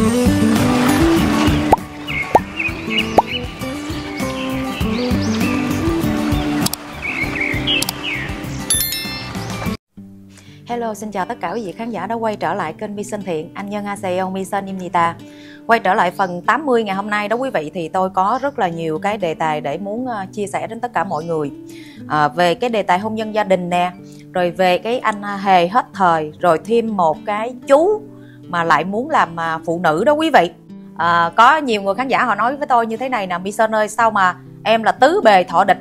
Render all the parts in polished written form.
Hello, xin chào tất cả quý vị khán giả đã quay trở lại kênh Mission Thiện. Anh nhân Aseong Mission Imnita. Quay trở lại phần 80 ngày hôm nay đó quý vị, thì tôi có rất là nhiều cái đề tài để muốn chia sẻ đến tất cả mọi người. Về cái đề tài hôn nhân gia đình nè, rồi về cái anh hề hết thời, rồi thêm một cái chú mà lại muốn làm phụ nữ đó quý vị. Có nhiều người khán giả họ nói với tôi như thế này nè: Mission ơi, sao mà em là tứ bề thọ địch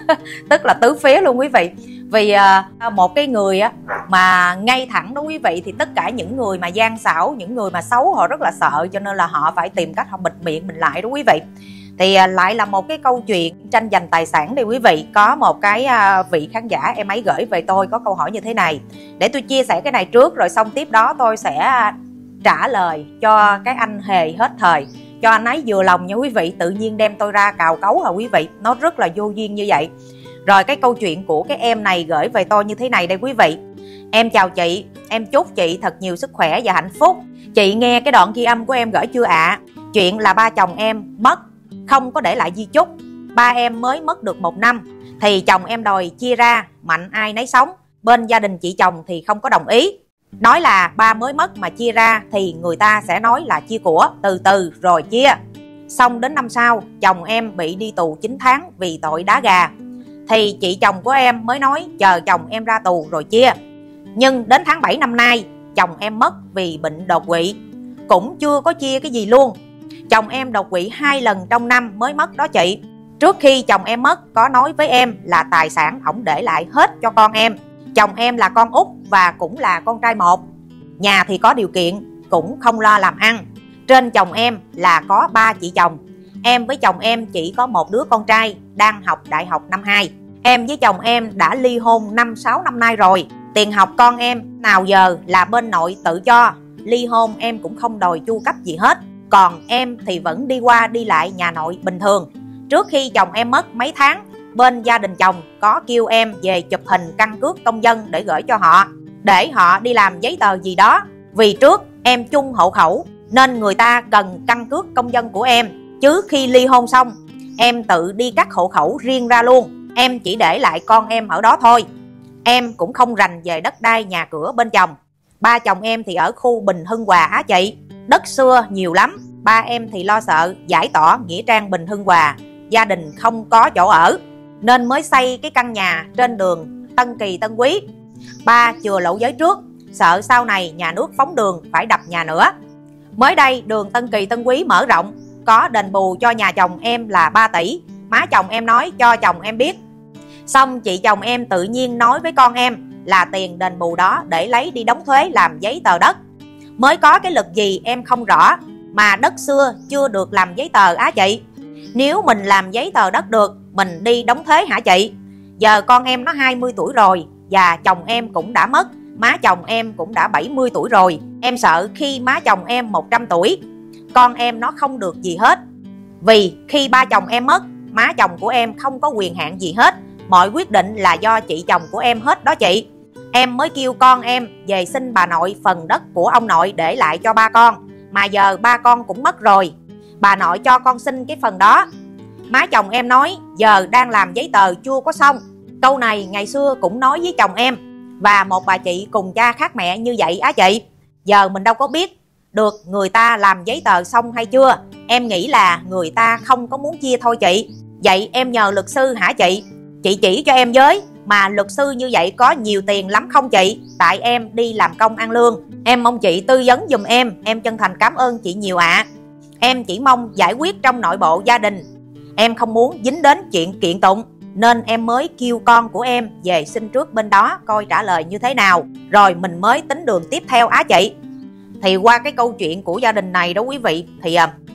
tức là tứ phía luôn quý vị. Vì một cái người mà ngay thẳng đó quý vị, thì tất cả những người mà gian xảo, những người mà xấu họ rất là sợ, cho nên là họ phải tìm cách họ bịt miệng mình lại đó quý vị. Thì lại là một cái câu chuyện tranh giành tài sản đây quý vị. Có một cái vị khán giả em ấy gửi về tôi có câu hỏi như thế này. Để tôi chia sẻ cái này trước, rồi xong tiếp đó tôi sẽ trả lời cho cái anh hề hết thời, cho anh ấy vừa lòng nha quý vị. Tự nhiên đem tôi ra cào cấu hả quý vị, nó rất là vô duyên như vậy. Rồi cái câu chuyện của cái em này gửi về tôi như thế này đây quý vị. Em chào chị, em chúc chị thật nhiều sức khỏe và hạnh phúc. Chị nghe cái đoạn ghi âm của em gửi chưa ạ? Chuyện là ba chồng em mất, không có để lại di chúc. Ba em mới mất được 1 năm, thì chồng em đòi chia ra, mạnh ai nấy sống. Bên gia đình chị chồng thì không có đồng ý, nói là ba mới mất mà chia ra thì người ta sẽ nói là chia của, từ từ rồi chia. Xong đến năm sau, chồng em bị đi tù 9 tháng vì tội đá gà. Thì chị chồng của em mới nói chờ chồng em ra tù rồi chia. Nhưng đến tháng 7 năm nay, chồng em mất vì bệnh đột quỵ, cũng chưa có chia cái gì luôn. Chồng em đột quỵ 2 lần trong năm mới mất đó chị. Trước khi chồng em mất có nói với em là tài sản ổng để lại hết cho con em. Chồng em là con út và cũng là con trai một. Nhà thì có điều kiện, cũng không lo làm ăn. Trên chồng em là có 3 chị chồng. Em với chồng em chỉ có một đứa con trai đang học đại học năm 2. Em với chồng em đã ly hôn 5-6 năm nay rồi. Tiền học con em nào giờ là bên nội tự cho. Ly hôn em cũng không đòi chu cấp gì hết. Còn em thì vẫn đi qua đi lại nhà nội bình thường. Trước khi chồng em mất mấy tháng, bên gia đình chồng có kêu em về chụp hình căn cước công dân để gửi cho họ, để họ đi làm giấy tờ gì đó. Vì trước em chung hộ khẩu nên người ta cần căn cước công dân của em. Chứ khi ly hôn xong, em tự đi cắt hộ khẩu riêng ra luôn. Em chỉ để lại con em ở đó thôi. Em cũng không rành về đất đai nhà cửa bên chồng. Ba chồng em thì ở khu Bình Hưng Hòa á chị. Đất xưa nhiều lắm. Ba em thì lo sợ giải tỏa nghĩa trang Bình Hưng Hòa, gia đình không có chỗ ở, nên mới xây cái căn nhà trên đường Tân Kỳ Tân Quý. Ba chừa lỗ giới trước, sợ sau này nhà nước phóng đường phải đập nhà nữa. Mới đây đường Tân Kỳ Tân Quý mở rộng, có đền bù cho nhà chồng em là 3 tỷ. Má chồng em nói cho chồng em biết. Xong chị chồng em tự nhiên nói với con em là tiền đền bù đó để lấy đi đóng thuế làm giấy tờ đất. Mới có cái lực gì em không rõ, mà đất xưa chưa được làm giấy tờ á chị. Nếu mình làm giấy tờ đất được, mình đi đóng thuế hả chị? Giờ con em nó 20 tuổi rồi, và chồng em cũng đã mất. Má chồng em cũng đã 70 tuổi rồi. Em sợ khi má chồng em 100 tuổi, con em nó không được gì hết. Vì khi ba chồng em mất, má chồng của em không có quyền hạn gì hết. Mọi quyết định là do chị chồng của em hết đó chị. Em mới kêu con em về xin bà nội phần đất của ông nội để lại cho ba con. Mà giờ ba con cũng mất rồi, bà nội cho con xin cái phần đó. Má chồng em nói giờ đang làm giấy tờ chưa có xong. Câu này ngày xưa cũng nói với chồng em và một bà chị cùng cha khác mẹ như vậy á chị. Giờ mình đâu có biết được người ta làm giấy tờ xong hay chưa. Em nghĩ là người ta không có muốn chia thôi chị. Vậy em nhờ luật sư hả chị? Chị chỉ cho em với. Mà luật sư như vậy có nhiều tiền lắm không chị? Tại em đi làm công ăn lương. Em mong chị tư vấn giùm em chân thành cảm ơn chị nhiều ạ. Em chỉ mong giải quyết trong nội bộ gia đình. Em không muốn dính đến chuyện kiện tụng, nên em mới kêu con của em về xin trước bên đó coi trả lời như thế nào, rồi mình mới tính đường tiếp theo á chị. Thì qua cái câu chuyện của gia đình này đó quý vị, thì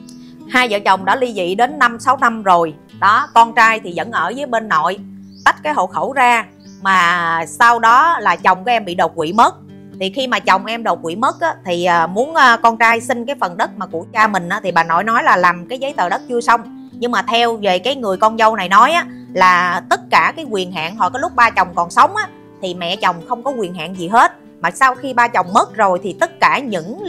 hai vợ chồng đã ly dị đến 5-6 năm rồi đó. Con trai thì vẫn ở với bên nội, tách cái hộ khẩu ra. Mà sau đó là chồng của em bị đột quỵ mất. Thì khi mà chồng em đột quỵ mất á, thì muốn con trai xin cái phần đất mà của cha mình á, thì bà nội nói là làm cái giấy tờ đất chưa xong. Nhưng mà theo về cái người con dâu này nói á, là tất cả cái quyền hạn hồi cái lúc ba chồng còn sống á, thì mẹ chồng không có quyền hạn gì hết. Mà sau khi ba chồng mất rồi thì tất cả những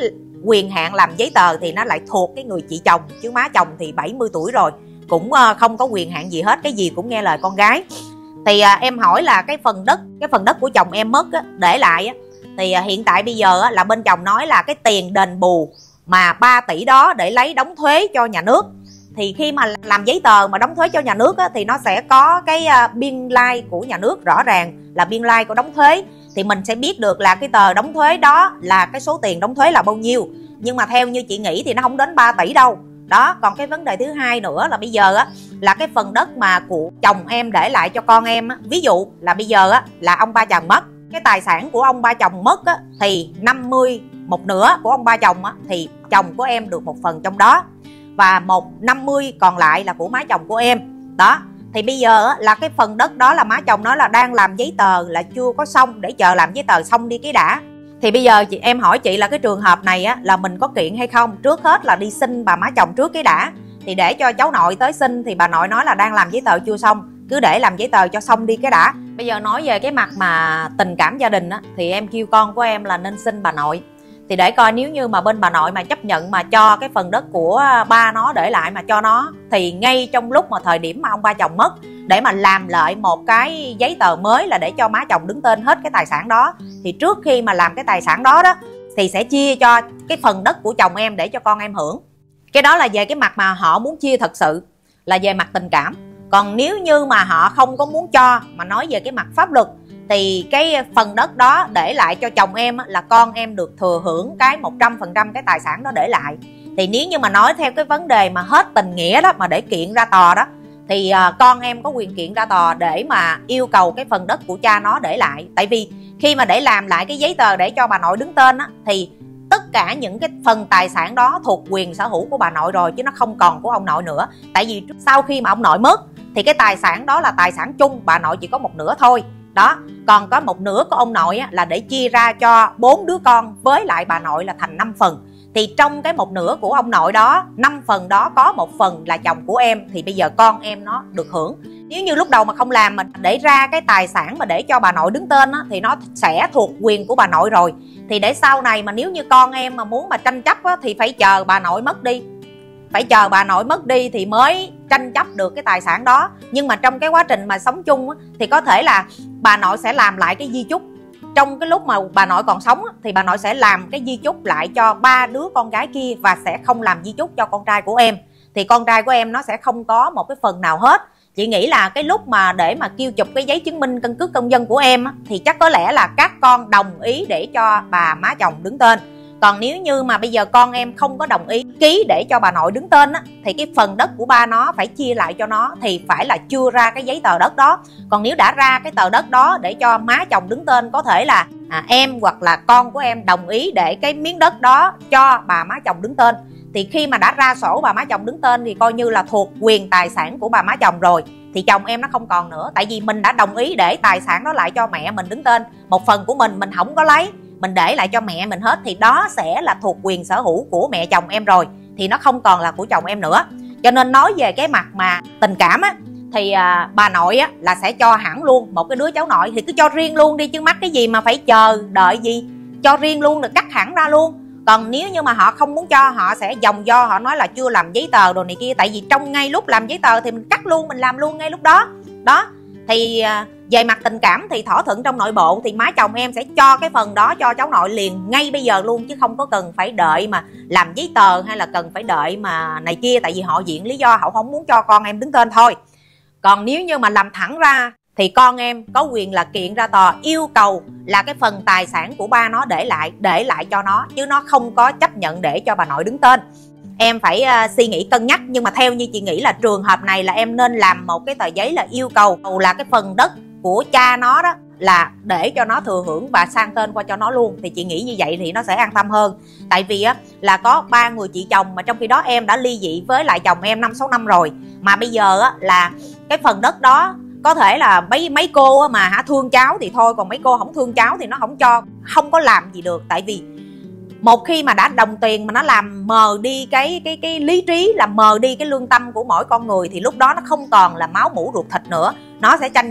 quyền hạn làm giấy tờ thì nó lại thuộc cái người chị chồng, chứ má chồng thì 70 tuổi rồi, cũng không có quyền hạn gì hết, cái gì cũng nghe lời con gái. Thì em hỏi là cái phần đất của chồng em mất á, để lại á, thì hiện tại bây giờ á, là bên chồng nói là cái tiền đền bù mà 3 tỷ đó để lấy đóng thuế cho nhà nước. Thì khi mà làm giấy tờ mà đóng thuế cho nhà nước á, thì nó sẽ có cái biên lai của nhà nước, rõ ràng là biên lai của đóng thuế, thì mình sẽ biết được là cái tờ đóng thuế đó là cái số tiền đóng thuế là bao nhiêu. Nhưng mà theo như chị nghĩ thì nó không đến 3 tỷ đâu. Đó, còn cái vấn đề thứ hai nữa là bây giờ á, là cái phần đất mà của chồng em để lại cho con em á, ví dụ là bây giờ á, là ông ba chồng mất, cái tài sản của ông ba chồng mất á, thì 50 một nửa của ông ba chồng á, thì chồng của em được 1 phần trong đó, và 50 còn lại là của má chồng của em. Đó, thì bây giờ á, là cái phần đất đó là má chồng nói là đang làm giấy tờ, là chưa có xong, để chờ làm giấy tờ xong đi cái đã. Thì bây giờ em hỏi chị là cái trường hợp này á, là mình có kiện hay không? Trước hết là đi xin bà má chồng trước cái đã, thì để cho cháu nội tới xin thì bà nội nói là đang làm giấy tờ chưa xong, cứ để làm giấy tờ cho xong đi cái đã. Bây giờ nói về cái mặt mà tình cảm gia đình á, thì em kêu con của em là nên xin bà nội, thì để coi nếu như mà bên bà nội mà chấp nhận mà cho cái phần đất của ba nó để lại mà cho nó, thì ngay trong lúc mà thời điểm mà ông ba chồng mất, để mà làm lại một cái giấy tờ mới là để cho má chồng đứng tên hết cái tài sản đó, thì trước khi mà làm cái tài sản đó đó thì sẽ chia cho cái phần đất của chồng em để cho con em hưởng. Cái đó là về cái mặt mà họ muốn chia thật sự, là về mặt tình cảm. Còn nếu như mà họ không có muốn cho, mà nói về cái mặt pháp luật, thì cái phần đất đó để lại cho chồng em là con em được thừa hưởng cái 100% cái tài sản đó để lại. Thì nếu như mà nói theo cái vấn đề mà hết tình nghĩa đó, mà để kiện ra tòa đó, thì con em có quyền kiện ra tòa để mà yêu cầu cái phần đất của cha nó để lại. Tại vì khi mà để làm lại cái giấy tờ để cho bà nội đứng tên á, thì tất cả những cái phần tài sản đó thuộc quyền sở hữu của bà nội rồi, chứ nó không còn của ông nội nữa. Tại vì sau khi mà ông nội mất thì cái tài sản đó là tài sản chung, bà nội chỉ có 1/2 thôi. Đó, còn có 1/2 của ông nội á, là để chia ra cho 4 đứa con với lại bà nội là thành 5 phần. Thì trong cái 1/2 của ông nội đó, 5 phần đó có 1 phần là chồng của em, thì bây giờ con em nó được hưởng. Nếu như lúc đầu mà không làm mà để ra cái tài sản mà để cho bà nội đứng tên á, thì nó sẽ thuộc quyền của bà nội rồi. Thì để sau này mà nếu như con em mà muốn mà tranh chấp á, thì phải chờ bà nội mất đi. Phải chờ bà nội mất đi thì mới tranh chấp được cái tài sản đó. Nhưng mà trong cái quá trình mà sống chung á, thì có thể là bà nội sẽ làm lại cái di chúc. Trong cái lúc mà bà nội còn sống á, thì bà nội sẽ làm cái di chúc lại cho 3 đứa con gái kia, và sẽ không làm di chúc cho con trai của em. Thì con trai của em nó sẽ không có một cái phần nào hết. Chị nghĩ là cái lúc mà để mà kêu chụp cái giấy chứng minh căn cước công dân của em á, thì chắc có lẽ là các con đồng ý để cho bà má chồng đứng tên. Còn nếu như mà bây giờ con em không có đồng ý ký để cho bà nội đứng tên á, thì cái phần đất của ba nó phải chia lại cho nó, thì phải là chưa ra cái giấy tờ đất đó. Còn nếu đã ra cái tờ đất đó để cho má chồng đứng tên, có thể là em hoặc là con của em đồng ý để cái miếng đất đó cho bà má chồng đứng tên, thì khi mà đã ra sổ bà má chồng đứng tên thì coi như là thuộc quyền tài sản của bà má chồng rồi, thì chồng em nó không còn nữa. Tại vì mình đã đồng ý để tài sản đó lại cho mẹ mình đứng tên, 1 phần của mình không có lấy, mình để lại cho mẹ mình hết, thì đó sẽ là thuộc quyền sở hữu của mẹ chồng em rồi, thì nó không còn là của chồng em nữa. Cho nên nói về cái mặt mà tình cảm á, thì bà nội á là sẽ cho hẳn luôn một cái đứa cháu nội, thì cứ cho riêng luôn đi chứ mắc cái gì mà phải chờ đợi gì, cho riêng luôn, được cắt hẳn ra luôn. Còn nếu như mà họ không muốn cho, họ sẽ dòng do họ nói là chưa làm giấy tờ đồ này kia. Tại vì trong ngay lúc làm giấy tờ thì mình cắt luôn, mình làm luôn ngay lúc đó. Đó, thì về mặt tình cảm thì thỏa thuận trong nội bộ, thì má chồng em sẽ cho cái phần đó cho cháu nội liền ngay bây giờ luôn, chứ không có cần phải đợi mà làm giấy tờ hay là cần phải đợi mà này kia. Tại vì họ viện lý do họ không muốn cho con em đứng tên thôi. Còn nếu như mà làm thẳng ra thì con em có quyền là kiện ra tòa yêu cầu là cái phần tài sản của ba nó để lại cho nó, chứ nó không có chấp nhận để cho bà nội đứng tên. Em phải suy nghĩ cân nhắc, nhưng mà theo như chị nghĩ là trường hợp này là em nên làm một cái tờ giấy là yêu cầu là cái phần đất của cha nó đó là để cho nó thừa hưởng và sang tên qua cho nó luôn. Thì chị nghĩ như vậy thì nó sẽ an tâm hơn. Tại vì á là có 3 người chị chồng, mà trong khi đó em đã ly dị với lại chồng em 5-6 năm rồi, mà bây giờ á là cái phần đất đó có thể là mấy cô mà thương cháu thì thôi, còn mấy cô không thương cháu thì nó không cho, không có làm gì được. Tại vì một khi mà đã đồng tiền mà nó làm mờ đi cái lý trí, làm mờ đi cái lương tâm của mỗi con người, thì lúc đó nó không còn là máu mủ ruột thịt nữa, nó sẽ tranh giành.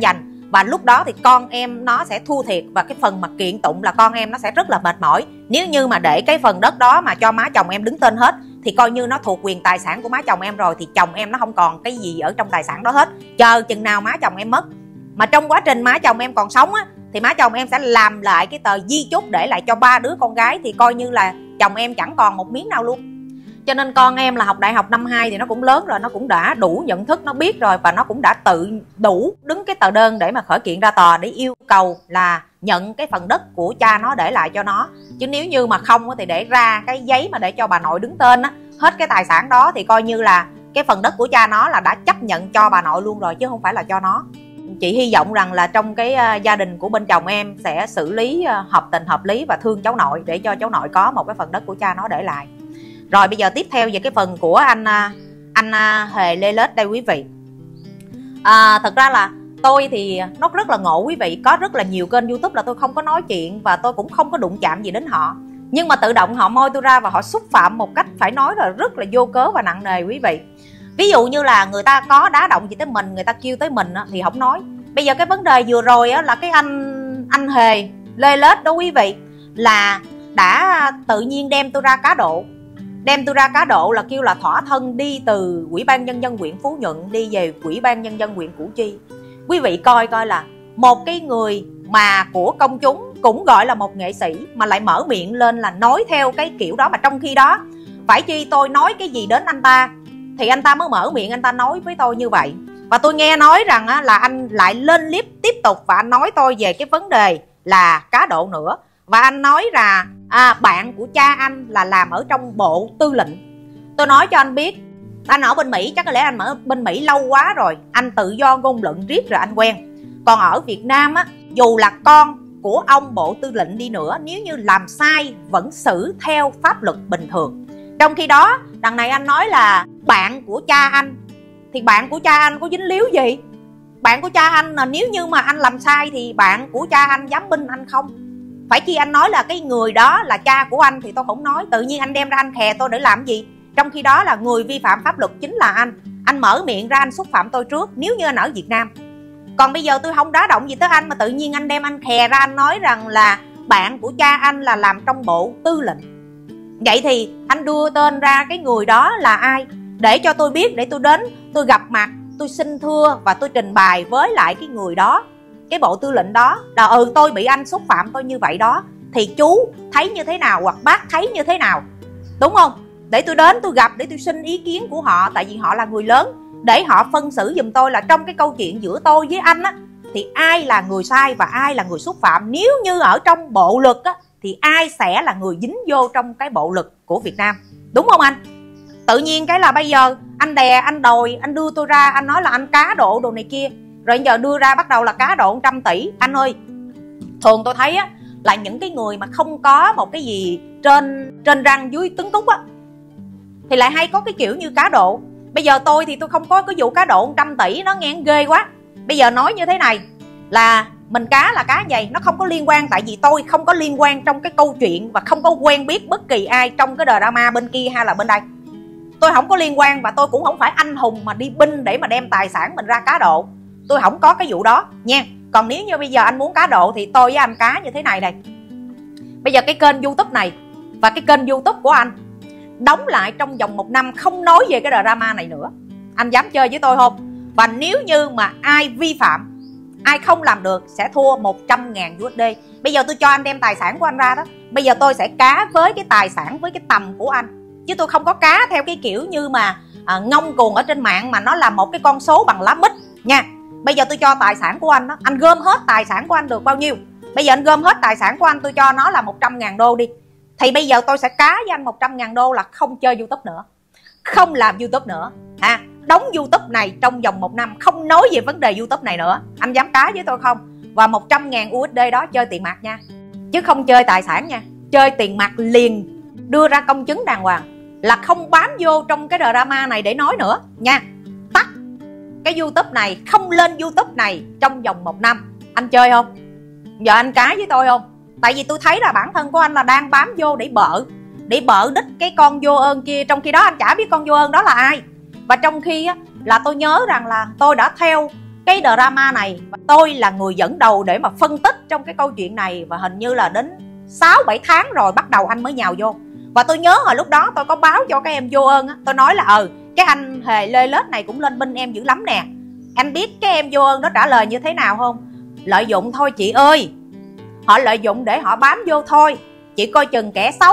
Và lúc đó thì con em nó sẽ thua thiệt, và cái phần mà kiện tụng là con em nó sẽ rất là mệt mỏi. Nếu như mà để cái phần đất đó mà cho má chồng em đứng tên hết thì coi như nó thuộc quyền tài sản của má chồng em rồi, thì chồng em nó không còn cái gì ở trong tài sản đó hết. Chờ chừng nào má chồng em mất, mà trong quá trình má chồng em còn sống á, thì má chồng em sẽ làm lại cái tờ di chúc để lại cho 3 đứa con gái, thì coi như là chồng em chẳng còn một miếng nào luôn. Cho nên con em là học đại học năm 2 thì nó cũng lớn rồi, nó cũng đã đủ nhận thức, nó biết rồi, và nó cũng đã tự đủ đứng cái tờ đơn để mà khởi kiện ra tòa để yêu cầu là nhận cái phần đất của cha nó để lại cho nó. Chứ nếu như mà không thì để ra cái giấy mà để cho bà nội đứng tên á, hết cái tài sản đó thì coi như là cái phần đất của cha nó là đã chấp nhận cho bà nội luôn rồi, chứ không phải là cho nó. Chị hy vọng rằng là trong cái gia đình của bên chồng em sẽ xử lý hợp tình hợp lý và thương cháu nội, để cho cháu nội có một cái phần đất của cha nó để lại. Rồi bây giờ tiếp theo về cái phần của anh Hề Lê Lết đây quý vị. Thật ra là tôi thì nó rất là ngộ quý vị, có rất là nhiều kênh YouTube là tôi không có nói chuyện và tôi cũng không có đụng chạm gì đến họ, nhưng mà tự động họ moi tôi ra và họ xúc phạm một cách phải nói là rất là vô cớ và nặng nề quý vị. Ví dụ như là người ta có đá động gì tới mình, người ta kêu tới mình thì không nói. Bây giờ cái vấn đề vừa rồi là cái anh Hề Lê Lết đó quý vị, là đã tự nhiên đem tôi ra cá độ. Đem tôi ra cá độ là kêu là thỏa thân đi từ Ủy ban Nhân dân huyện Phú Nhuận đi về Ủy ban Nhân dân huyện Củ Chi. Quý vị coi coi là một cái người mà của công chúng, cũng gọi là một nghệ sĩ, mà lại mở miệng lên là nói theo cái kiểu đó. Mà trong khi đó phải chi tôi nói cái gì đến anh ta thì anh ta mới mở miệng anh ta nói với tôi như vậy. Và tôi nghe nói rằng là anh lại lên clip tiếp tục và anh nói tôi về cái vấn đề là cá độ nữa. Và anh nói là bạn của cha anh là làm ở trong Bộ Tư lệnh. Tôi nói cho anh biết, anh ở bên Mỹ, chắc có lẽ anh ở bên Mỹ lâu quá rồi, anh tự do ngôn luận riết rồi anh quen. Còn ở Việt Nam á, dù là con của ông Bộ Tư lệnh đi nữa, nếu như làm sai vẫn xử theo pháp luật bình thường. Trong khi đó đằng này anh nói là bạn của cha anh, thì bạn của cha anh có dính líu gì? Bạn của cha anh là nếu như mà anh làm sai thì bạn của cha anh dám binh anh không? Phải chi anh nói là cái người đó là cha của anh thì tôi không nói. Tự nhiên anh đem ra anh khè tôi để làm gì? Trong khi đó là người vi phạm pháp luật chính là anh mở miệng ra anh xúc phạm tôi trước, nếu như anh ở Việt Nam. Còn bây giờ tôi không đá động gì tới anh, mà tự nhiên anh đem anh khè ra anh nói rằng là bạn của cha anh là làm trong Bộ Tư lệnh. Vậy thì anh đưa tên ra cái người đó là ai để cho tôi biết, để tôi đến tôi gặp mặt, tôi xin thưa và tôi trình bày với lại cái người đó, cái Bộ Tư lệnh đó là tôi bị anh xúc phạm tôi như vậy đó, thì chú thấy như thế nào hoặc bác thấy như thế nào, đúng không? Để tôi đến tôi gặp, để tôi xin ý kiến của họ, tại vì họ là người lớn, để họ phân xử giùm tôi là trong cái câu chuyện giữa tôi với anh á, thì ai là người sai và ai là người xúc phạm. Nếu như ở trong bộ luật á, thì ai sẽ là người dính vô trong cái bộ luật của Việt Nam, đúng không anh? Tự nhiên cái là bây giờ anh đè, anh đòi, anh đưa tôi ra, anh nói là anh cá độ đồ này kia, rồi giờ đưa ra bắt đầu là cá độ 100 tỷ. Anh ơi, thường tôi thấy á, là những cái người mà không có một cái gì trên răng dưới trứng cút á, thì lại hay có cái kiểu như cá độ. Bây giờ tôi thì tôi không có cái vụ cá độ 100 tỷ, nó nghe ghê quá. Bây giờ nói như thế này là mình cá là cá vậy, nó không có liên quan, tại vì tôi không có liên quan trong cái câu chuyện và không có quen biết bất kỳ ai trong cái drama bên kia hay là bên đây. Tôi không có liên quan và tôi cũng không phải anh hùng mà đi binh để mà đem tài sản mình ra cá độ. Tôi không có cái vụ đó nha. Còn nếu như bây giờ anh muốn cá độ thì tôi với anh cá như thế này này. Bây giờ cái kênh YouTube này và cái kênh YouTube của anh đóng lại trong vòng 1 năm, không nói về cái drama này nữa. Anh dám chơi với tôi không? Và nếu như mà ai vi phạm, ai không làm được sẽ thua 100.000 USD. Bây giờ tôi cho anh đem tài sản của anh ra đó. Bây giờ tôi sẽ cá với cái tài sản, với cái tầm của anh, chứ tôi không có cá theo cái kiểu như mà ngông cuồng ở trên mạng mà nó là một cái con số bằng lá mít nha. Bây giờ tôi cho tài sản của anh đó, anh gom hết tài sản của anh được bao nhiêu? Bây giờ anh gom hết tài sản của anh, tôi cho nó là 100.000 đô đi. Thì bây giờ tôi sẽ cá với anh 100.000 đô là không chơi YouTube nữa, không làm YouTube nữa, đóng YouTube này trong vòng 1 năm, không nói về vấn đề YouTube này nữa. Anh dám cá với tôi không? Và 100.000 USD đó chơi tiền mặt nha, chứ không chơi tài sản nha. Chơi tiền mặt liền, đưa ra công chứng đàng hoàng, là không bám vô trong cái drama này để nói nữa nha. Tắt cái YouTube này, không lên YouTube này trong vòng 1 năm. Anh chơi không? Giờ anh cá với tôi không? Tại vì tôi thấy là bản thân của anh là đang bám vô để bợ đích cái con vô ơn kia. Trong khi đó anh chả biết con vô ơn đó là ai. Và trong khi á, là tôi nhớ rằng là tôi đã theo cái drama này. Tôi là người dẫn đầu để mà phân tích trong cái câu chuyện này, và hình như là đến 6-7 tháng rồi bắt đầu anh mới nhào vô. Và tôi nhớ hồi lúc đó tôi có báo cho cái em Vô Ơn á, tôi nói là cái anh Hề Lê Lết này cũng lên binh em dữ lắm nè. Anh biết cái em Vô Ơn đó trả lời như thế nào không? Lợi dụng thôi chị ơi, họ lợi dụng để họ bám vô thôi, chị coi chừng kẻ xấu.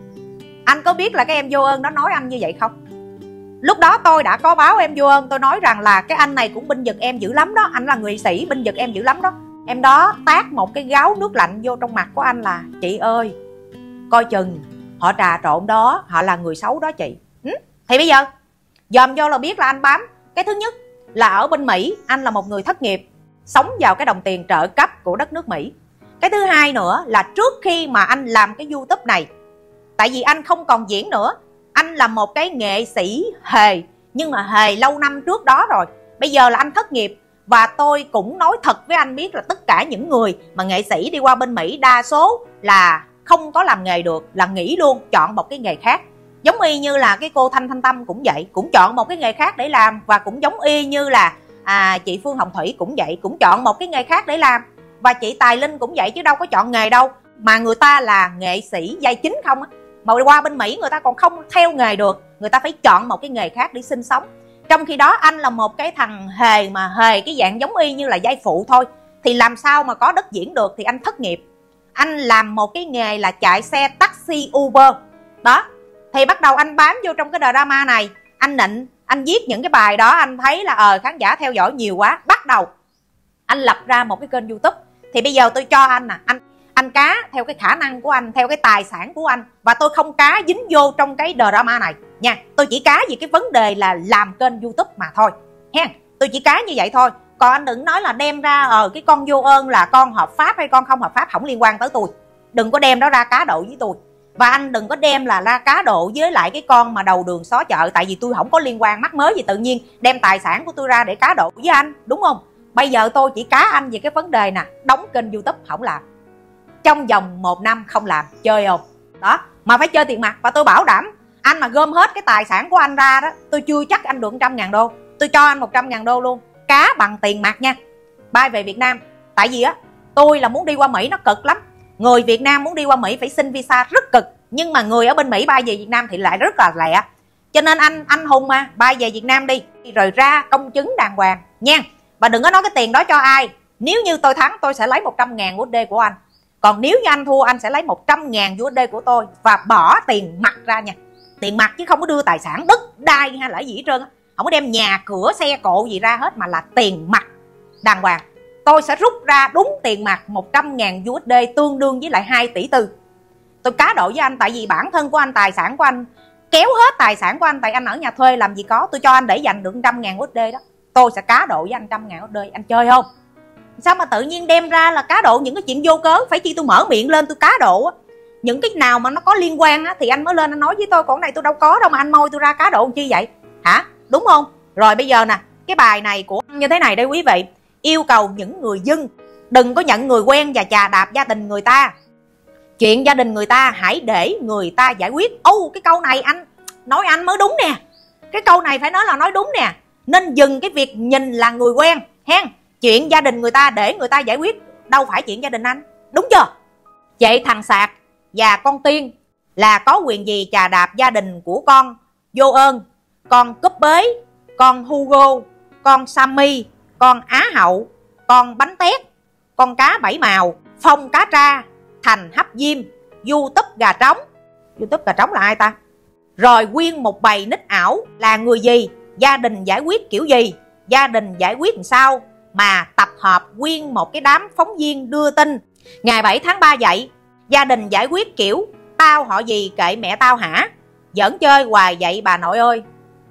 Anh có biết là cái em Vô Ơn đó nói anh như vậy không? Lúc đó tôi đã có báo em Vô Ơn, tôi nói rằng là cái anh này cũng binh giật em dữ lắm đó, anh là người sĩ binh giật em dữ lắm đó. Em đó tát một cái gáo nước lạnh vô trong mặt của anh là chị ơi, coi chừng họ trà trộn đó, họ là người xấu đó chị. Thì bây giờ dòm vô là biết là anh bám. Cái thứ nhất là ở bên Mỹ, anh là một người thất nghiệp, sống vào cái đồng tiền trợ cấp của đất nước Mỹ. Cái thứ hai nữa là trước khi mà anh làm cái YouTube này, tại vì anh không còn diễn nữa, anh là một cái nghệ sĩ hề, nhưng mà hề lâu năm trước đó rồi. Bây giờ là anh thất nghiệp. Và tôi cũng nói thật với anh biết là tất cả những người mà nghệ sĩ đi qua bên Mỹ đa số là không có làm nghề được, là nghỉ luôn, chọn một cái nghề khác. Giống y như là cái cô Thanh Tâm cũng vậy, cũng chọn một cái nghề khác để làm. Và cũng giống y như là chị Phương Hồng Thủy cũng vậy, cũng chọn một cái nghề khác để làm. Và chị Tài Linh cũng vậy, chứ đâu có chọn nghề đâu. Mà người ta là nghệ sĩ vai chính không á, mà qua bên Mỹ người ta còn không theo nghề được, người ta phải chọn một cái nghề khác để sinh sống. Trong khi đó anh là một cái thằng hề, mà hề cái dạng giống y như là vai phụ thôi, thì làm sao mà có đất diễn được. Thì anh thất nghiệp, anh làm một cái nghề là chạy xe taxi Uber đó. Thì bắt đầu anh bám vô trong cái drama này, anh nịnh, anh viết những cái bài đó, anh thấy là khán giả theo dõi nhiều quá, bắt đầu anh lập ra một cái kênh YouTube. Thì bây giờ tôi cho anh anh cá theo cái khả năng của anh, theo cái tài sản của anh, và tôi không cá dính vô trong cái drama này nha. Tôi chỉ cá về cái vấn đề là làm kênh YouTube mà thôi ha. Tôi chỉ cá như vậy thôi. Còn anh đừng nói là đem ra cái con Vô Ơn là con hợp pháp hay con không hợp pháp, không liên quan tới tôi. Đừng có đem đó ra cá độ với tôi. Và anh đừng có đem là ra cá độ với lại cái con mà đầu đường xó chợ, tại vì tôi không có liên quan, mắc mới gì tự nhiên đem tài sản của tôi ra để cá độ với anh, đúng không? Bây giờ tôi chỉ cá anh về cái vấn đề nè, đóng kênh YouTube không làm, trong vòng 1 năm không làm, chơi không? Đó, mà phải chơi tiền mặt. Và tôi bảo đảm anh mà gom hết cái tài sản của anh ra đó, tôi chưa chắc anh được 100.000 đô. Tôi cho anh 100.000 đô luôn, cá bằng tiền mặt nha, bay về Việt Nam. Tại vì tôi là muốn đi qua Mỹ nó cực lắm. Người Việt Nam muốn đi qua Mỹ phải xin visa rất cực, nhưng mà người ở bên Mỹ bay về Việt Nam thì lại rất là lẹ. Cho nên anh Hùng bay về Việt Nam đi, rồi ra công chứng đàng hoàng nha. Và đừng có nói cái tiền đó cho ai. Nếu như tôi thắng tôi sẽ lấy 100.000 USD của anh, còn nếu như anh thua anh sẽ lấy 100.000 USD của tôi, và bỏ tiền mặt ra nha. Tiền mặt chứ không có đưa tài sản đất đai hay là gì hết trơn. Không có đem nhà cửa xe cộ gì ra hết, mà là tiền mặt đàng hoàng. Tôi sẽ rút ra đúng tiền mặt 100.000 USD, tương đương với lại 2 tỷ tư. Tôi cá độ với anh, tại vì bản thân của anh, tài sản của anh, kéo hết tài sản của anh, tại anh ở nhà thuê làm gì có. Tôi cho anh để dành được 100.000 USD đó, tôi sẽ cá độ với anh 100.000 USD. Anh chơi không? Sao mà tự nhiên đem ra là cá độ những cái chuyện vô cớ? Phải chi tôi mở miệng lên tôi cá độ á, những cái nào mà nó có liên quan á thì anh mới lên anh nói với tôi, còn này tôi đâu có đâu mà anh môi tôi ra cá độ chi vậy hả, đúng không? Rồi bây giờ nè, cái bài này của như thế này đây quý vị, yêu cầu những người dân đừng có nhận người quen và chà đạp gia đình người ta. Chuyện gia đình người ta hãy để người ta giải quyết. Cái câu này anh nói anh mới đúng nè, cái câu này phải nói là nói đúng nè. Nên dừng cái việc nhìn là người quen hen. Chuyện gia đình người ta để người ta giải quyết, đâu phải chuyện gia đình anh, đúng chưa? Vậy thằng Sạc và con Tiên là có quyền gì chà đạp gia đình của con Vô Ơn, con Cúp Bế, con Hugo, con Sammy, con Á Hậu, con Bánh Tét, con Cá Bảy Màu, Phong Cá Tra, Thành Hấp Diêm, YouTube Gà Trống. YouTube Gà Trống là ai ta? Rồi nguyên một bầy nick ảo là người gì, gia đình giải quyết kiểu gì, gia đình giải quyết làm sao, mà tập hợp nguyên một cái đám phóng viên đưa tin. Ngày 7 tháng 3 vậy, gia đình giải quyết kiểu tao họ gì kệ mẹ tao hả, giỡn chơi hoài vậy bà nội ơi.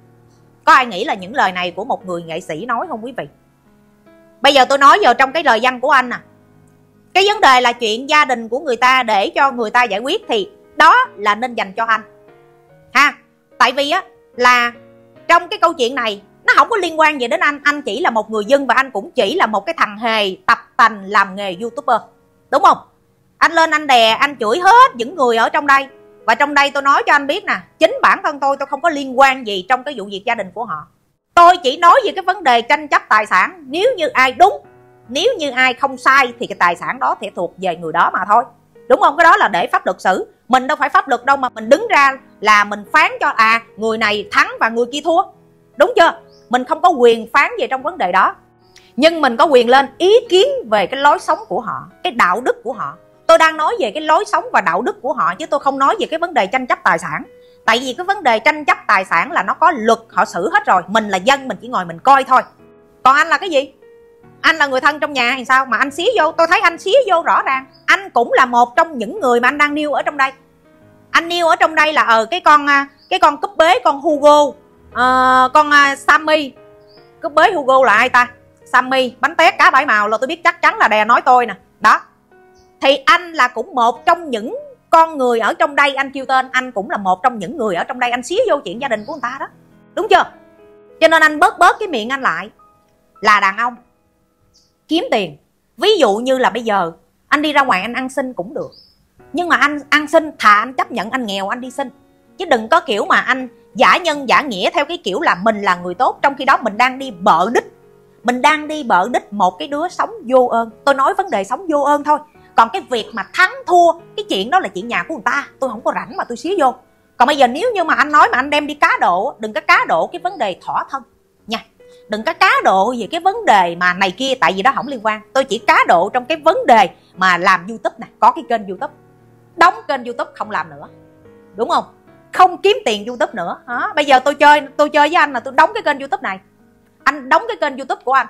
Có ai nghĩ là những lời này của một người nghệ sĩ nói không quý vị? Bây giờ tôi nói vào trong cái lời văn của anh nè, cái vấn đề là chuyện gia đình của người ta để cho người ta giải quyết thì đó là nên dành cho anh ha. Tại vì là trong cái câu chuyện này nó không có liên quan gì đến anh chỉ là một người dân, và anh cũng chỉ là một cái thằng hề tập tành làm nghề YouTuber, đúng không? Anh lên anh đè, anh chửi hết những người ở trong đây. Và trong đây tôi nói cho anh biết nè, chính bản thân tôi không có liên quan gì trong cái vụ việc gia đình của họ. Tôi chỉ nói về cái vấn đề tranh chấp tài sản. Nếu như ai đúng, nếu như ai không sai thì cái tài sản đó thì thuộc về người đó mà thôi. Đúng không? Cái đó là để pháp luật xử. Mình đâu phải pháp luật đâu mà mình đứng ra là mình phán cho người này thắng và người kia thua. Đúng chưa? Mình không có quyền phán về trong vấn đề đó. Nhưng mình có quyền lên ý kiến về cái lối sống của họ, cái đạo đức của họ. Tôi đang nói về cái lối sống và đạo đức của họ, chứ tôi không nói về cái vấn đề tranh chấp tài sản. Tại vì cái vấn đề tranh chấp tài sản là nó có luật họ xử hết rồi. Mình là dân, mình chỉ ngồi mình coi thôi. Còn anh là cái gì? Anh là người thân trong nhà hay sao mà anh xía vô? Tôi thấy anh xía vô rõ ràng. Anh cũng là một trong những người mà anh đang nêu ở trong đây. Anh nêu ở trong đây là cái con cúp bế, con Hugo, con Sammy. Cúp bế Hugo là ai ta? Sammy, bánh tét cá bảy màu là tôi biết chắc chắn là đè nói tôi nè. Đó. Thì anh là cũng một trong những con người ở trong đây, anh kêu tên, anh cũng là một trong những người ở trong đây, anh xía vô chuyện gia đình của người ta đó. Đúng chưa? Cho nên anh bớt cái miệng anh lại. Là đàn ông kiếm tiền. Ví dụ như là bây giờ anh đi ra ngoài anh ăn xin cũng được. Nhưng mà anh ăn xin thà anh chấp nhận anh nghèo anh đi xin. Chứ đừng có kiểu mà anh giả nhân giả nghĩa theo cái kiểu là mình là người tốt, trong khi đó mình đang đi bợ đích. Mình đang đi bợ đích một cái đứa sống vô ơn. Tôi nói vấn đề sống vô ơn thôi. Còn cái việc mà thắng thua, cái chuyện đó là chuyện nhà của người ta, tôi không có rảnh mà tôi xía vô. Còn bây giờ nếu như mà anh nói mà anh đem đi cá độ, đừng có cá độ cái vấn đề thỏa thân nha. Đừng có cá độ về cái vấn đề mà này kia, tại vì đó không liên quan. Tôi chỉ cá độ trong cái vấn đề mà làm YouTube nè, có cái kênh YouTube. Đóng kênh YouTube không làm nữa. Đúng không? Không kiếm tiền YouTube nữa. Đó. Bây giờ tôi chơi với anh là tôi đóng cái kênh YouTube này. Anh đóng cái kênh YouTube của anh.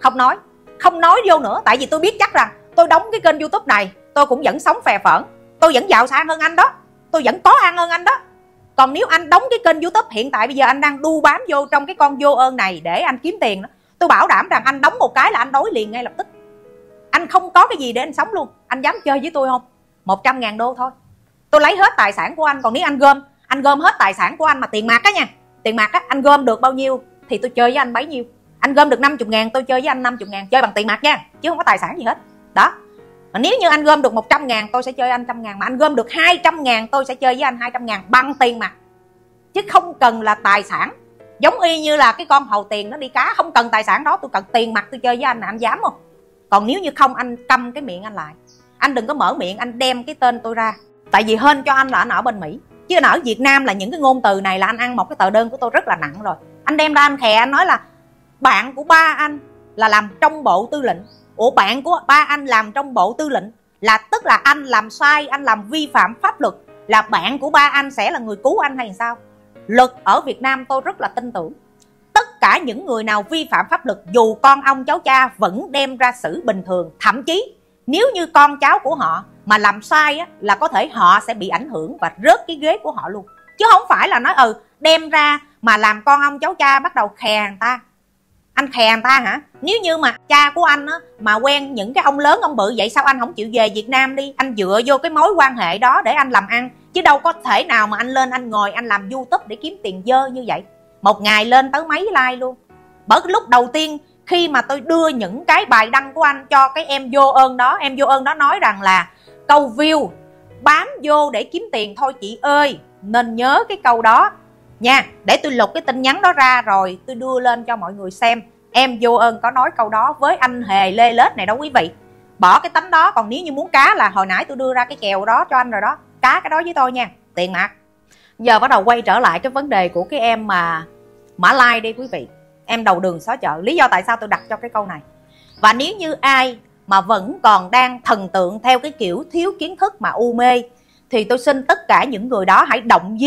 Không nói vô nữa, tại vì tôi biết chắc rằng tôi đóng cái kênh YouTube này, tôi cũng vẫn sống phè phỡn, tôi vẫn giàu sang hơn anh đó, tôi vẫn có ăn hơn anh đó. Còn nếu anh đóng cái kênh YouTube hiện tại bây giờ anh đang đu bám vô trong cái con vô ơn này để anh kiếm tiền đó, tôi bảo đảm rằng anh đóng một cái là anh đói liền ngay lập tức. Anh không có cái gì để anh sống luôn. Anh dám chơi với tôi không? 100.000 đô thôi, tôi lấy hết tài sản của anh. Còn nếu anh gom hết tài sản của anh mà tiền mặt á nha, tiền mặt á, anh gom được bao nhiêu thì tôi chơi với anh bấy nhiêu. Anh gom được 50.000 tôi chơi với anh 50.000, chơi bằng tiền mặt nha, chứ không có tài sản gì hết. Đó. Mà nếu như anh gom được 100.000 tôi sẽ chơi anh 100.000, mà anh gom được 200.000 tôi sẽ chơi với anh 200.000 bằng tiền mặt, chứ không cần là tài sản. Giống y như là cái con hầu tiền nó đi cá, không cần tài sản đó, tôi cần tiền mặt tôi chơi với anh, anh dám không? Còn nếu như không, anh câm cái miệng anh lại, anh đừng có mở miệng anh đem cái tên tôi ra. Tại vì hên cho anh là anh ở bên Mỹ, chứ anh ở Việt Nam là những cái ngôn từ này là anh ăn một cái tờ đơn của tôi rất là nặng rồi. Anh đem ra anh khè, anh nói là bạn của ba anh là làm trong bộ tư lệnh. Ủa, bạn của ba anh làm trong bộ tư lệnh là tức là anh làm sai, anh làm vi phạm pháp luật, là bạn của ba anh sẽ là người cứu anh hay sao? Luật ở Việt Nam tôi rất là tin tưởng. Tất cả những người nào vi phạm pháp luật, dù con ông cháu cha vẫn đem ra xử bình thường. Thậm chí nếu như con cháu của họ mà làm sai á, là có thể họ sẽ bị ảnh hưởng và rớt cái ghế của họ luôn. Chứ không phải là nói đem ra mà làm con ông cháu cha bắt đầu khè người ta. Anh khè người ta hả? Nếu như mà cha của anh á, mà quen những cái ông lớn ông bự vậy, sao anh không chịu về Việt Nam đi? Anh dựa vô cái mối quan hệ đó để anh làm ăn. Chứ đâu có thể nào mà anh lên anh ngồi anh làm YouTube để kiếm tiền dơ như vậy. Một ngày lên tới mấy like luôn. Bởi cái lúc đầu tiên khi mà tôi đưa những cái bài đăng của anh cho cái em vô ơn đó, em vô ơn đó nói rằng là câu view bám vô để kiếm tiền thôi chị ơi. Nên nhớ cái câu đó nha. Để tôi lục cái tin nhắn đó ra rồi tôi đưa lên cho mọi người xem. Em vô ơn có nói câu đó với anh Hề Lê Lết này đó quý vị. Bỏ cái tánh đó. Còn nếu như muốn cá là hồi nãy tôi đưa ra cái kèo đó cho anh rồi đó. Cá cái đó với tôi nha, tiền mặt. Giờ bắt đầu quay trở lại cái vấn đề của cái em mà Mã Lai đi quý vị. Em đầu đường xó chợ. Lý do tại sao tôi đặt cho cái câu này. Và nếu như ai mà vẫn còn đang thần tượng theo cái kiểu thiếu kiến thức mà u mê, thì tôi xin tất cả những người đó hãy động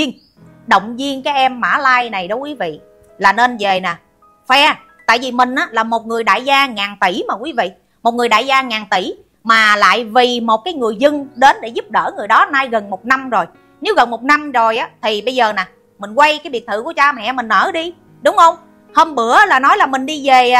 viên cái em Mã Lai này đó quý vị. Là nên về nè, phe. Tại vì mình á, là một người đại gia ngàn tỷ mà quý vị. Một người đại gia ngàn tỷ mà lại vì một cái người dân đến để giúp đỡ người đó nay gần 1 năm rồi. Nếu gần 1 năm rồi á, thì bây giờ nè, mình quay cái biệt thự của cha mẹ mình ở đi, đúng không? Hôm bữa là nói là mình đi về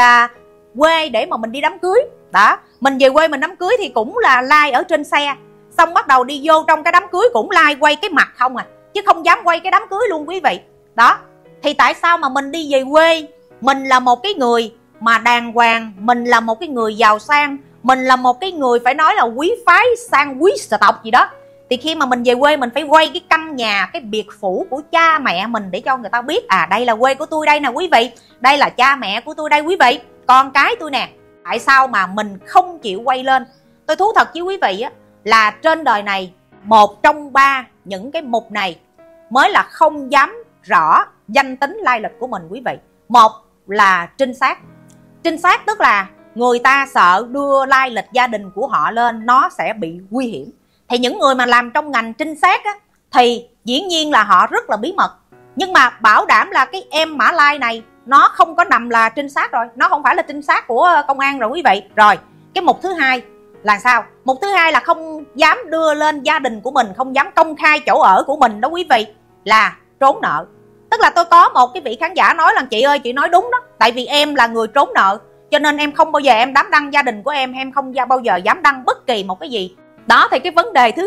quê để mà mình đi đám cưới. Đó, mình về quê mình đám cưới thì cũng là like ở trên xe. Xong bắt đầu đi vô trong cái đám cưới cũng like quay cái mặt không à, chứ không dám quay cái đám cưới luôn quý vị. Đó, thì tại sao mà mình đi về quê, mình là một cái người mà đàng hoàng, mình là một cái người giàu sang, mình là một cái người phải nói là quý phái sang quý sở tộc gì đó, Thì khi mà mình về quê mình phải quay cái căn nhà, cái biệt phủ của cha mẹ mình để cho người ta biết đây là quê của tôi đây nè quý vị, đây là cha mẹ của tôi đây quý vị, con cái tôi nè. Tại sao mà mình không chịu quay lên? Tôi thú thật với quý vị á, là trên đời này một trong ba những cái mục này mới là không dám rõ danh tính lai lịch của mình quý vị. Một là trinh sát. Trinh sát tức là người ta sợ đưa lai lịch gia đình của họ lên nó sẽ bị nguy hiểm. Thì những người mà làm trong ngành trinh sát á, thì dĩ nhiên là họ rất là bí mật. Nhưng mà bảo đảm là cái em Mã Lai này nó không có nằm là trinh sát rồi, nó không phải là trinh sát của công an rồi quý vị. Rồi cái mục thứ hai là sao? Mục thứ hai là không dám đưa lên gia đình của mình, không dám công khai chỗ ở của mình đó quý vị, là trốn nợ. Tức là tôi có một cái vị khán giả nói là chị ơi, chị nói đúng đó, tại vì em là người trốn nợ cho nên em không bao giờ em dám đăng gia đình của em không bao giờ dám đăng bất kỳ một cái gì. Đó thì cái vấn đề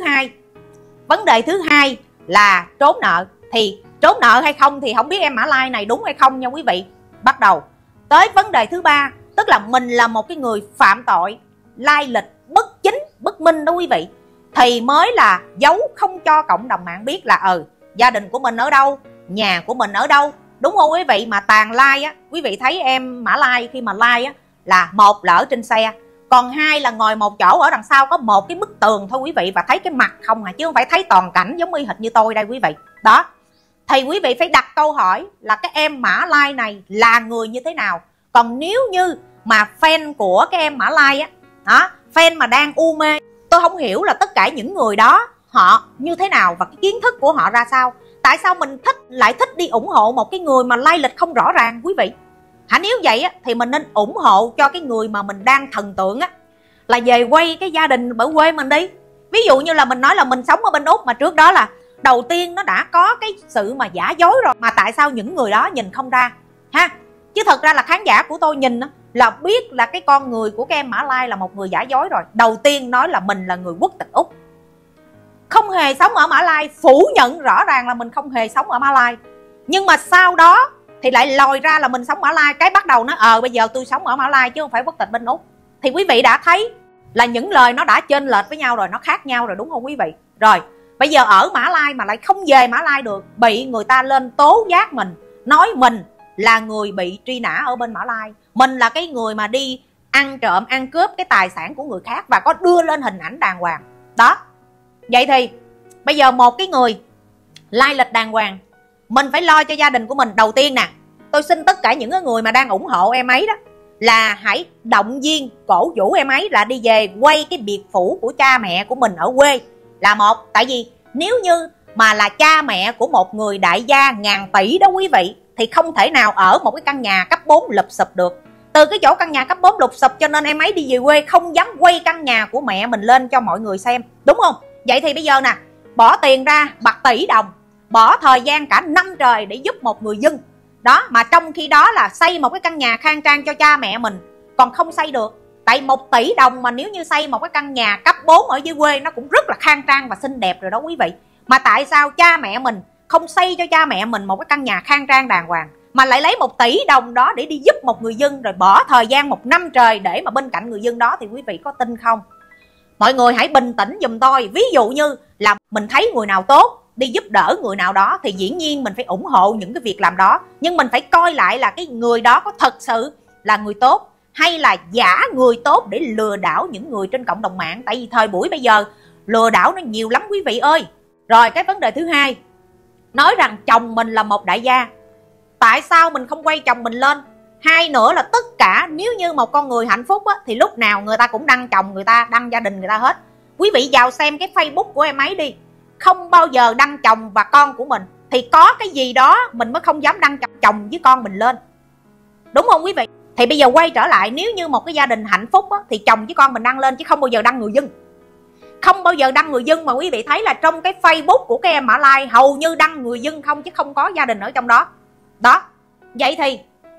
thứ hai là trốn nợ. Thì trốn nợ hay không thì không biết em Mã Lai này đúng hay không nha quý vị. Bắt đầu tới vấn đề thứ ba, tức là mình là một cái người phạm tội, lai lịch bất chính bất minh đó quý vị, thì mới là giấu không cho cộng đồng mạng biết là gia đình của mình ở đâu, nhà của mình ở đâu, đúng không quý vị? Mà tàn like á, quý vị thấy em Mã Lai khi mà like á là một là ở trên xe, còn hai là ngồi một chỗ ở đằng sau có một cái bức tường thôi quý vị, và thấy cái mặt không chứ không phải thấy toàn cảnh giống y hệt như tôi đây quý vị. Đó thì quý vị phải đặt câu hỏi là cái em Mã Lai này là người như thế nào. Còn nếu như mà fan của cái em Mã Lai á, fan mà đang u mê, tôi không hiểu là tất cả những người đó họ như thế nào và cái kiến thức của họ ra sao. Tại sao mình lại thích đi ủng hộ một cái người mà lai lịch không rõ ràng quý vị? Nếu vậy á, thì mình nên ủng hộ cho cái người mà mình đang thần tượng á, là về quay cái gia đình ở quê mình đi. Ví dụ như là mình nói là mình sống ở bên Úc, mà trước đó là đầu tiên nó đã có cái sự mà giả dối rồi, mà tại sao những người đó nhìn không ra ha? Chứ thật ra là khán giả của tôi nhìn là biết là cái con người của cái em Mã Lai là một người giả dối rồi. Đầu tiên nói là mình là người quốc tịch Úc, không hề sống ở Mã Lai, phủ nhận rõ ràng là mình không hề sống ở Mã Lai. Nhưng mà sau đó thì lại lòi ra là mình sống Mã Lai, cái bắt đầu nói bây giờ tôi sống ở Mã Lai chứ không phải quốc tịch bên Úc. Thì quý vị đã thấy là những lời nó đã chênh lệch với nhau rồi, nó khác nhau rồi đúng không quý vị? Rồi bây giờ ở Mã Lai mà lại không về Mã Lai được, bị người ta lên tố giác mình, nói mình là người bị truy nã ở bên Mã Lai, mình là cái người mà đi ăn trộm ăn cướp cái tài sản của người khác và có đưa lên hình ảnh đàng hoàng. Đó, vậy thì bây giờ một cái người lai lịch đàng hoàng, mình phải lo cho gia đình của mình. Đầu tiên nè, tôi xin tất cả những người mà đang ủng hộ em ấy đó là hãy động viên cổ vũ em ấy là đi về quay cái biệt phủ của cha mẹ của mình ở quê là một. Tại vì nếu như mà là cha mẹ của một người đại gia ngàn tỷ đó quý vị, thì không thể nào ở một cái căn nhà cấp 4 lụp xụp được. Từ cái chỗ căn nhà cấp 4 lụp xụp cho nên em ấy đi về quê không dám quay căn nhà của mẹ mình lên cho mọi người xem, đúng không? Vậy thì bây giờ nè, bỏ tiền ra bạc tỷ đồng, bỏ thời gian cả năm trời để giúp một người dân đó, mà trong khi đó là xây một cái căn nhà khang trang cho cha mẹ mình còn không xây được. Tại 1 tỷ đồng mà nếu như xây một cái căn nhà cấp 4 ở dưới quê nó cũng rất là khang trang và xinh đẹp rồi đó quý vị. Mà tại sao cha mẹ mình không xây cho cha mẹ mình một cái căn nhà khang trang đàng hoàng, mà lại lấy 1 tỷ đồng đó để đi giúp một người dân, rồi bỏ thời gian 1 năm trời để mà bên cạnh người dân đó, thì quý vị có tin không? Mọi người hãy bình tĩnh giùm tôi. Ví dụ như là mình thấy người nào tốt đi giúp đỡ người nào đó thì dĩ nhiên mình phải ủng hộ những cái việc làm đó, nhưng mình phải coi lại là cái người đó có thật sự là người tốt hay là giả người tốt để lừa đảo những người trên cộng đồng mạng. Tại vì thời buổi bây giờ lừa đảo nó nhiều lắm quý vị ơi. Rồi cái vấn đề thứ hai, nói rằng chồng mình là một đại gia, tại sao mình không quay chồng mình lên? Hai nữa là tất cả nếu như một con người hạnh phúc á, thì lúc nào người ta cũng đăng chồng người ta, đăng gia đình người ta hết. Quý vị vào xem cái Facebook của em ấy đi, không bao giờ đăng chồng và con của mình. Thì có cái gì đó mình mới không dám đăng chồng với con mình lên, đúng không quý vị? Thì bây giờ quay trở lại, nếu như một cái gia đình hạnh phúc á, thì chồng với con mình đăng lên chứ không bao giờ đăng người dân. Không bao giờ đăng người dân, mà quý vị thấy là trong cái Facebook của cái em Mã Lai hầu như đăng người dân không, chứ không có gia đình ở trong đó. Đó, vậy thì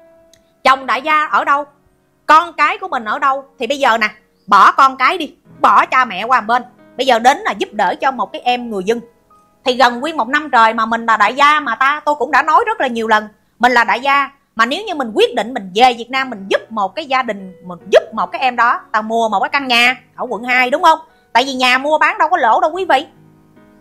chồng đại gia ở đâu? Con cái của mình ở đâu? Thì bây giờ nè, bỏ con cái đi, bỏ cha mẹ qua một bên, bây giờ đến là giúp đỡ cho một cái em người dân. Thì gần nguyên 1 năm trời mà mình là đại gia mà tôi cũng đã nói rất là nhiều lần, mình là đại gia, mà nếu như mình quyết định mình về Việt Nam mình giúp một cái gia đình, mình giúp một cái em đó, tao mua một cái căn nhà ở quận 2 đúng không? Tại vì nhà mua bán đâu có lỗ đâu quý vị.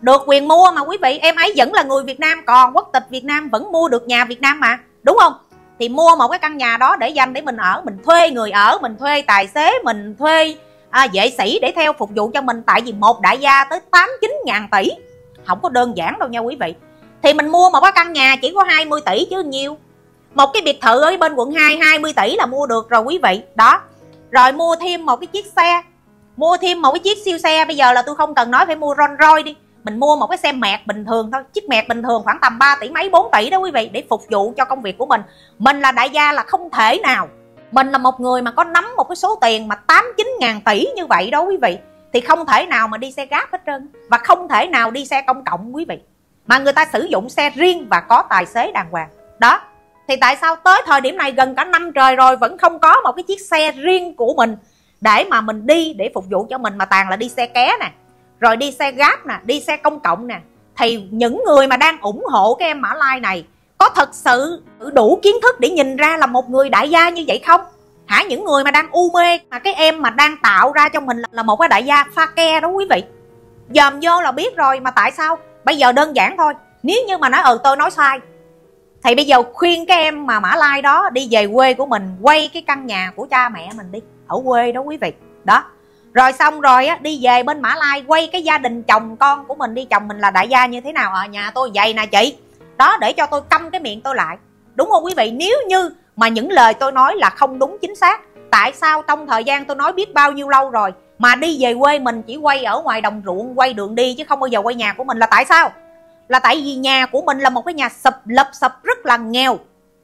được quyền mua mà quý vị. Em ấy vẫn là người Việt Nam, còn quốc tịch Việt Nam, vẫn mua được nhà Việt Nam mà, đúng không? Thì mua một cái căn nhà đó để dành để mình ở, mình thuê người ở, mình thuê tài xế, mình thuê vệ sĩ để theo phục vụ cho mình. Tại vì một đại gia tới 8-9 ngàn tỷ, không có đơn giản đâu nha quý vị. Thì mình mua một cái căn nhà chỉ có 20 tỷ chứ nhiều. Một cái biệt thự ở bên quận 2 20 tỷ là mua được rồi quý vị. Đó. Rồi mua thêm một cái chiếc xe, mua thêm một cái chiếc siêu xe. Bây giờ là tôi không cần nói phải mua Rolls Royce đi, mình mua một cái xe mẹt bình thường thôi. Chiếc mẹt bình thường khoảng tầm 3 tỷ mấy 4 tỷ đó quý vị, để phục vụ cho công việc của mình. Mình là đại gia là không thể nào, mình là một người mà có nắm một cái số tiền mà 8-9 ngàn tỷ như vậy đó quý vị, thì không thể nào mà đi xe Grab hết trơn. Và không thể nào đi xe công cộng quý vị, mà người ta sử dụng xe riêng và có tài xế đàng hoàng. Đó. Thì tại sao tới thời điểm này gần cả năm trời rồi vẫn không có một cái chiếc xe riêng của mình để mà mình đi, để phục vụ cho mình, mà toàn là đi xe ké nè, rồi đi xe Grab nè, đi xe công cộng nè. Thì những người mà đang ủng hộ cái em Mã Lai này có thật sự đủ kiến thức để nhìn ra là một người đại gia như vậy không? Hả? Những người mà đang u mê mà cái em mà đang tạo ra cho mình là một cái đại gia pha ke đó quý vị, dòm vô là biết rồi. Mà tại sao? Bây giờ đơn giản thôi, nếu như mà nói tôi nói sai, thì bây giờ khuyên cái em mà Mã Lai đó đi về quê của mình, quay cái căn nhà của cha mẹ mình đi, ở quê đó quý vị. Đó. Rồi xong rồi á, đi về bên Mã Lai quay cái gia đình chồng con của mình đi. Chồng mình là đại gia như thế nào? Nhà tôi vậy nè chị. Đó, để cho tôi câm cái miệng tôi lại. Đúng không quý vị? Nếu như mà những lời tôi nói là không đúng chính xác, tại sao trong thời gian tôi nói biết bao nhiêu lâu rồi mà đi về quê mình chỉ quay ở ngoài đồng ruộng, quay đường đi chứ không bao giờ quay nhà của mình? Là tại sao? Là tại vì nhà của mình là một cái nhà lụp xụp rất là nghèo.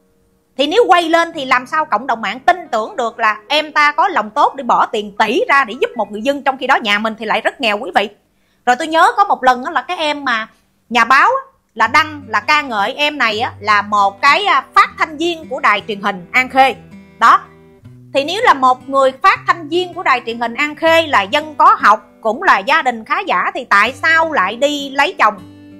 Thì nếu quay lên thì làm sao cộng đồng mạng tin tưởng được là em ta có lòng tốt để bỏ tiền tỷ ra để giúp một người dân, trong khi đó nhà mình thì lại rất nghèo quý vị. Rồi tôi nhớ có một lần đó là cái em mà nhà báo là đăng là ca ngợi em này là một cái phát thanh viên của đài truyền hình An Khê. Đó. Thì nếu là một người phát thanh viên của đài truyền hình An Khê, là dân có học, cũng là gia đình khá giả, thì tại sao lại đi lấy chồng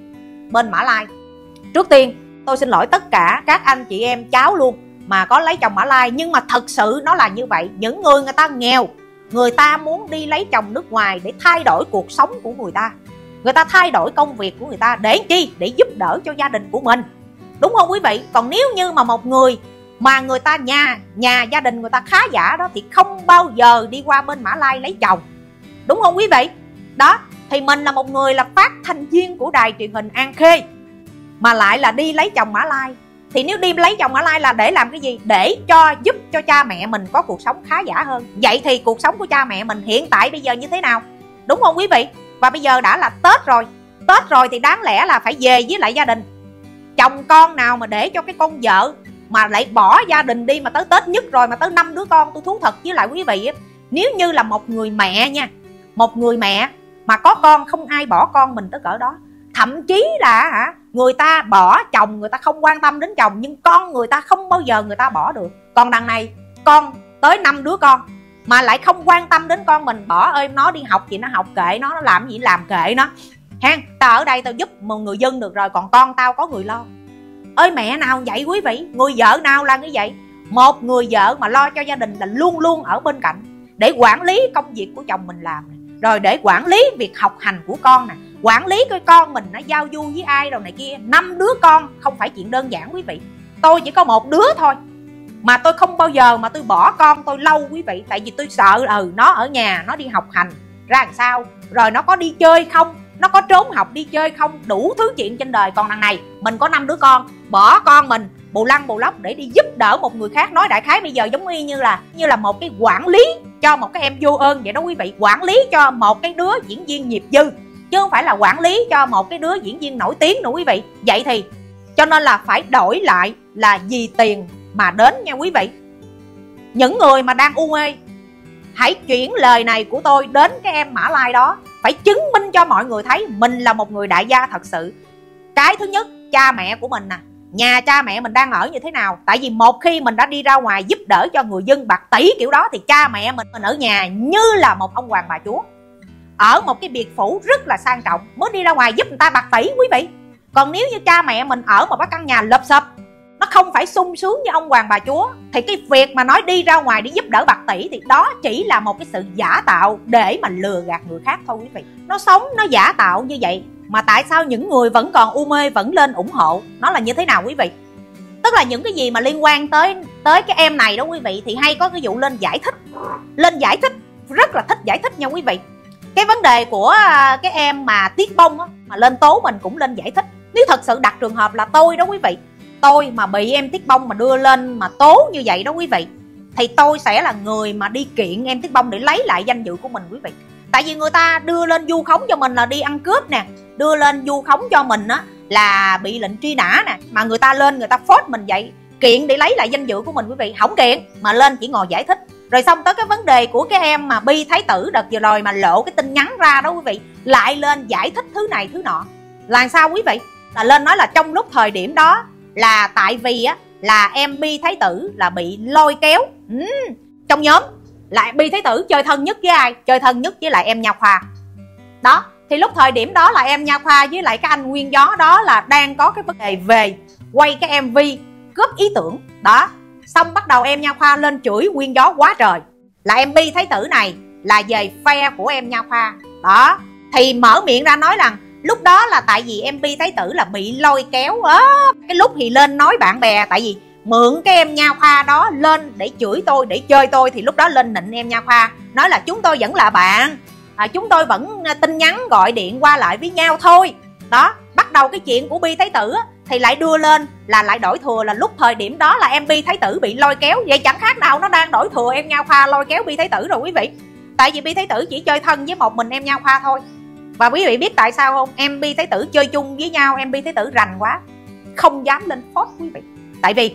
bên Mã Lai? Trước tiên tôi xin lỗi tất cả các anh chị em cháu luôn mà có lấy chồng Mã Lai, nhưng mà thật sự nó là như vậy. Những người ta nghèo, người ta muốn đi lấy chồng nước ngoài để thay đổi cuộc sống của người ta, người ta thay đổi công việc của người ta. Để chi? Để giúp đỡ cho gia đình của mình, đúng không quý vị? Còn nếu như mà một người mà người ta nhà gia đình người ta khá giả đó, thì không bao giờ đi qua bên Mã Lai lấy chồng, đúng không quý vị? Đó. Thì mình là một người là phát thanh viên của đài truyền hình An Khê mà lại là đi lấy chồng Mã Lai. Thì nếu đi lấy chồng Mã Lai là để làm cái gì? Để giúp cho cha mẹ mình có cuộc sống khá giả hơn. Vậy thì cuộc sống của cha mẹ mình hiện tại bây giờ như thế nào? Đúng không quý vị? Và bây giờ đã là Tết rồi. Tết rồi thì đáng lẽ là phải về với lại gia đình. Chồng con nào mà để cho cái con vợ mà lại bỏ gia đình đi, mà tới Tết nhất rồi mà tới 5 đứa con. Tôi thú thật với lại quý vị, nếu như là một người mẹ nha, một người mẹ mà có con, không ai bỏ con mình tới cỡ đó. Thậm chí là người ta bỏ chồng, người ta không quan tâm đến chồng, nhưng con người ta không bao giờ người ta bỏ được. Còn đằng này con tới 5 đứa con mà lại không quan tâm đến con mình, bỏ ơi nó đi học gì nó học, kệ nó làm gì làm kệ nó ha, tao ở đây tao giúp một người dân được rồi, còn con tao có người lo. Ơi mẹ nào vậy quý vị? Người vợ nào là như vậy? Một người vợ mà lo cho gia đình là luôn luôn ở bên cạnh để quản lý công việc của chồng mình làm, rồi để quản lý việc học hành của con nè, quản lý coi con mình nó giao du với ai rồi này kia. 5 đứa con không phải chuyện đơn giản quý vị. Tôi chỉ có một đứa thôi mà tôi không bao giờ mà tôi bỏ con tôi lâu quý vị. Tại vì tôi sợ nó ở nhà nó đi học hành ra làm sao, rồi nó có đi chơi không, nó có trốn học đi chơi không, đủ thứ chuyện trên đời. Còn đằng này mình có 5 đứa con, bỏ con mình bù lăn bù lóc để đi giúp đỡ một người khác. Nói đại khái bây giờ giống y như là một cái quản lý cho một cái em vô ơn vậy đó quý vị. Quản lý cho một cái đứa diễn viên nghiệp dư, chứ không phải là quản lý cho một cái đứa diễn viên nổi tiếng nữa quý vị. Vậy thì cho nên là phải đổi lại là vì tiền mà đến nha quý vị. Những người mà đang u mê, hãy chuyển lời này của tôi đến cái em Mã Lai đó, phải chứng minh cho mọi người thấy mình là một người đại gia thật sự. Cái thứ nhất, cha mẹ của mình nè, nhà cha mẹ mình đang ở như thế nào. Tại vì một khi mình đã đi ra ngoài giúp đỡ cho người dân bạc tỷ kiểu đó, thì cha mẹ mình ở nhà như là một ông hoàng bà chúa, ở một cái biệt phủ rất là sang trọng, mới đi ra ngoài giúp người ta bạc tỷ quý vị. Còn nếu như cha mẹ mình ở một cái căn nhà lụp xụp, nó không phải sung sướng như ông hoàng bà chúa, thì cái việc mà nói đi ra ngoài để giúp đỡ bạc tỷ thì đó chỉ là một cái sự giả tạo để mà lừa gạt người khác thôi quý vị. Nó sống nó giả tạo như vậy mà tại sao những người vẫn còn u mê vẫn lên ủng hộ? Nó là như thế nào quý vị? Tức là những cái gì mà liên quan tới cái em này đó quý vị, thì hay có cái vụ lên giải thích, rất là thích giải thích nha quý vị. Cái vấn đề của cái em mà Tiết Bông á, mà lên tố mình cũng lên giải thích. Nếu thật sự đặt trường hợp là tôi đó quý vị, tôi mà bị em Tiết Bông mà đưa lên mà tố như vậy đó quý vị, thì tôi sẽ là người mà đi kiện em Tiết Bông để lấy lại danh dự của mình quý vị. Tại vì người ta đưa lên vu khống cho mình là đi ăn cướp nè, đưa lên vu khống cho mình á là bị lệnh truy nã nè, mà người ta lên người ta phốt mình vậy, kiện để lấy lại danh dự của mình quý vị. Không kiện mà lên chỉ ngồi giải thích. Rồi xong tới cái vấn đề của cái em mà Bi Thái Tử đợt vừa rồi mà lộ cái tin nhắn ra đó quý vị, lại lên giải thích thứ này thứ nọ. Là sao quý vị? Là lên nói là trong lúc thời điểm đó là tại vì á là em Bi Thái Tử là bị lôi kéo trong nhóm, lại Bi Thái Tử chơi thân nhất với ai? Chơi thân nhất với lại em Nha Khoa đó. Thì lúc thời điểm đó là em Nha Khoa với lại cái anh Nguyên Gió đó là đang có cái vấn đề về quay cái MV cướp ý tưởng đó. Xong bắt đầu em Nha Khoa lên chửi Nguyên Gió quá trời, là em Bi Thái Tử này là về phe của em Nha Khoa đó. Thì mở miệng ra nói rằng lúc đó là tại vì em Bi Thái Tử là bị lôi kéo á. Cái lúc thì lên nói bạn bè, tại vì mượn cái em Nha Khoa đó lên để chửi tôi, để chơi tôi, thì lúc đó lên nịnh em Nha Khoa, nói là chúng tôi vẫn là bạn, chúng tôi vẫn tin nhắn gọi điện qua lại với nhau thôi đó. Bắt đầu cái chuyện của Bi Thái Tử á, thì lại đưa lên là lại đổi thừa là lúc thời điểm đó là em Bi Thái Tử bị lôi kéo. Vậy chẳng khác nào nó đang đổi thừa em Nha Khoa lôi kéo Bi Thái Tử rồi quý vị. Tại vì Bi Thái Tử chỉ chơi thân với một mình em Nha Khoa thôi. Và quý vị biết tại sao không? Em Bi Thái Tử chơi chung với nhau, em Bi Thái Tử rành quá, không dám lên phốt quý vị. Tại vì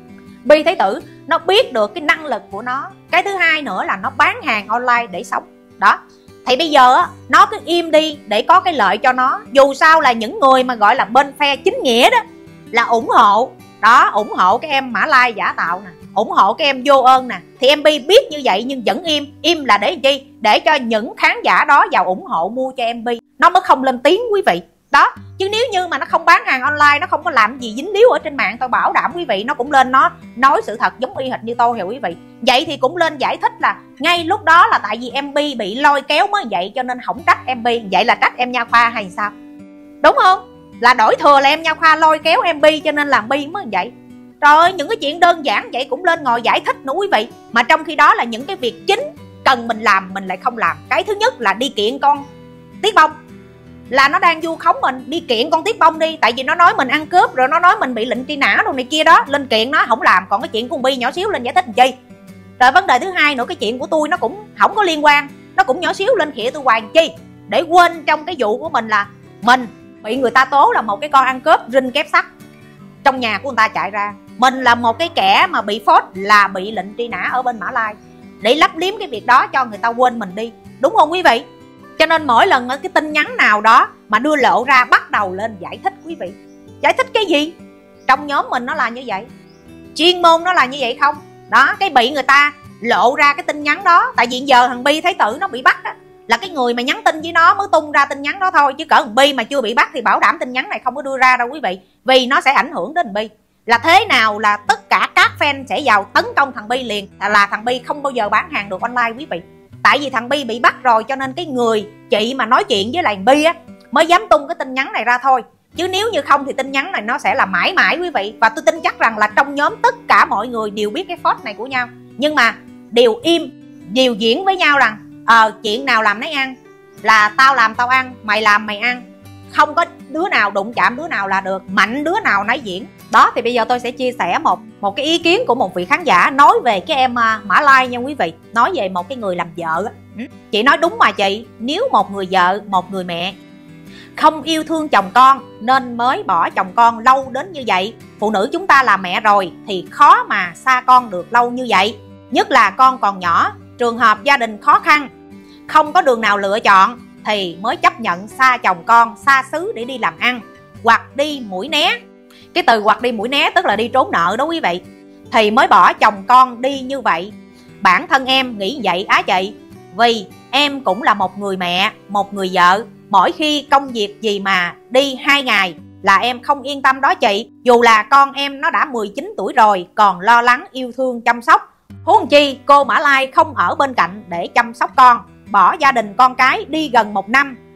Bi Thái Tử nó biết được cái năng lực của nó. Cái thứ hai nữa là nó bán hàng online để sống đó. Thì bây giờ á, nó cứ im đi để có cái lợi cho nó. Dù sao là những người mà gọi là bên phe chính nghĩa đó là ủng hộ đó, ủng hộ cái em Mã Lai giả tạo nè, ủng hộ cái em Vô Ơn nè. Thì em Bi biết như vậy nhưng vẫn im. Im là để làm chi? Để cho những khán giả đó vào ủng hộ mua cho em Bi, nó mới không lên tiếng quý vị đó. Chứ nếu như mà nó không bán hàng online, nó không có làm gì dính líu ở trên mạng, tôi bảo đảm quý vị nó cũng lên nó nói sự thật giống y hệt như tôi hiểu quý vị. Vậy thì cũng lên giải thích là ngay lúc đó là tại vì em Bi bị lôi kéo mới vậy, cho nên không trách em Bi. Vậy là trách em Nha Khoa hay sao? Đúng không? Là đổi thừa là em Nha Khoa lôi kéo em Bi cho nên làm Bi mới vậy. Trời ơi, những cái chuyện đơn giản vậy cũng lên ngồi giải thích nữa quý vị. Mà trong khi đó là những cái việc chính cần mình làm mình lại không làm. Cái thứ nhất là đi kiện con Tiết Bông, là nó đang vu khống mình, đi kiện con Tiết Bông đi. Tại vì nó nói mình ăn cướp, rồi nó nói mình bị lệnh truy nã đồ này kia đó, lên kiện nó không làm. Còn cái chuyện của Bi nhỏ xíu lên giải thích làm chi. Rồi vấn đề thứ hai nữa, cái chuyện của tôi nó cũng không có liên quan, nó cũng nhỏ xíu lên khịa tôi hoài làm chi, để quên trong cái vụ của mình là mình bị người ta tố là một cái con ăn cướp rinh kép sắt trong nhà của người ta chạy ra. Mình là một cái kẻ mà bị phốt là bị lệnh truy nã ở bên Mã Lai, để lấp liếm cái việc đó cho người ta quên mình đi. Đúng không quý vị? Cho nên mỗi lần cái tin nhắn nào đó mà đưa lộ ra bắt đầu lên giải thích quý vị. Giải thích cái gì? Trong nhóm mình nó là như vậy, chuyên môn nó là như vậy không? Đó, cái bị người ta lộ ra cái tin nhắn đó. Tại vì giờ thằng Bi Thái Tử nó bị bắt á, là cái người mà nhắn tin với nó mới tung ra tin nhắn đó thôi. Chứ cỡ thằng Bi mà chưa bị bắt thì bảo đảm tin nhắn này không có đưa ra đâu quý vị. Vì nó sẽ ảnh hưởng đến thằng Bi. Là thế nào là tất cả các fan sẽ vào tấn công thằng Bi liền, là thằng Bi không bao giờ bán hàng được online quý vị. Tại vì thằng Bi bị bắt rồi, cho nên cái người chị mà nói chuyện với lại thằng Bi á mới dám tung cái tin nhắn này ra thôi. Chứ nếu như không thì tin nhắn này nó sẽ là mãi mãi quý vị. Và tôi tin chắc rằng là trong nhóm tất cả mọi người đều biết cái phốt này của nhau, nhưng mà đều im, đều diễn với nhau rằng chuyện nào làm nấy ăn, là tao làm tao ăn, mày làm mày ăn, không có đứa nào đụng chạm đứa nào là được, mạnh đứa nào nấy diễn đó. Thì bây giờ tôi sẽ chia sẻ một cái ý kiến của một vị khán giả nói về cái em Mã Lai nha quý vị. Nói về một cái người làm vợ. Chị nói đúng mà chị, nếu một người vợ, một người mẹ không yêu thương chồng con nên mới bỏ chồng con lâu đến như vậy. Phụ nữ chúng ta là mẹ rồi thì khó mà xa con được lâu như vậy. Nhất là con còn nhỏ, trường hợp gia đình khó khăn, không có đường nào lựa chọn thì mới chấp nhận xa chồng con, xa xứ để đi làm ăn, hoặc đi mũi né. Cái từ hoặc đi mũi né tức là đi trốn nợ đó quý vị. Thì mới bỏ chồng con đi như vậy. Bản thân em nghĩ vậy á chị. Vì em cũng là một người mẹ, một người vợ. Mỗi khi công việc gì mà đi 2 ngày là em không yên tâm đó chị. Dù là con em nó đã 19 tuổi rồi, còn lo lắng yêu thương chăm sóc. Huống chi cô Mã Lai không ở bên cạnh để chăm sóc con, bỏ gia đình con cái đi gần 1 năm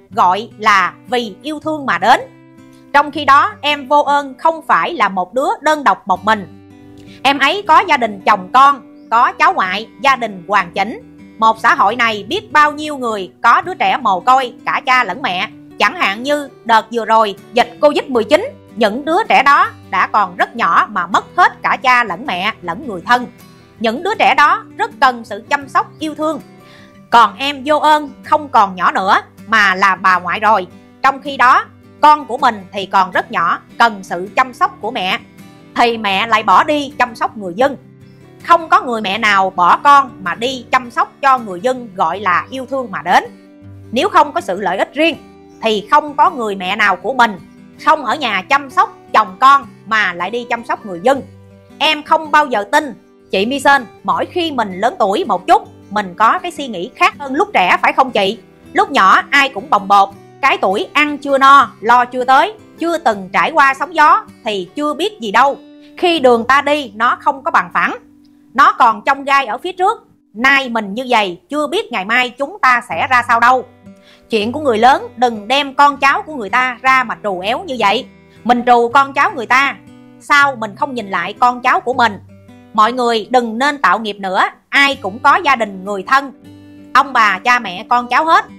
gọi là vì yêu thương mà đến. Trong khi đó em Vô Ơn không phải là một đứa đơn độc một mình. Em ấy có gia đình chồng con, có cháu ngoại, gia đình hoàn chỉnh. Một xã hội này biết bao nhiêu người có đứa trẻ mồ côi cả cha lẫn mẹ. Chẳng hạn như đợt vừa rồi dịch Covid-19, những đứa trẻ đó đã còn rất nhỏ mà mất hết cả cha lẫn mẹ lẫn người thân. Những đứa trẻ đó rất cần sự chăm sóc yêu thương. Còn em Vô Ơn không còn nhỏ nữa mà là bà ngoại rồi. Trong khi đó con của mình thì còn rất nhỏ, cần sự chăm sóc của mẹ, thì mẹ lại bỏ đi chăm sóc người dân. Không có người mẹ nào bỏ con mà đi chăm sóc cho người dân gọi là yêu thương mà đến. Nếu không có sự lợi ích riêng thì không có người mẹ nào của mình không ở nhà chăm sóc chồng con mà lại đi chăm sóc người dân. Em không bao giờ tin, chị My Sơn, mỗi khi mình lớn tuổi một chút mình có cái suy nghĩ khác hơn lúc trẻ, phải không chị? Lúc nhỏ ai cũng bồng bột, cái tuổi ăn chưa no, lo chưa tới, chưa từng trải qua sóng gió thì chưa biết gì đâu. Khi đường ta đi nó không có bằng phẳng, nó còn chông gai ở phía trước. Nay mình như vậy, chưa biết ngày mai chúng ta sẽ ra sao đâu. Chuyện của người lớn đừng đem con cháu của người ta ra mà trù éo như vậy. Mình trù con cháu người ta, sao mình không nhìn lại con cháu của mình? Mọi người đừng nên tạo nghiệp nữa. Ai cũng có gia đình người thân, ông bà cha mẹ con cháu hết.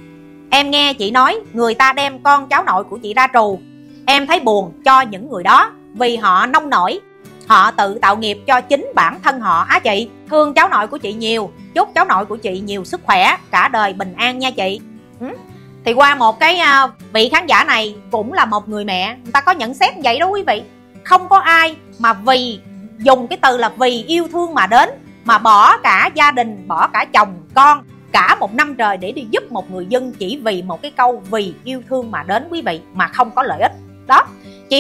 Em nghe chị nói người ta đem con cháu nội của chị ra trù, em thấy buồn cho những người đó, vì họ nông nổi, họ tự tạo nghiệp cho chính bản thân họ á chị. Thương cháu nội của chị nhiều, chúc cháu nội của chị nhiều sức khỏe, cả đời bình an nha chị. Thì qua một cái vị khán giả này cũng là một người mẹ, người ta có nhận xét vậy đó quý vị. Không có ai mà vì dùng cái từ là vì yêu thương mà đến mà bỏ cả gia đình, bỏ cả chồng con, cả một năm trời để đi giúp một người dân chỉ vì một cái câu vì yêu thương mà đến quý vị, mà không có lợi ích. Đó, chỉ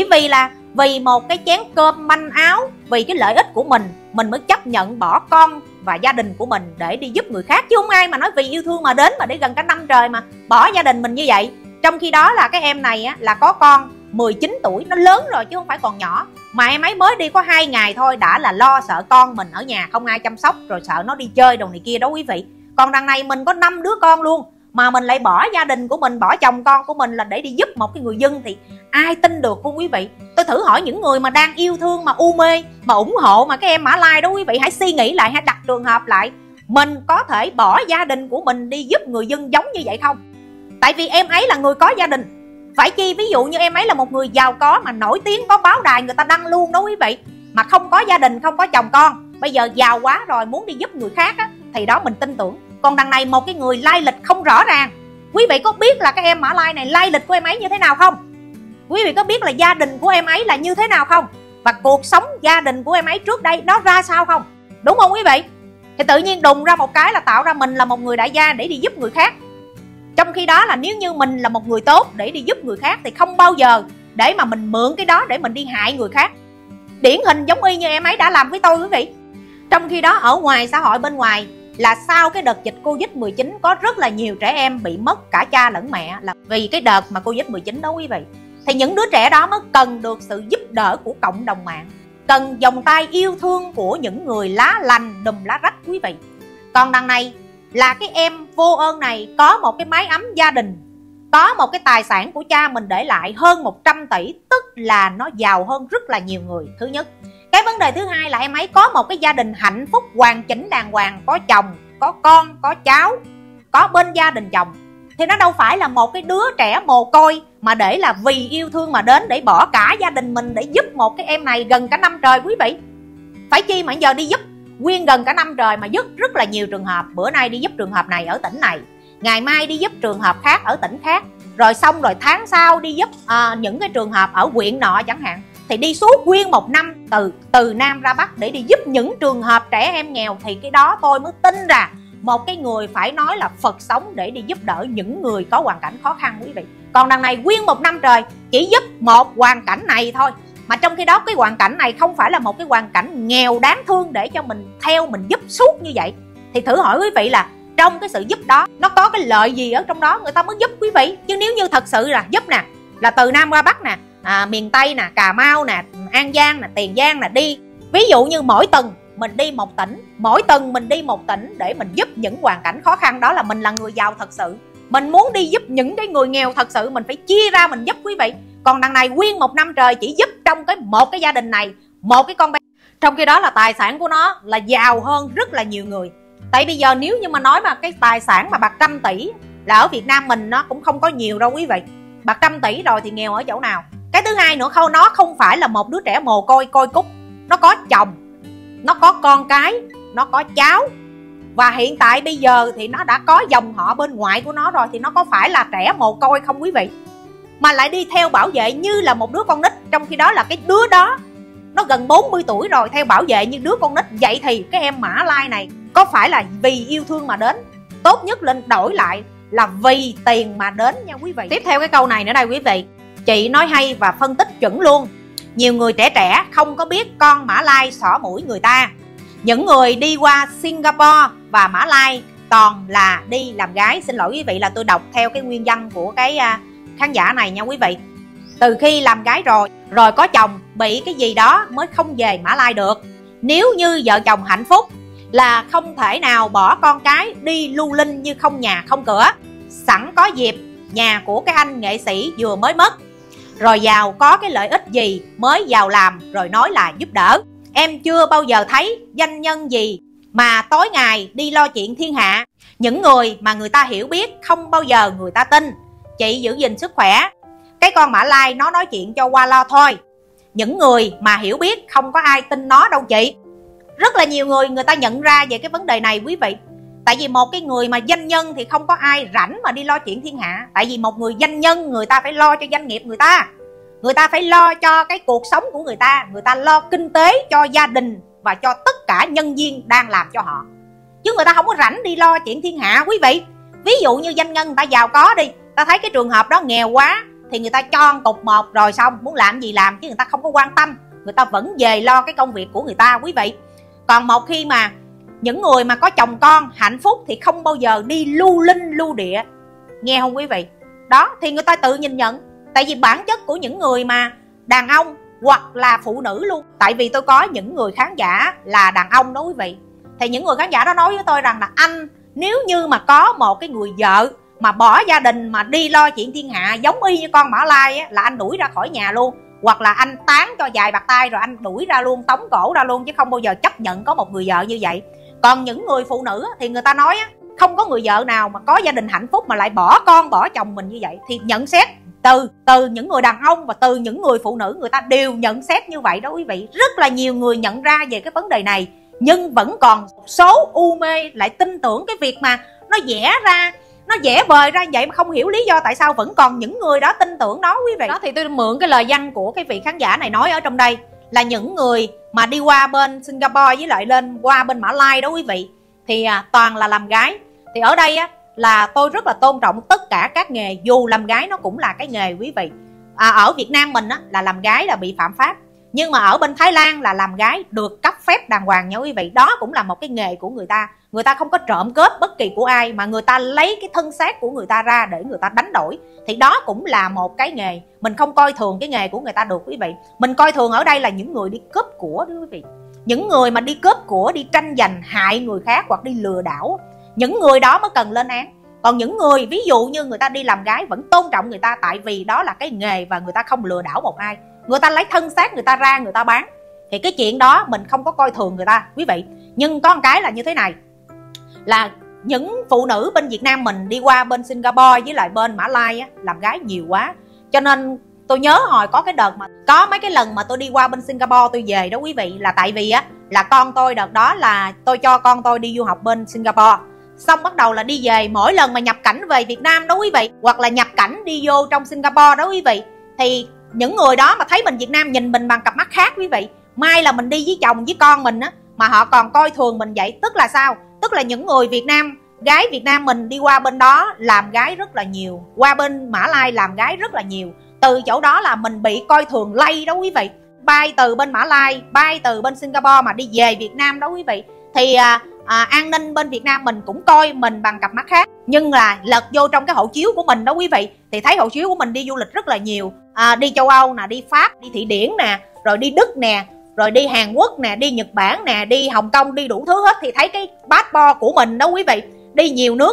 vì một cái chén cơm manh áo, vì cái lợi ích của mình mới chấp nhận bỏ con và gia đình của mình để đi giúp người khác. Chứ không ai mà nói vì yêu thương mà đến mà để gần cả năm trời mà bỏ gia đình mình như vậy. Trong khi đó là cái em này á, là có con 19 tuổi, nó lớn rồi chứ không phải còn nhỏ. Mà em ấy mới đi có 2 ngày thôi đã là lo sợ con mình ở nhà không ai chăm sóc, rồi sợ nó đi chơi đồ này kia đó quý vị. Còn đằng này mình có 5 đứa con luôn mà mình lại bỏ gia đình của mình, bỏ chồng con của mình là để đi giúp một cái người dân thì ai tin được không quý vị? Tôi thử hỏi những người mà đang yêu thương mà u mê mà ủng hộ mà cái em Mã Lai đó quý vị, hãy suy nghĩ lại, hãy đặt trường hợp lại, mình có thể bỏ gia đình của mình đi giúp người dân giống như vậy không? Tại vì em ấy là người có gia đình. Phải chi ví dụ như em ấy là một người giàu có mà nổi tiếng, có báo đài người ta đăng luôn đó quý vị, mà không có gia đình, không có chồng con, bây giờ giàu quá rồi muốn đi giúp người khác á, thì đó mình tin tưởng. Còn đằng này một cái người lai lịch không rõ ràng. Quý vị có biết là cái em Mã Lai này lai lịch của em ấy như thế nào không? Quý vị có biết là gia đình của em ấy là như thế nào không? Và cuộc sống gia đình của em ấy trước đây nó ra sao không? Đúng không quý vị? Thì tự nhiên đùng ra một cái là tạo ra mình là một người đại gia để đi giúp người khác. Trong khi đó là nếu như mình là một người tốt để đi giúp người khác thì không bao giờ để mà mình mượn cái đó để mình đi hại người khác. Điển hình giống y như em ấy đã làm với tôi quý vị. Trong khi đó ở ngoài xã hội bên ngoài là sau cái đợt dịch Covid-19 có rất là nhiều trẻ em bị mất cả cha lẫn mẹ là vì cái đợt mà Covid-19 đó quý vị. Thì những đứa trẻ đó mới cần được sự giúp đỡ của cộng đồng mạng, cần vòng tay yêu thương của những người lá lành đùm lá rách quý vị. Còn đằng này là cái em Vô Ơn này có một cái mái ấm gia đình, có một cái tài sản của cha mình để lại hơn 100 tỷ, tức là nó giàu hơn rất là nhiều người. Thứ nhất. Cái vấn đề thứ hai là em ấy có một cái gia đình hạnh phúc hoàn chỉnh đàng hoàng, có chồng, có con, có cháu, có bên gia đình chồng. Thì nó đâu phải là một cái đứa trẻ mồ côi mà để là vì yêu thương mà đến để bỏ cả gia đình mình để giúp một cái em này gần cả năm trời quý vị. Phải chi mà giờ đi giúp nguyên gần cả năm trời mà giúp rất là nhiều trường hợp. Bữa nay đi giúp trường hợp này ở tỉnh này, ngày mai đi giúp trường hợp khác ở tỉnh khác, rồi xong rồi tháng sau đi giúp những cái trường hợp ở huyện nọ chẳng hạn. Thì đi suốt nguyên một năm từ Nam ra Bắc để đi giúp những trường hợp trẻ em nghèo. Thì cái đó tôi mới tin là một cái người phải nói là Phật sống để đi giúp đỡ những người có hoàn cảnh khó khăn quý vị. Còn đằng này nguyên một năm trời chỉ giúp một hoàn cảnh này thôi, mà trong khi đó cái hoàn cảnh này không phải là một cái hoàn cảnh nghèo đáng thương để cho mình theo mình giúp suốt như vậy. Thì thử hỏi quý vị là trong cái sự giúp đó nó có cái lợi gì ở trong đó người ta mới giúp quý vị. Chứ nếu như thật sự là giúp nè, là từ Nam qua Bắc nè, miền Tây nè, Cà Mau nè, An Giang nè, Tiền Giang nè, đi ví dụ như mỗi tuần mình đi một tỉnh, mỗi tuần mình đi một tỉnh để mình giúp những hoàn cảnh khó khăn, đó là mình là người giàu thật sự. Mình muốn đi giúp những cái người nghèo thật sự, mình phải chia ra mình giúp quý vị. Còn đằng này nguyên một năm trời chỉ giúp trong một cái gia đình này, một cái con bé, trong khi đó là tài sản của nó là giàu hơn rất là nhiều người. Tại bây giờ nếu như mà nói mà cái tài sản mà bạc trăm tỷ là ở Việt Nam mình nó cũng không có nhiều đâu quý vị. Bạc trăm tỷ rồi thì nghèo ở chỗ nào? Cái thứ hai nữa, nó không phải là một đứa trẻ mồ côi côi cút. Nó có chồng, nó có con cái, nó có cháu. Và hiện tại bây giờ thì nó đã có dòng họ bên ngoại của nó rồi. Thì nó có phải là trẻ mồ côi không quý vị? Mà lại đi theo bảo vệ như là một đứa con nít. Trong khi đó là cái đứa đó nó gần 40 tuổi rồi, theo bảo vệ như đứa con nít. Vậy thì cái em Mã Lai này có phải là vì yêu thương mà đến? Tốt nhất lên đổi lại là vì tiền mà đến nha quý vị. Tiếp theo cái câu này nữa đây quý vị. Chị nói hay và phân tích chuẩn luôn. Nhiều người trẻ không có biết con Mã Lai xỏ mũi người ta. Những người đi qua Singapore và Mã Lai toàn là đi làm gái. Xin lỗi quý vị là tôi đọc theo cái nguyên văn của cái khán giả này nha quý vị. Từ khi làm gái rồi có chồng bị cái gì đó mới không về Mã Lai được. Nếu như vợ chồng hạnh phúc là không thể nào bỏ con cái đi lưu linh như không nhà không cửa. Sẵn có dịp nhà của cái anh nghệ sĩ vừa mới mất, rồi giàu có cái lợi ích gì mới giàu làm rồi nói là giúp đỡ. Em chưa bao giờ thấy doanh nhân gì mà tối ngày đi lo chuyện thiên hạ. Những người mà người ta hiểu biết không bao giờ người ta tin. Chị giữ gìn sức khỏe. Cái con Mã Lai nó nói chuyện cho qua lo thôi. Những người mà hiểu biết không có ai tin nó đâu chị. Rất là nhiều người ta nhận ra về cái vấn đề này quý vị. Tại vì một cái người mà doanh nhân thì không có ai rảnh mà đi lo chuyện thiên hạ. Tại vì một người doanh nhân người ta phải lo cho doanh nghiệp người ta. Người ta phải lo cho cái cuộc sống của người ta. Người ta lo kinh tế cho gia đình và cho tất cả nhân viên đang làm cho họ. Chứ người ta không có rảnh đi lo chuyện thiên hạ quý vị. Ví dụ như doanh nhân người ta giàu có đi, ta thấy cái trường hợp đó nghèo quá thì người ta cho cục một rồi xong, muốn làm gì làm, chứ người ta không có quan tâm. Người ta vẫn về lo cái công việc của người ta quý vị. Còn một khi mà những người mà có chồng con hạnh phúc thì không bao giờ đi lưu linh lưu địa. Nghe không quý vị? Đó thì người ta tự nhìn nhận. Tại vì bản chất của những người mà đàn ông hoặc là phụ nữ luôn. Tại vì tôi có những người khán giả là đàn ông đó quý vị. Thì những người khán giả đó nói với tôi rằng là anh, nếu như mà có một cái người vợ mà bỏ gia đình mà đi lo chuyện thiên hạ giống y như con Mã Lai á, là anh đuổi ra khỏi nhà luôn. Hoặc là anh tán cho vài bạt tay rồi anh đuổi ra luôn, tống cổ ra luôn, chứ không bao giờ chấp nhận có một người vợ như vậy. Còn những người phụ nữ thì người ta nói á, không có người vợ nào mà có gia đình hạnh phúc mà lại bỏ con bỏ chồng mình như vậy. Thì nhận xét từ những người đàn ông và từ những người phụ nữ, người ta đều nhận xét như vậy đó quý vị. Rất là nhiều người nhận ra về cái vấn đề này, nhưng vẫn còn số u mê lại tin tưởng cái việc mà nó vẽ vời ra vậy, mà không hiểu lý do tại sao vẫn còn những người đó tin tưởng đó quý vị. Đó thì tôi mượn cái lời văn của cái vị khán giả này nói ở trong đây, là những người mà đi qua bên Singapore với lại lên qua bên Mã Lai đó quý vị, thì toàn là làm gái. Thì ở đây á là tôi rất là tôn trọng tất cả các nghề, dù làm gái nó cũng là cái nghề quý vị. Ở Việt Nam mình á là làm gái là bị phạm pháp, nhưng mà ở bên Thái Lan là làm gái được cấp phép đàng hoàng nha quý vị. Đó cũng là một cái nghề của người ta. Người ta không có trộm cướp bất kỳ của ai, mà người ta lấy cái thân xác của người ta ra để người ta đánh đổi. Thì đó cũng là một cái nghề. Mình không coi thường cái nghề của người ta được quý vị. Mình coi thường ở đây là những người đi cướp của đó quý vị. Những người mà đi cướp của, đi tranh giành hại người khác hoặc đi lừa đảo, những người đó mới cần lên án. Còn những người ví dụ như người ta đi làm gái vẫn tôn trọng người ta, tại vì đó là cái nghề và người ta không lừa đảo một ai. Người ta lấy thân xác người ta ra người ta bán. Thì cái chuyện đó mình không có coi thường người ta quý vị. Nhưng có một cái là như thế này, là những phụ nữ bên Việt Nam mình đi qua bên Singapore với lại bên Mã Lai á, làm gái nhiều quá. Cho nên tôi nhớ hồi có cái đợt mà có mấy cái lần mà tôi đi qua bên Singapore tôi về đó quý vị, là tại vì á là con tôi đợt đó là tôi cho con tôi đi du học bên Singapore. Xong bắt đầu là đi về, mỗi lần mà nhập cảnh về Việt Nam đó quý vị, hoặc là nhập cảnh đi vô trong Singapore đó quý vị, thì những người đó mà thấy mình Việt Nam nhìn mình bằng cặp mắt khác quý vị. Mai là mình đi với chồng với con mình á mà họ còn coi thường mình vậy, tức là sao? Tức là những người Việt Nam, gái Việt Nam mình đi qua bên đó làm gái rất là nhiều, qua bên Mã Lai làm gái rất là nhiều. Từ chỗ đó là mình bị coi thường lây đó quý vị. Bay từ bên Mã Lai, bay từ bên Singapore mà đi về Việt Nam đó quý vị, thì an ninh bên Việt Nam mình cũng coi mình bằng cặp mắt khác. Nhưng là lật vô trong cái hộ chiếu của mình đó quý vị, thì thấy hộ chiếu của mình đi du lịch rất là nhiều. Đi châu Âu nè, đi Pháp, đi Thụy Điển nè, rồi đi Đức nè, rồi đi Hàn Quốc nè, đi Nhật Bản nè, đi Hồng Kông, đi đủ thứ hết. Thì thấy cái passport của mình đó quý vị, đi nhiều nước.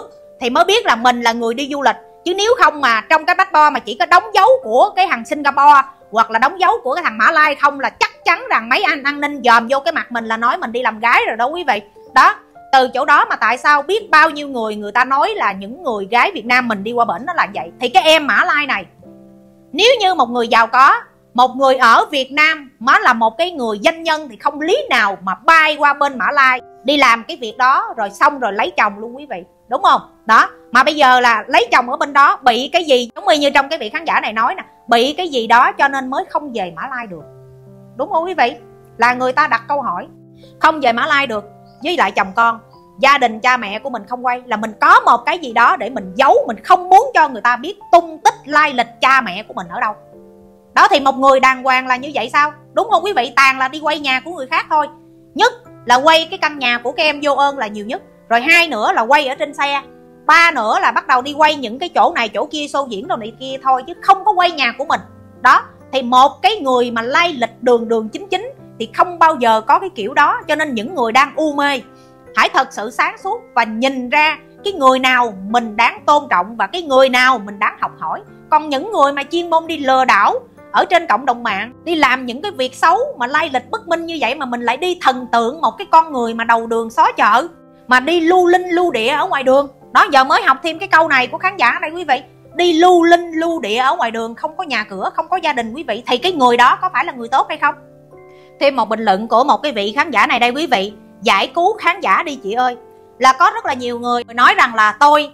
thì mới biết là mình là người đi du lịch. Chứ nếu không mà trong cái passport mà chỉ có đóng dấu của cái thằng Singapore hoặc là đóng dấu của cái thằng Mã Lai không là chắc chắn rằng mấy anh an ninh dòm vô cái mặt mình là nói mình đi làm gái rồi đó quý vị. Đó, từ chỗ đó mà tại sao biết bao nhiêu người ta nói là những người gái Việt Nam mình đi qua bển nó là vậy. Thì cái em Mã Lai này, nếu như một người giàu có, một người ở Việt Nam mà là một cái người doanh nhân thì không lý nào mà bay qua bên Mã Lai đi làm cái việc đó rồi xong rồi lấy chồng luôn quý vị, đúng không? Đó, mà bây giờ là lấy chồng ở bên đó bị cái gì, giống như trong cái vị khán giả này nói nè, bị cái gì đó cho nên mới không về Mã Lai được, đúng không quý vị? Là người ta đặt câu hỏi không về Mã Lai được, với lại chồng con, gia đình cha mẹ của mình không quay, là mình có một cái gì đó để mình giấu, mình không muốn cho người ta biết tung tích lai lịch cha mẹ của mình ở đâu. Đó, thì một người đàng hoàng là như vậy sao, đúng không quý vị? Tàn là đi quay nhà của người khác thôi, nhất là quay cái căn nhà của các em vô ơn là nhiều nhất, rồi hai nữa là quay ở trên xe, ba nữa là bắt đầu đi quay những cái chỗ này chỗ kia, show diễn đồ này kia thôi, chứ không có quay nhà của mình. Đó, thì một cái người mà lai lịch đường chính thì không bao giờ có cái kiểu đó. Cho nên những người đang u mê hãy thật sự sáng suốt và nhìn ra cái người nào mình đáng tôn trọng và cái người nào mình đáng học hỏi. Còn những người mà chuyên môn đi lừa đảo ở trên cộng đồng mạng, đi làm những cái việc xấu mà lai lịch bất minh như vậy, mà mình lại đi thần tượng một cái con người mà đầu đường xó chợ, mà đi lưu linh lưu địa ở ngoài đường. Đó, giờ mới học thêm cái câu này của khán giả đây quý vị, đi lưu linh lưu địa ở ngoài đường, không có nhà cửa, không có gia đình quý vị, thì cái người đó có phải là người tốt hay không? Thêm một bình luận của một cái vị khán giả này đây quý vị, giải cứu khán giả đi chị ơi. Là có rất là nhiều người nói rằng là tôi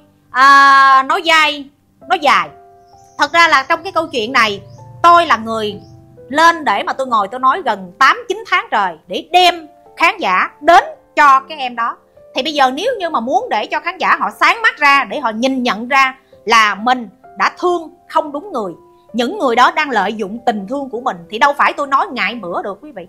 nói dài. Thật ra là trong cái câu chuyện này, tôi là người lên để mà tôi ngồi tôi nói gần 8-9 tháng trời để đem khán giả đến cho cái em đó. Thì bây giờ nếu như mà muốn để cho khán giả họ sáng mắt ra, để họ nhìn nhận ra là mình đã thương không đúng người, những người đó đang lợi dụng tình thương của mình, thì đâu phải tôi nói ngại bữa được quý vị.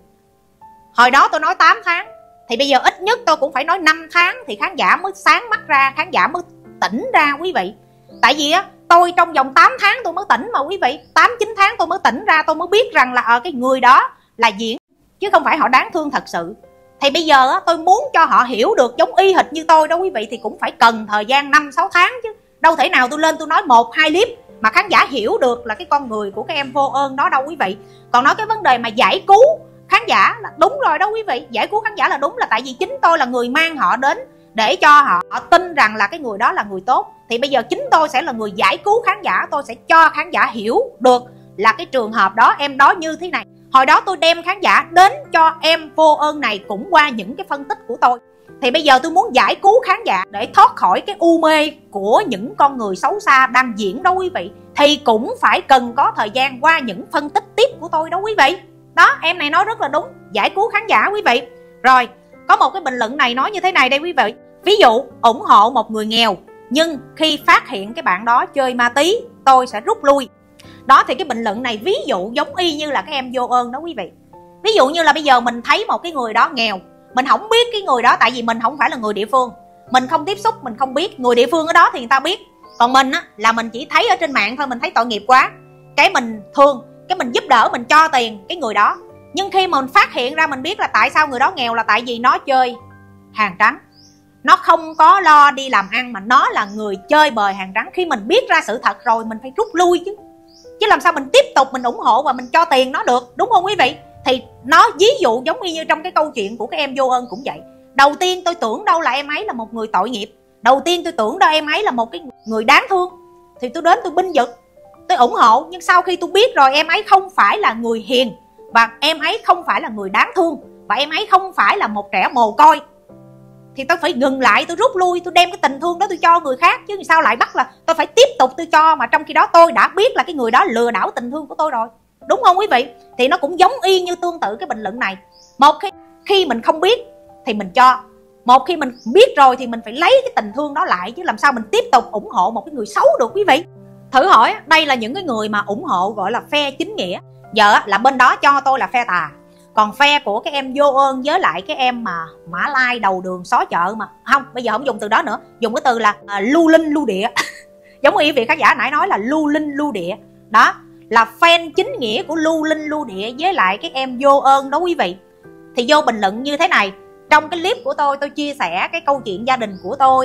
Hồi đó tôi nói 8 tháng, thì bây giờ ít nhất tôi cũng phải nói 5 tháng thì khán giả mới sáng mắt ra, khán giả mới tỉnh ra quý vị. Tại vì á, tôi trong vòng 8 tháng tôi mới tỉnh mà quý vị, 8-9 tháng tôi mới tỉnh ra, tôi mới biết rằng là cái người đó là diễn, chứ không phải họ đáng thương thật sự. Thì bây giờ á, tôi muốn cho họ hiểu được giống y hệt như tôi đó quý vị, thì cũng phải cần thời gian 5-6 tháng chứ. Đâu thể nào tôi lên tôi nói 1-2 clip mà khán giả hiểu được là cái con người của các em vô ơn đó đâu quý vị. Còn nói cái vấn đề mà giải cứu khán giả là đúng rồi đó quý vị, giải cứu khán giả là đúng, là tại vì chính tôi là người mang họ đến để cho họ tin rằng là cái người đó là người tốt. Thì bây giờ chính tôi sẽ là người giải cứu khán giả, tôi sẽ cho khán giả hiểu được là cái trường hợp đó, em đó như thế này. Hồi đó tôi đem khán giả đến cho em vô ơn này cũng qua những cái phân tích của tôi. Thì bây giờ tôi muốn giải cứu khán giả để thoát khỏi cái u mê của những con người xấu xa đang diễn đó quý vị, thì cũng phải cần có thời gian qua những phân tích tiếp của tôi đó quý vị. Đó, em này nói rất là đúng, giải cứu khán giả quý vị. Rồi, có một cái bình luận này nói như thế này đây quý vị. Ví dụ, ủng hộ một người nghèo, nhưng khi phát hiện cái bạn đó chơi ma tí, tôi sẽ rút lui. Đó, thì cái bình luận này ví dụ giống y như là các em vô ơn đó quý vị. Ví dụ như là bây giờ mình thấy một cái người đó nghèo, mình không biết cái người đó, tại vì mình không phải là người địa phương, mình không tiếp xúc, mình không biết. Người địa phương ở đó thì người ta biết. Còn mình á, là mình chỉ thấy ở trên mạng thôi, mình thấy tội nghiệp quá, cái mình thương, cái mình giúp đỡ, mình cho tiền cái người đó. Nhưng khi mình phát hiện ra, mình biết là tại sao người đó nghèo, là tại vì nó chơi hàng trắng, nó không có lo đi làm ăn, mà nó là người chơi bời hàng trắng. Khi mình biết ra sự thật rồi, mình phải rút lui chứ làm sao mình tiếp tục mình ủng hộ và mình cho tiền nó được, đúng không quý vị? Thì nó ví dụ giống như trong cái câu chuyện của các em vô ơn cũng vậy. Đầu tiên tôi tưởng đâu là em ấy là một người tội nghiệp, đầu tiên tôi tưởng đâu em ấy là một cái người đáng thương, thì tôi đến tôi binh vực, tôi ủng hộ. Nhưng sau khi tôi biết rồi em ấy không phải là người hiền, và em ấy không phải là người đáng thương, và em ấy không phải là một trẻ mồ côi, thì tôi phải ngừng lại, tôi rút lui, tôi đem cái tình thương đó tôi cho người khác. Chứ sao lại bắt là tôi phải tiếp tục tôi cho, mà trong khi đó tôi đã biết là cái người đó lừa đảo tình thương của tôi rồi, đúng không quý vị? Thì nó cũng giống y như tương tự cái bình luận này. Một khi mình không biết thì mình cho, một khi mình biết rồi thì mình phải lấy cái tình thương đó lại, chứ làm sao mình tiếp tục ủng hộ một cái người xấu được quý vị? Thử hỏi, đây là những cái người mà ủng hộ gọi là phe chính nghĩa, giờ là bên đó cho tôi là phe tà, còn phe của cái em vô ơn với lại cái em mà Mã Lai đầu đường xó chợ, mà không, bây giờ không dùng từ đó nữa, dùng cái từ là lưu linh lưu địa giống như vị khán giả nãy nói là lưu linh lưu địa. Đó là fan chính nghĩa của lưu linh lưu địa với lại cái em vô ơn đó quý vị. Thì vô bình luận như thế này, trong cái clip của tôi chia sẻ cái câu chuyện gia đình của tôi,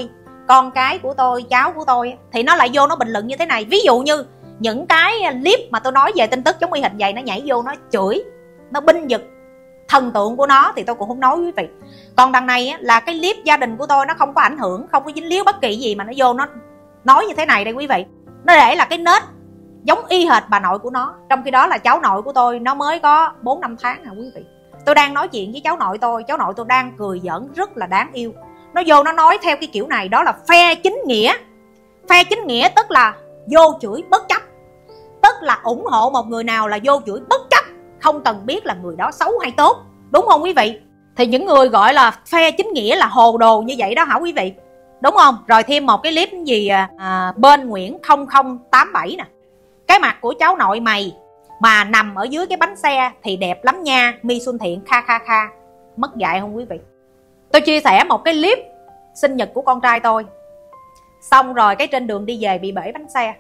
con cái của tôi, cháu của tôi, thì nó lại vô nó bình luận như thế này. Ví dụ như những cái clip mà tôi nói về tin tức giống y hệt vậy, nó nhảy vô nó chửi, nó binh vực thần tượng của nó thì tôi cũng không nói quý vị. Còn đằng này là cái clip gia đình của tôi, nó không có ảnh hưởng, không có dính líu bất kỳ gì mà nó vô nó nói như thế này đây quý vị. Nó để là cái nết giống y hệt bà nội của nó. Trong khi đó là cháu nội của tôi nó mới có 4-5 tháng à quý vị. Tôi đang nói chuyện với cháu nội tôi đang cười giỡn rất là đáng yêu. Nó vô nó nói theo cái kiểu này, đó là phe chính nghĩa. Phe chính nghĩa tức là vô chửi bất chấp, tức là ủng hộ một người nào là vô chửi bất chấp, không cần biết là người đó xấu hay tốt, đúng không quý vị? Thì những người gọi là phe chính nghĩa là hồ đồ như vậy đó hả quý vị, đúng không? Rồi thêm một cái clip gì bên Nguyễn 0087 nè. Cái mặt của cháu nội mày mà nằm ở dưới cái bánh xe thì đẹp lắm nha, Mi Xuân Thiện kha kha kha. Mất dạy không quý vị? Tôi chia sẻ một cái clip sinh nhật của con trai tôi, xong rồi cái trên đường đi về bị bể bánh xe.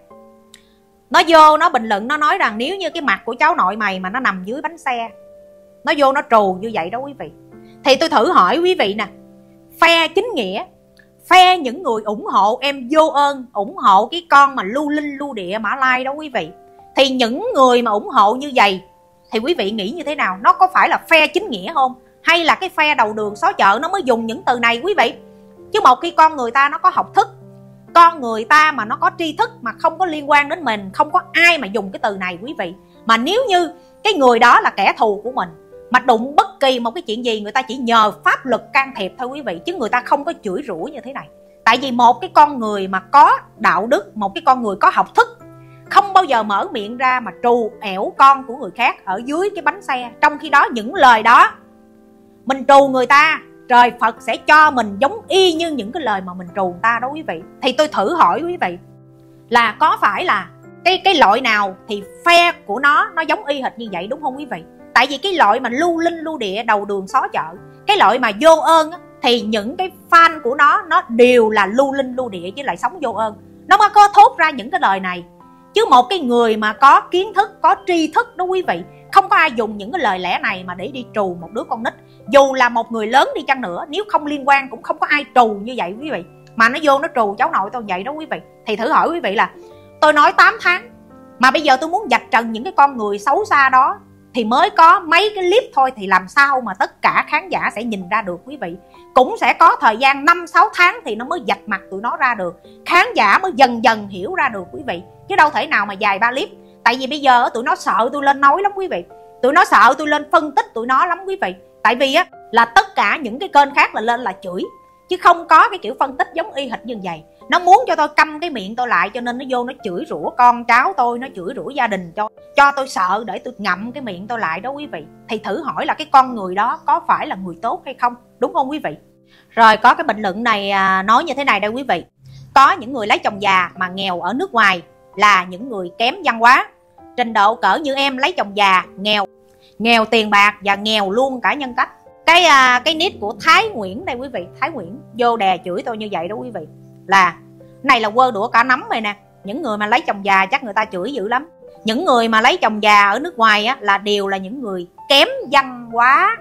Nó vô nó bình luận, nó nói rằng nếu như cái mặt của cháu nội mày mà nó nằm dưới bánh xe, nó vô nó trù như vậy đó quý vị. Thì tôi thử hỏi quý vị nè, phe chính nghĩa, phe những người ủng hộ em vô ơn, ủng hộ cái con mà lưu linh lưu địa Mã Lai đó quý vị, thì những người mà ủng hộ như vậy thì quý vị nghĩ như thế nào? Nó có phải là phe chính nghĩa không? Hay là cái phe đầu đường xó chợ nó mới dùng những từ này quý vị? Chứ một khi con người ta nó có học thức, con người ta mà nó có tri thức mà không có liên quan đến mình, không có ai mà dùng cái từ này quý vị. Mà nếu như cái người đó là kẻ thù của mình mà đụng bất kỳ một cái chuyện gì, người ta chỉ nhờ pháp luật can thiệp thôi quý vị, chứ người ta không có chửi rủa như thế này. Tại vì một cái con người mà có đạo đức, một cái con người có học thức không bao giờ mở miệng ra mà trù ẻo con của người khác ở dưới cái bánh xe. Trong khi đó những lời đó mình trù người ta, trời Phật sẽ cho mình giống y như những cái lời mà mình trù người ta đó quý vị. Thì tôi thử hỏi quý vị là có phải là cái loại nào thì phe của nó giống y hệt như vậy, đúng không quý vị? Tại vì cái loại mà lưu linh lưu địa đầu đường xó chợ, cái loại mà vô ơn á, thì những cái fan của nó đều là lưu linh lưu địa với lại sống vô ơn, nó mới có thốt ra những cái lời này. Chứ một cái người mà có kiến thức, có tri thức đó quý vị, không có ai dùng những cái lời lẽ này mà để đi trù một đứa con nít. Dù là một người lớn đi chăng nữa, nếu không liên quan cũng không có ai trù như vậy quý vị. Mà nó vô nó trù cháu nội tôi vậy đó quý vị. Thì thử hỏi quý vị là tôi nói 8 tháng mà bây giờ tôi muốn vạch trần những cái con người xấu xa đó thì mới có mấy cái clip thôi, thì làm sao mà tất cả khán giả sẽ nhìn ra được quý vị? Cũng sẽ có thời gian 5-6 tháng thì nó mới vạch mặt tụi nó ra được, khán giả mới dần dần hiểu ra được quý vị. Chứ đâu thể nào mà dài 3 clip. Tại vì bây giờ tụi nó sợ tôi lên nói lắm quý vị, tụi nó sợ tôi lên phân tích tụi nó lắm quý vị. Tại vì á là tất cả những cái kênh khác là lên là chửi, chứ không có cái kiểu phân tích giống y hệt như vậy. Nó muốn cho tôi câm cái miệng tôi lại, cho nên nó vô nó chửi rủa con cháu tôi, nó chửi rủa gia đình cho tôi sợ để tôi ngậm cái miệng tôi lại đó quý vị. Thì thử hỏi là cái con người đó có phải là người tốt hay không, đúng không quý vị? Rồi có cái bình luận này nói như thế này đây quý vị: có những người lấy chồng già mà nghèo ở nước ngoài là những người kém văn hóa. Trình độ cỡ như em lấy chồng già, nghèo tiền bạc và nghèo luôn cả nhân cách. Cái nick của Thái Nguyễn đây quý vị, Thái Nguyễn vô đè chửi tôi như vậy đó quý vị. Là này là quơ đũa cả nắm rồi nè. Những người mà lấy chồng già chắc người ta chửi dữ lắm. Những người mà lấy chồng già ở nước ngoài á, là đều là những người kém văn hóa.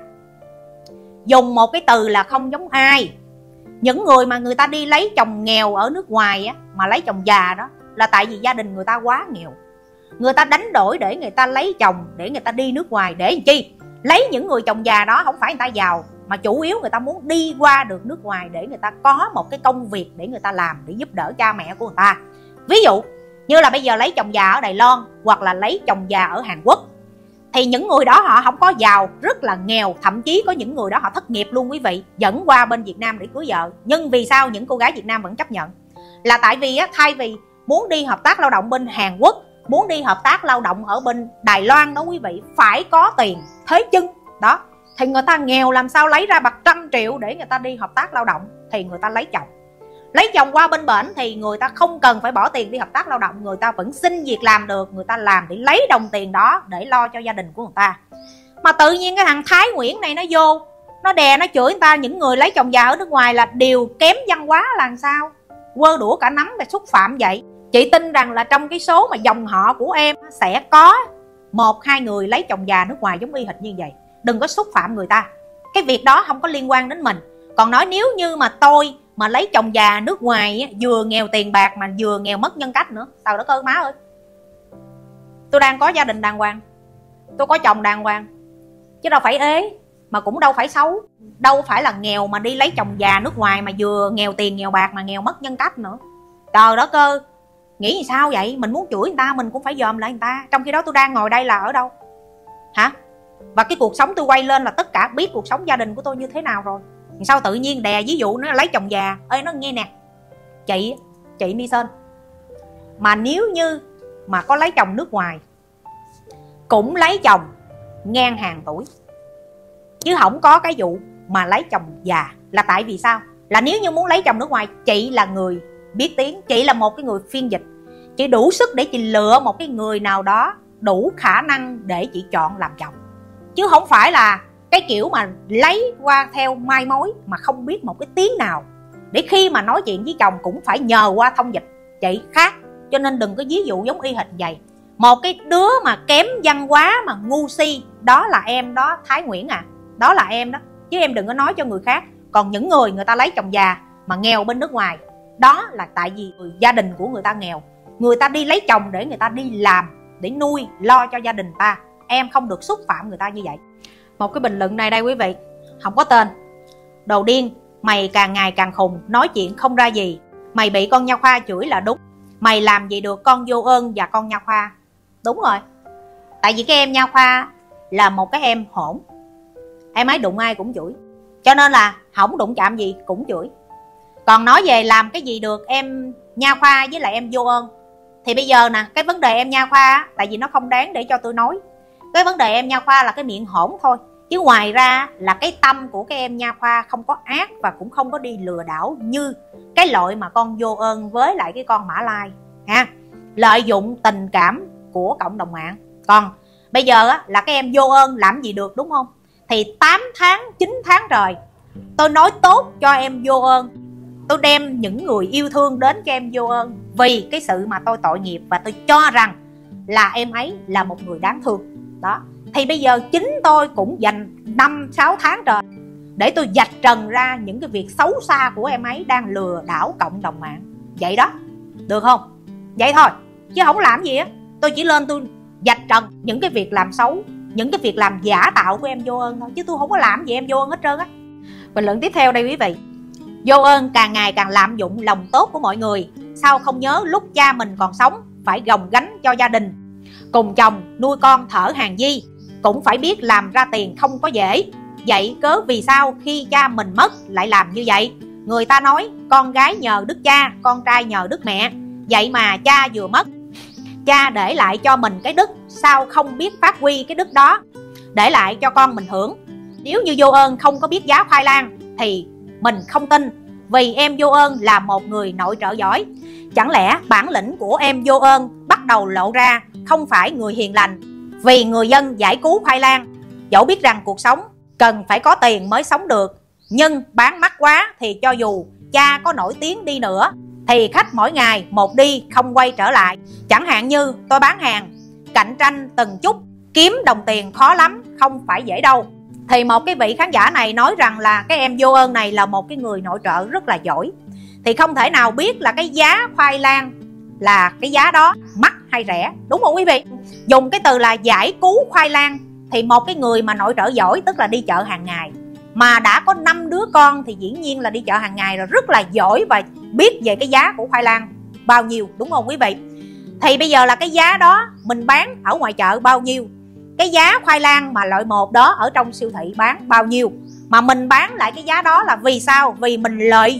Dùng một cái từ là không giống ai. Những người mà người ta đi lấy chồng nghèo ở nước ngoài á, mà lấy chồng già đó là tại vì gia đình người ta quá nghèo. Người ta đánh đổi để người ta lấy chồng, để người ta đi nước ngoài. Để làm chi? Lấy những người chồng già đó không phải người ta giàu, mà chủ yếu người ta muốn đi qua được nước ngoài để người ta có một cái công việc để người ta làm, để giúp đỡ cha mẹ của người ta. Ví dụ như là bây giờ lấy chồng già ở Đài Loan hoặc là lấy chồng già ở Hàn Quốc, thì những người đó họ không có giàu, rất là nghèo. Thậm chí có những người đó họ thất nghiệp luôn quý vị, dẫn qua bên Việt Nam để cưới vợ. Nhưng vì sao những cô gái Việt Nam vẫn chấp nhận? Là tại vì á, thay vì muốn đi hợp tác lao động bên Hàn Quốc, muốn đi hợp tác lao động ở bên Đài Loan đó quý vị, phải có tiền thế chân đó, thì người ta nghèo làm sao lấy ra bạc trăm triệu để người ta đi hợp tác lao động. Thì người ta lấy chồng qua bên bển thì người ta không cần phải bỏ tiền đi hợp tác lao động, người ta vẫn xin việc làm được, người ta làm để lấy đồng tiền đó để lo cho gia đình của người ta. Mà tự nhiên cái thằng Thái Nguyễn này nó vô, nó đè nó chửi người ta những người lấy chồng già ở nước ngoài là đều kém văn hóa là làm sao? Quơ đũa cả nắm để xúc phạm vậy. Chị tin rằng là trong cái số mà dòng họ của em sẽ có 1-2 người lấy chồng già nước ngoài giống y hệt như vậy. Đừng có xúc phạm người ta, cái việc đó không có liên quan đến mình. Còn nói nếu như mà tôi mà lấy chồng già nước ngoài, vừa nghèo tiền bạc mà vừa nghèo mất nhân cách nữa. Trời đất ơi má ơi, tôi đang có gia đình đàng hoàng, tôi có chồng đàng hoàng, chứ đâu phải ế, mà cũng đâu phải xấu, đâu phải là nghèo mà đi lấy chồng già nước ngoài mà vừa nghèo tiền nghèo bạc mà nghèo mất nhân cách nữa. Trời đất ơi, nghĩ gì sao vậy? Mình muốn chửi người ta mình cũng phải dòm lại người ta, trong khi đó tôi đang ngồi đây là ở đâu hả? Và cái cuộc sống tôi quay lên là tất cả biết cuộc sống gia đình của tôi như thế nào rồi. Sao tự nhiên đè ví dụ nó lấy chồng già. Ê nó nghe nè, chị My Sơn, mà nếu như mà có lấy chồng nước ngoài cũng lấy chồng ngang hàng tuổi, chứ không có cái vụ mà lấy chồng già. Là tại vì sao? Là nếu như muốn lấy chồng nước ngoài, chị là người biết tiếng, chị là một cái người phiên dịch, chị đủ sức để chị lựa một cái người nào đó đủ khả năng để chị chọn làm chồng, chứ không phải là cái kiểu mà lấy qua theo mai mối mà không biết một cái tiếng nào, để khi mà nói chuyện với chồng cũng phải nhờ qua thông dịch. Chị khác, cho nên đừng có ví dụ giống y hệt vậy. Một cái đứa mà kém văn hóa mà ngu si, đó là em đó Thái Nguyễn à, đó là em đó, chứ em đừng có nói cho người khác. Còn những người ta lấy chồng già mà nghèo bên nước ngoài, đó là tại vì gia đình của người ta nghèo, người ta đi lấy chồng để người ta đi làm, để nuôi lo cho gia đình ta. Em không được xúc phạm người ta như vậy. Một cái bình luận này đây quý vị, không có tên: đồ điên, mày càng ngày càng khùng, nói chuyện không ra gì, mày bị con Nha Khoa chửi là đúng, mày làm gì được con Vô Ơn và con Nha Khoa. Đúng rồi, tại vì cái em Nha Khoa là một cái em hỗn, em ấy đụng ai cũng chửi, cho nên là không đụng chạm gì cũng chửi. Còn nói về làm cái gì được em Nha Khoa với lại em Vô Ơn, thì bây giờ nè, cái vấn đề em Nha Khoa, tại vì nó không đáng để cho tôi nói. Cái vấn đề em Nha Khoa là cái miệng hỗn thôi, chứ ngoài ra là cái tâm của cái em Nha Khoa không có ác, và cũng không có đi lừa đảo như cái loại mà con Vô Ơn với lại cái con Mã Lai ha, lợi dụng tình cảm của cộng đồng mạng. Còn bây giờ á, là cái em Vô Ơn làm gì được, đúng không? Thì 8 tháng 9 tháng trời tôi nói tốt cho em Vô Ơn, tôi đem những người yêu thương đến cho em Vô Ơn, vì cái sự mà tôi tội nghiệp, và tôi cho rằng là em ấy là một người đáng thương đó. Thì bây giờ chính tôi cũng dành 5-6 tháng trời để tôi vạch trần ra những cái việc xấu xa của em ấy đang lừa đảo cộng đồng mạng. Vậy đó, được không? Vậy thôi, chứ không làm gì á. Tôi chỉ lên tôi vạch trần những cái việc làm xấu, những cái việc làm giả tạo của em Vô Ơn thôi, chứ tôi không có làm gì em Vô Ơn hết trơn á. Bình luận tiếp theo đây quý vị: Vô Ơn càng ngày càng lạm dụng lòng tốt của mọi người, sao không nhớ lúc cha mình còn sống phải gồng gánh cho gia đình, cùng chồng nuôi con thở hàng di, cũng phải biết làm ra tiền không có dễ. Vậy cớ vì sao khi cha mình mất lại làm như vậy? Người ta nói con gái nhờ đức cha, con trai nhờ đức mẹ. Vậy mà cha vừa mất, cha để lại cho mình cái đức, sao không biết phát huy cái đức đó để lại cho con mình hưởng? Nếu như Vô Ơn không có biết giá khoai lang thì mình không tin, vì em Vô Ơn là một người nội trợ giỏi. Chẳng lẽ bản lĩnh của em Vô Ơn bắt đầu lộ ra không phải người hiền lành, vì người dân giải cứu khoai lang? Dẫu biết rằng cuộc sống cần phải có tiền mới sống được, nhưng bán mắc quá thì cho dù cha có nổi tiếng đi nữa thì khách mỗi ngày một đi không quay trở lại. Chẳng hạn như tôi bán hàng, cạnh tranh từng chút, kiếm đồng tiền khó lắm, không phải dễ đâu. Thì một cái vị khán giả này nói rằng là cái em Vô Ơn này là một cái người nội trợ rất là giỏi, thì không thể nào biết là cái giá khoai lang là cái giá đó mắc hay rẻ, đúng không quý vị? Dùng cái từ là giải cứu khoai lang, thì một cái người mà nội trợ giỏi tức là đi chợ hàng ngày, mà đã có 5 đứa con thì dĩ nhiên là đi chợ hàng ngày rồi, rất là giỏi và biết về cái giá của khoai lang bao nhiêu, đúng không quý vị? Thì bây giờ là cái giá đó mình bán ở ngoài chợ bao nhiêu, cái giá khoai lang mà loại 1 đó ở trong siêu thị bán bao nhiêu, mà mình bán lại cái giá đó là vì sao? Vì mình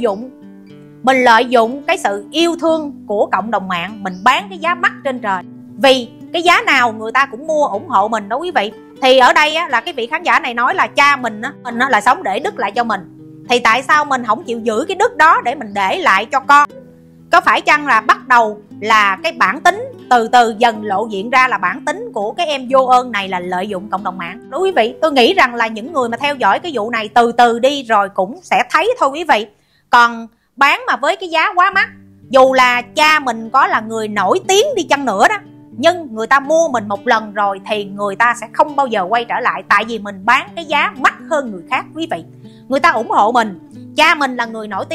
lợi dụng cái sự yêu thương của cộng đồng mạng, mình bán cái giá mắc trên trời, vì cái giá nào người ta cũng mua ủng hộ mình đó quý vị. Thì ở đây á, là cái vị khán giả này nói là cha mình á, là sống để đức lại cho mình, thì tại sao mình không chịu giữ cái đức đó để mình để lại cho con? Có phải chăng là bắt đầu là cái bản tính từ từ dần lộ diện ra là bản tính của cái em Vô Ơn này là lợi dụng cộng đồng mạng đó quý vị? Tôi nghĩ rằng là những người mà theo dõi cái vụ này từ từ đi rồi cũng sẽ thấy thôi quý vị. Còn bán mà với cái giá quá mắc, dù là cha mình có là người nổi tiếng đi chăng nữa đó, nhưng người ta mua mình một lần rồi thì người ta sẽ không bao giờ quay trở lại, tại vì mình bán cái giá mắc hơn người khác quý vị. Người ta ủng hộ mình, cha mình là người nổi tiếng,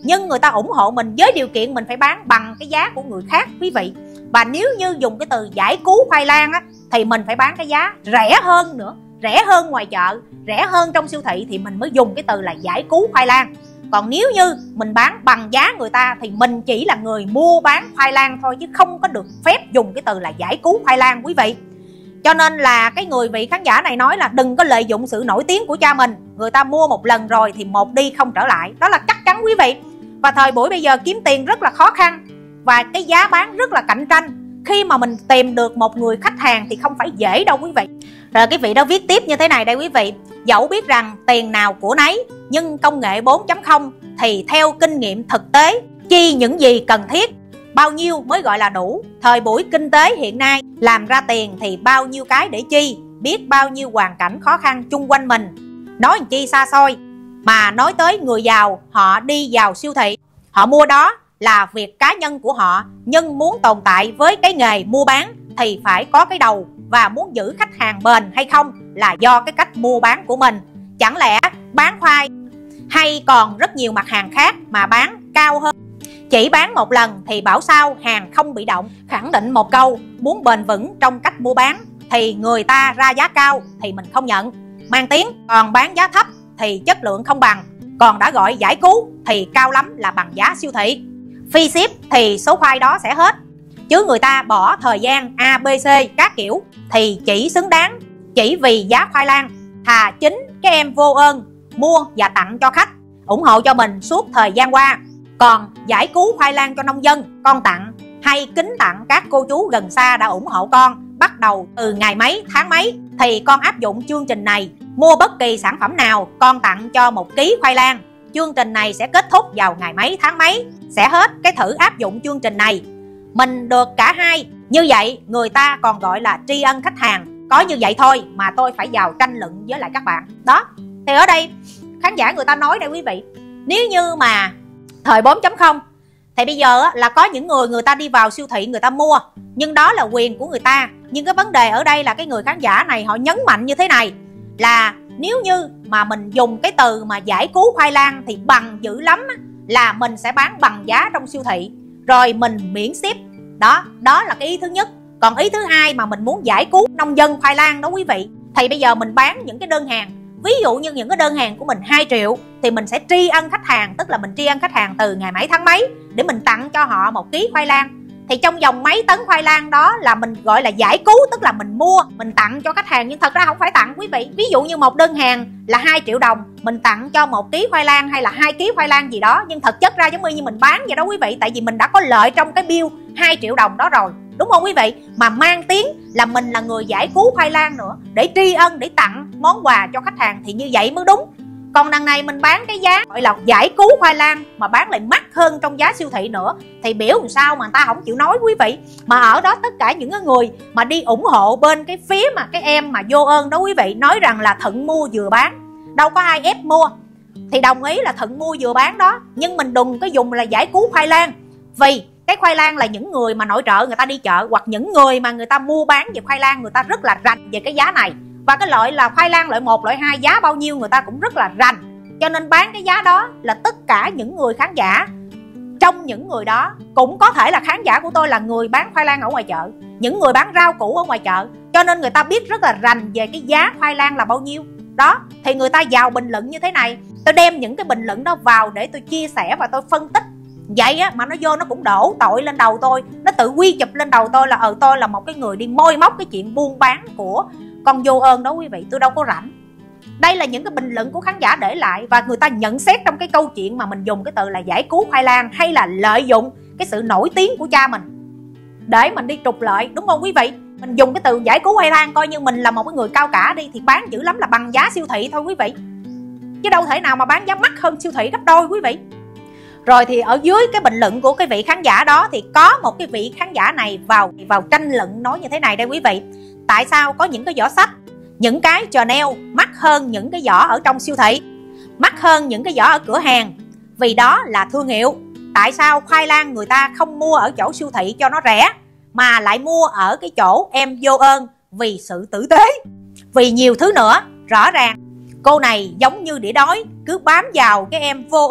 nhưng người ta ủng hộ mình với điều kiện mình phải bán bằng cái giá của người khác quý vị. Và nếu như dùng cái từ giải cứu khoai lang á, thì mình phải bán cái giá rẻ hơn nữa, rẻ hơn ngoài chợ, rẻ hơn trong siêu thị thì mình mới dùng cái từ là giải cứu khoai lang. Còn nếu như mình bán bằng giá người ta thì mình chỉ là người mua bán khoai lang thôi, chứ không có được phép dùng cái từ là giải cứu khoai lang quý vị. Cho nên là cái người vị khán giả này nói là đừng có lợi dụng sự nổi tiếng của cha mình. Người ta mua một lần rồi thì một đi không trở lại. Đó là chắc chắn quý vị. Và thời buổi bây giờ kiếm tiền rất là khó khăn, và cái giá bán rất là cạnh tranh. Khi mà mình tìm được một người khách hàng thì không phải dễ đâu quý vị. Rồi cái vị đó viết tiếp như thế này đây quý vị: dẫu biết rằng tiền nào của nấy, nhưng công nghệ 4.0 thì theo kinh nghiệm thực tế, chi những gì cần thiết, bao nhiêu mới gọi là đủ. Thời buổi kinh tế hiện nay, làm ra tiền thì bao nhiêu cái để chi, biết bao nhiêu hoàn cảnh khó khăn chung quanh mình. Nói làm chi xa xôi, mà nói tới người giàu, họ đi vào siêu thị, họ mua đó là việc cá nhân của họ, nhưng muốn tồn tại với cái nghề mua bán thì phải có cái đầu, và muốn giữ khách hàng bền hay không là do cái cách mua bán của mình. Chẳng lẽ bán khoai hay còn rất nhiều mặt hàng khác mà bán cao hơn, chỉ bán một lần thì bảo sao hàng không bị động. Khẳng định một câu, muốn bền vững trong cách mua bán thì người ta ra giá cao thì mình không nhận, mang tiếng. Còn bán giá thấp thì chất lượng không bằng, còn đã gọi giải cứu thì cao lắm là bằng giá siêu thị. Phi ship thì số khoai đó sẽ hết, chứ người ta bỏ thời gian ABC các kiểu thì chỉ xứng đáng chỉ vì giá khoai lang. Thà chính các em vô ơn mua và tặng cho khách, ủng hộ cho mình suốt thời gian qua. Còn giải cứu khoai lang cho nông dân, con tặng hay kính tặng các cô chú gần xa đã ủng hộ con bắt đầu từ ngày mấy tháng mấy, thì con áp dụng chương trình này. Mua bất kỳ sản phẩm nào, con tặng cho 1 ký khoai lang. Chương trình này sẽ kết thúc vào ngày mấy tháng mấy, sẽ hết cái thử áp dụng chương trình này. Mình được cả hai. Như vậy người ta còn gọi là tri ân khách hàng. Có như vậy thôi mà tôi phải vào tranh luận với lại các bạn. Đó, thì ở đây khán giả người ta nói đây quý vị, nếu như mà thời 4.0 thì bây giờ là có những người ta đi vào siêu thị người ta mua, nhưng đó là quyền của người ta. Nhưng cái vấn đề ở đây là cái người khán giả này họ nhấn mạnh như thế này, là nếu như mà mình dùng cái từ mà giải cứu khoai lang thì bằng dữ lắm là mình sẽ bán bằng giá trong siêu thị, rồi mình miễn ship. Đó là cái ý thứ nhất. Còn ý thứ hai mà mình muốn giải cứu nông dân khoai lang đó quý vị, thì bây giờ mình bán những cái đơn hàng, ví dụ như những cái đơn hàng của mình 2 triệu thì mình sẽ tri ân khách hàng, tức là mình tri ân khách hàng từ ngày mấy tháng mấy để mình tặng cho họ 1 ký khoai lang. Thì trong vòng mấy tấn khoai lang đó là mình gọi là giải cứu, tức là mình mua, mình tặng cho khách hàng, nhưng thật ra không phải tặng quý vị. Ví dụ như một đơn hàng là 2 triệu đồng, mình tặng cho 1 ký khoai lang hay là 2 ký khoai lang gì đó, nhưng thực chất ra giống như mình bán vậy đó quý vị, tại vì mình đã có lợi trong cái bill 2 triệu đồng đó rồi, đúng không quý vị? Mà mang tiếng là mình là người giải cứu khoai lang nữa, để tri ân, để tặng món quà cho khách hàng thì như vậy mới đúng. Còn đằng này mình bán cái giá gọi là giải cứu khoai lang mà bán lại mắc hơn trong giá siêu thị nữa, thì biểu làm sao mà người ta không chịu nói quý vị. Mà ở đó tất cả những người mà đi ủng hộ bên cái phía mà cái em mà vô ơn đó quý vị, nói rằng là thuận mua vừa bán, đâu có ai ép mua, thì đồng ý là thuận mua vừa bán đó, nhưng mình đừng có dùng là giải cứu khoai lang. Vì cái khoai lang là những người mà nội trợ người ta đi chợ, hoặc những người mà người ta mua bán về khoai lang, người ta rất là rành về cái giá này. Và cái loại là khoai lang loại 1, loại 2 giá bao nhiêu người ta cũng rất là rành, cho nên bán cái giá đó là tất cả những người khán giả. Trong những người đó cũng có thể là khán giả của tôi là người bán khoai lang ở ngoài chợ, những người bán rau củ ở ngoài chợ, cho nên người ta biết rất là rành về cái giá khoai lang là bao nhiêu. Đó, thì người ta vào bình luận như thế này. Tôi đem những cái bình luận đó vào để tôi chia sẻ và tôi phân tích. Vậy á mà nó vô nó cũng đổ tội lên đầu tôi, nó tự quy chụp lên đầu tôi là tôi là một cái người đi môi móc cái chuyện buôn bán của con vô ơn đó quý vị. Tôi đâu có rảnh. Đây là những cái bình luận của khán giả để lại, và người ta nhận xét trong cái câu chuyện mà mình dùng cái từ là giải cứu khoai lang, hay là lợi dụng cái sự nổi tiếng của cha mình để mình đi trục lợi, đúng không quý vị? Mình dùng cái từ giải cứu khoai lang coi như mình là một cái người cao cả đi, thì bán dữ lắm là bằng giá siêu thị thôi quý vị, chứ đâu thể nào mà bán giá mắc hơn siêu thị gấp đôi quý vị. Rồi thì ở dưới cái bình luận của cái vị khán giả đó thì có một cái vị khán giả này vào tranh luận nói như thế này đây quý vị: tại sao có những cái giỏ sách, những cái Chanel mắc hơn những cái giỏ ở trong siêu thị, mắc hơn những cái giỏ ở cửa hàng? Vì đó là thương hiệu. Tại sao khoai lang người ta không mua ở chỗ siêu thị cho nó rẻ, mà lại mua ở cái chỗ em vô ơn? Vì sự tử tế, vì nhiều thứ nữa. Rõ ràng cô này giống như đĩa đói, cứ bám vào cái em vô ơn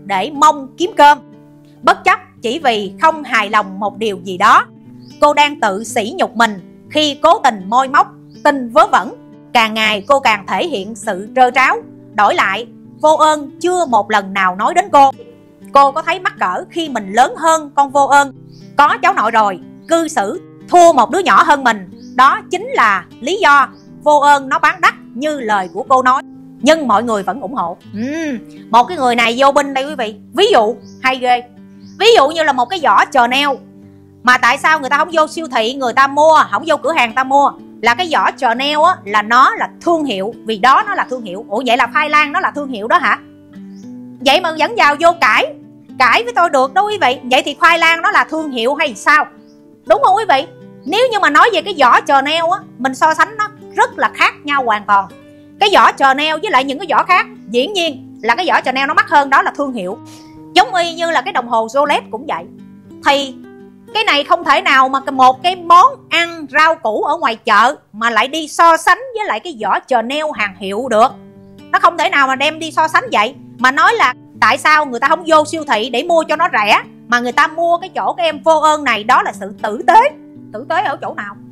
để mong kiếm cơm. Bất chấp chỉ vì không hài lòng một điều gì đó, cô đang tự sỉ nhục mình khi cố tình môi móc tin vớ vẩn. Càng ngày cô càng thể hiện sự trơ tráo. Đổi lại, Vô Ơn chưa một lần nào nói đến cô. Cô có thấy mắc cỡ khi mình lớn hơn con Vô Ơn, có cháu nội rồi, cư xử thua một đứa nhỏ hơn mình. Đó chính là lý do Vô Ơn nó bán đắt như lời của cô nói. Nhưng mọi người vẫn ủng hộ. Một cái người này vô binh đây quý vị. Ví dụ hay ghê. Ví dụ như là một cái giỏ Chanel, mà tại sao người ta không vô siêu thị người ta mua, không vô cửa hàng ta mua? Là cái giỏ Chanel á, là nó là thương hiệu, vì đó nó là thương hiệu. Ủa vậy là khoai lang nó là thương hiệu đó hả? Vậy mà vẫn vào vô cãi với tôi được đó quý vị. Vậy thì khoai lang nó là thương hiệu hay sao? Đúng không quý vị? Nếu như mà nói về cái giỏ Chanel á, mình so sánh nó rất là khác nhau hoàn toàn. Cái giỏ Chanel với lại những cái giỏ khác, dĩ nhiên là cái giỏ Chanel nó mắc hơn, đó là thương hiệu. Giống y như là cái đồng hồ Rolex cũng vậy. Thì cái này không thể nào mà một cái món ăn rau củ ở ngoài chợ mà lại đi so sánh với lại cái giỏ Chanel hàng hiệu được. Nó không thể nào mà đem đi so sánh vậy. Mà nói là tại sao người ta không vô siêu thị để mua cho nó rẻ, mà người ta mua cái chỗ cái em Vô Ơn này, đó là sự tử tế. Tử tế ở chỗ nào?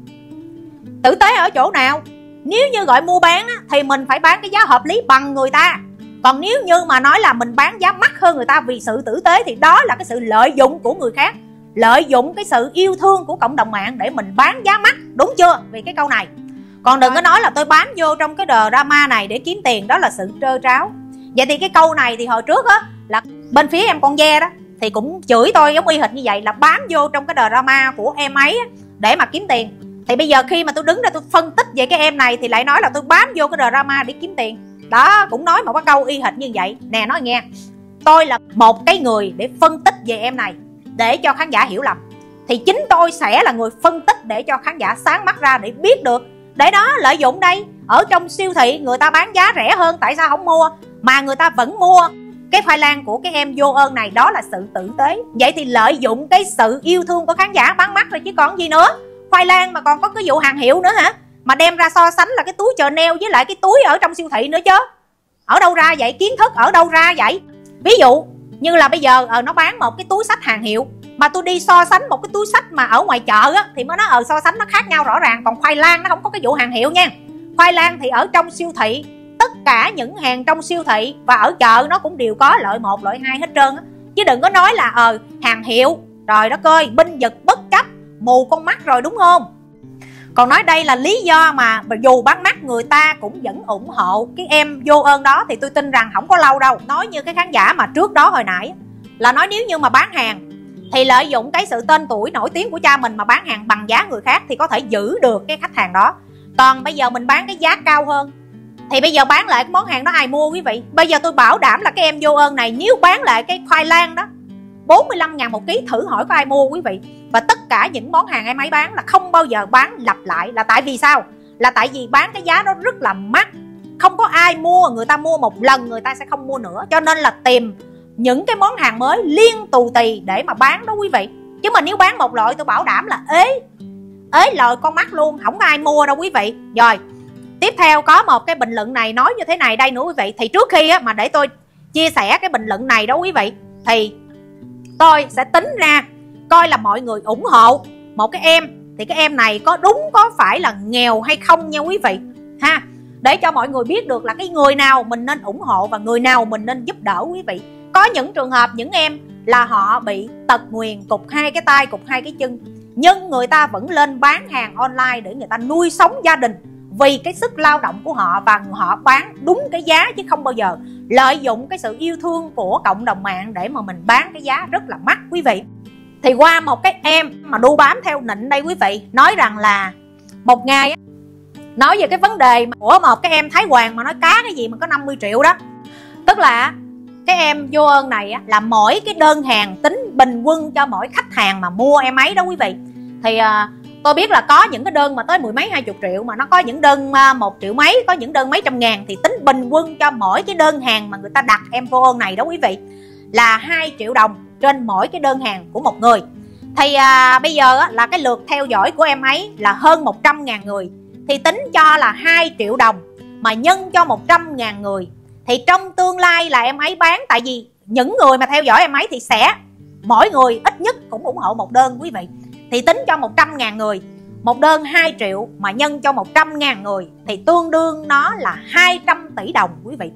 Tử tế ở chỗ nào? Nếu như gọi mua bán á, thì mình phải bán cái giá hợp lý bằng người ta. Còn nếu như mà nói là mình bán giá mắc hơn người ta vì sự tử tế, thì đó là cái sự lợi dụng của người khác, lợi dụng cái sự yêu thương của cộng đồng mạng để mình bán giá mắc. Đúng chưa? Vì cái câu này. Còn đừng có nói là tôi bám vô trong cái drama này để kiếm tiền, đó là sự trơ tráo. Vậy thì cái câu này thì hồi trước á, là bên phía em con ve đó thì cũng chửi tôi giống y hệt như vậy, là bám vô trong cái drama của em ấy á, để mà kiếm tiền. Thì bây giờ khi mà tôi đứng ra tôi phân tích về cái em này thì lại nói là tôi bám vô cái drama để kiếm tiền. Đó, cũng nói một cái câu y hệt như vậy. Nè, nói nghe, tôi là một cái người để phân tích về em này để cho khán giả hiểu lầm, thì chính tôi sẽ là người phân tích để cho khán giả sáng mắt ra để biết được. Để đó lợi dụng đây, ở trong siêu thị người ta bán giá rẻ hơn, tại sao không mua mà người ta vẫn mua cái khoai lang của cái em Vô Ơn này? Đó là sự tử tế. Vậy thì lợi dụng cái sự yêu thương của khán giả bán mắc rồi chứ còn gì nữa. Khoai lang mà còn có cái vụ hàng hiệu nữa hả? Mà đem ra so sánh là cái túi Chanel với lại cái túi ở trong siêu thị nữa chứ. Ở đâu ra vậy? Kiến thức ở đâu ra vậy? Ví dụ như là bây giờ nó bán một cái túi xách hàng hiệu, mà tôi đi so sánh một cái túi xách mà ở ngoài chợ á, thì mới nói so sánh nó khác nhau rõ ràng. Còn khoai lang nó không có cái vụ hàng hiệu nha. Khoai lang thì ở trong siêu thị, tất cả những hàng trong siêu thị và ở chợ nó cũng đều có loại 1, loại 2 hết trơn á. Chứ đừng có nói là hàng hiệu, trời đất ơi, binh vực bất chấp, mù con mắt rồi, đúng không? Còn nói đây là lý do mà dù bán mắc người ta cũng vẫn ủng hộ cái em Vô Ơn đó, thì tôi tin rằng không có lâu đâu. Nói như cái khán giả mà trước đó hồi nãy là nói nếu như mà bán hàng thì lợi dụng cái sự tên tuổi nổi tiếng của cha mình mà bán hàng bằng giá người khác thì có thể giữ được cái khách hàng đó. Còn bây giờ mình bán cái giá cao hơn thì bây giờ bán lại cái món hàng đó ai mua quý vị? Bây giờ tôi bảo đảm là cái em Vô Ơn này nếu bán lại cái khoai lang đó 45.000 một ký, thử hỏi có ai mua quý vị? Và tất cả những món hàng em ấy bán là không bao giờ bán lặp lại. Là tại vì sao? Là tại vì bán cái giá đó rất là mắc, không có ai mua. Người ta mua một lần người ta sẽ không mua nữa, cho nên là tìm những cái món hàng mới liên tù tì để mà bán đó quý vị. Chứ mà nếu bán một loại tôi bảo đảm là ế lời con mắt luôn, không có ai mua đâu quý vị. Rồi tiếp theo có một cái bình luận này nói như thế này đây nữa quý vị. Thì trước khi á, mà để tôi chia sẻ cái bình luận này đó quý vị, thì tôi sẽ tính ra coi là mọi người ủng hộ một cái em thì cái em này có đúng có phải là nghèo hay không nha quý vị ha, để cho mọi người biết được là cái người nào mình nên ủng hộ và người nào mình nên giúp đỡ quý vị. Có những trường hợp những em là họ bị tật nguyền, cụt 2 cái tay, cụt 2 cái chân, nhưng người ta vẫn lên bán hàng online để người ta nuôi sống gia đình vì cái sức lao động của họ, và họ bán đúng cái giá chứ không bao giờ lợi dụng cái sự yêu thương của cộng đồng mạng để mà mình bán cái giá rất là mắc quý vị. Thì qua một cái em mà đu bám theo nịnh đây quý vị, nói rằng là một ngày nói về cái vấn đề của một cái em Thái Hoàng mà nói cá cái gì mà có 50 triệu đó. Tức là cái em Vô Ơn này là mỗi cái đơn hàng tính bình quân cho mỗi khách hàng mà mua em ấy đó quý vị. Thì tôi biết là có những cái đơn mà tới 10 mấy 20 triệu, mà nó có những đơn 1 triệu mấy, có những đơn mấy trăm ngàn. Thì tính bình quân cho mỗi cái đơn hàng mà người ta đặt em Vô Ơn này đó quý vị là 2 triệu đồng trên mỗi cái đơn hàng của một người. Thì bây giờ là cái lượt theo dõi của em ấy là hơn 100.000 người. Thì tính cho là 2 triệu đồng mà nhân cho 100.000 người, thì trong tương lai là em ấy bán, tại vì những người mà theo dõi em ấy thì sẽ mỗi người ít nhất cũng ủng hộ một đơn quý vị. Thì tính cho 100.000 người, một đơn 2 triệu mà nhân cho 100.000 người thì tương đương nó là 200 tỷ đồng quý vị.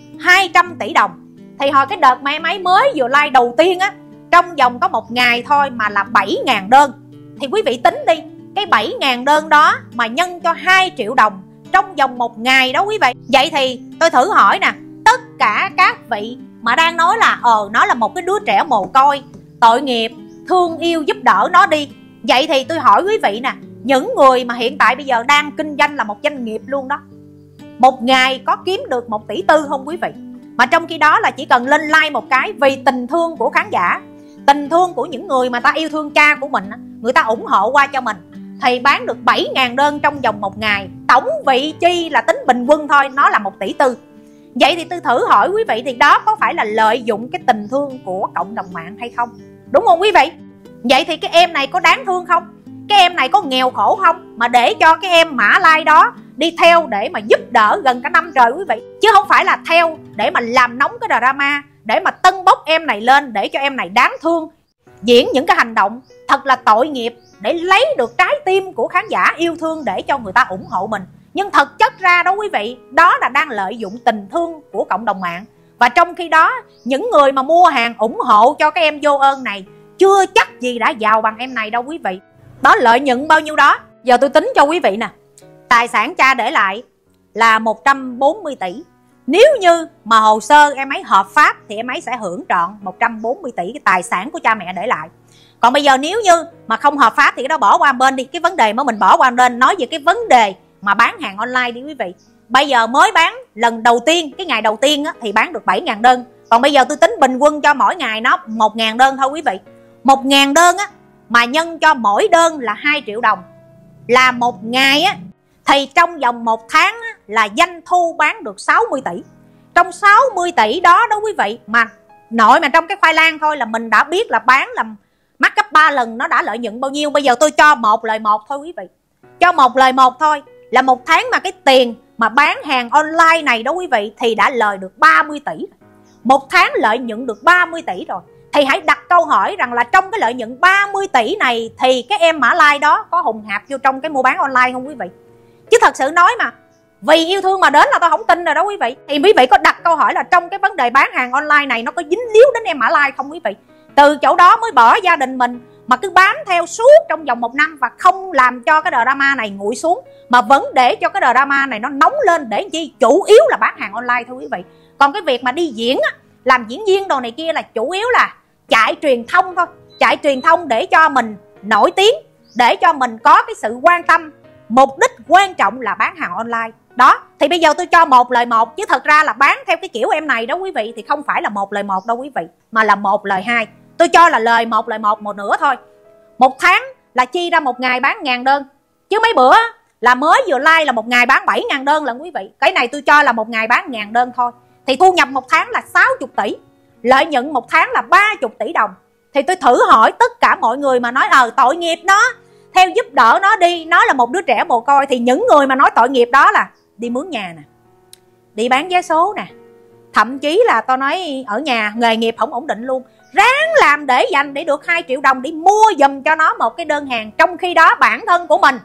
200 tỷ đồng. Thì hồi cái đợt mà em ấy mới vừa like đầu tiên á, trong vòng có một ngày thôi mà là 7.000 đơn. Thì quý vị tính đi, cái 7.000 đơn đó mà nhân cho 2 triệu đồng trong vòng một ngày đó quý vị. Vậy thì tôi thử hỏi nè, tất cả các vị mà đang nói là nó là một cái đứa trẻ mồ côi, tội nghiệp, thương yêu giúp đỡ nó đi. Vậy thì tôi hỏi quý vị nè, những người mà hiện tại bây giờ đang kinh doanh là một doanh nghiệp luôn đó, một ngày có kiếm được 1,4 tỷ không quý vị? Mà trong khi đó là chỉ cần lên like một cái vì tình thương của khán giả, tình thương của những người mà ta yêu thương cha của mình, người ta ủng hộ qua cho mình, thì bán được 7.000 đơn trong vòng một ngày. Tổng vị chi là tính bình quân thôi, nó là 1,4 tỷ. Vậy thì tôi thử hỏi quý vị, thì đó có phải là lợi dụng cái tình thương của cộng đồng mạng hay không? Đúng không quý vị? Vậy thì cái em này có đáng thương không? Cái em này có nghèo khổ không mà để cho cái em Mã Lai đó đi theo để mà giúp đỡ gần cả năm trời quý vị? Chứ không phải là theo để mà làm nóng cái drama, để mà tâng bốc em này lên để cho em này đáng thương, diễn những cái hành động thật là tội nghiệp để lấy được trái tim của khán giả yêu thương để cho người ta ủng hộ mình. Nhưng thực chất ra đó quý vị, đó là đang lợi dụng tình thương của cộng đồng mạng. Và trong khi đó, những người mà mua hàng ủng hộ cho cái em vô ơn này chưa chắc gì đã giàu bằng em này đâu quý vị. Đó, lợi nhuận bao nhiêu đó. Giờ tôi tính cho quý vị nè. Tài sản cha để lại là 140 tỷ. Nếu như mà hồ sơ em ấy hợp pháp thì em ấy sẽ hưởng trọn 140 tỷ cái tài sản của cha mẹ để lại. Còn bây giờ nếu như mà không hợp pháp thì cái đó bỏ qua bên đi. Cái vấn đề mà mình bỏ qua bên, nói về cái vấn đề mà bán hàng online đi quý vị. Bây giờ mới bán lần đầu tiên, cái ngày đầu tiên á, thì bán được 7.000 đơn. Còn bây giờ tôi tính bình quân cho mỗi ngày nó 1.000 đơn thôi quý vị. 1.000 đơn á, mà nhân cho mỗi đơn là 2 triệu đồng, là một ngày á, thì trong vòng một tháng á, là doanh thu bán được 60 tỷ. Trong 60 tỷ đó đó quý vị, mà nội mà trong cái khoai lang thôi là mình đã biết là bán là mắc gấp 3 lần nó đã lợi nhuận bao nhiêu. Bây giờ tôi cho một lời một thôi quý vị. Cho một lời một thôi là một tháng mà cái tiền mà bán hàng online này đó quý vị thì đã lời được 30 tỷ. Một tháng lợi nhuận được 30 tỷ rồi. Thì hãy đặt câu hỏi rằng là trong cái lợi nhuận 30 tỷ này thì cái em Mã Lai đó có hùng hạp vô trong cái mua bán online không quý vị? Chứ thật sự nói mà, vì yêu thương mà đến là tôi không tin rồi đó quý vị. Thì quý vị có đặt câu hỏi là trong cái vấn đề bán hàng online này nó có dính líu đến em Mã Lai không quý vị? Từ chỗ đó mới bỏ gia đình mình mà cứ bám theo suốt trong vòng 1 năm và không làm cho cái drama này nguội xuống, mà vẫn để cho cái drama này nó nóng lên để chi? Chủ yếu là bán hàng online thôi quý vị. Còn cái việc mà đi diễn á, làm diễn viên đồ này kia là chủ yếu là chạy truyền thông thôi. Chạy truyền thông để cho mình nổi tiếng, để cho mình có cái sự quan tâm. Mục đích quan trọng là bán hàng online. Đó, thì bây giờ tôi cho một lời một, chứ thật ra là bán theo cái kiểu em này đó quý vị thì không phải là một lời một đâu quý vị, mà là một lời hai. Tôi cho là lời một một nửa thôi. Một tháng là chia ra một ngày bán 1.000 đơn. Chứ mấy bữa là mới vừa like là một ngày bán 7.000 đơn lận quý vị. Cái này tôi cho là một ngày bán 1.000 đơn thôi. Thì thu nhập một tháng là 60 tỷ. Lợi nhuận một tháng là 30 tỷ đồng. Thì tôi thử hỏi tất cả mọi người mà nói tội nghiệp nó, theo giúp đỡ nó đi, nó là một đứa trẻ mồ côi. Thì những người mà nói tội nghiệp đó là đi mướn nhà nè, đi bán vé số nè, thậm chí là tôi nói ở nhà nghề nghiệp không ổn định luôn, ráng làm để dành để được 2 triệu đồng để mua giùm cho nó một cái đơn hàng. Trong khi đó bản thân của mình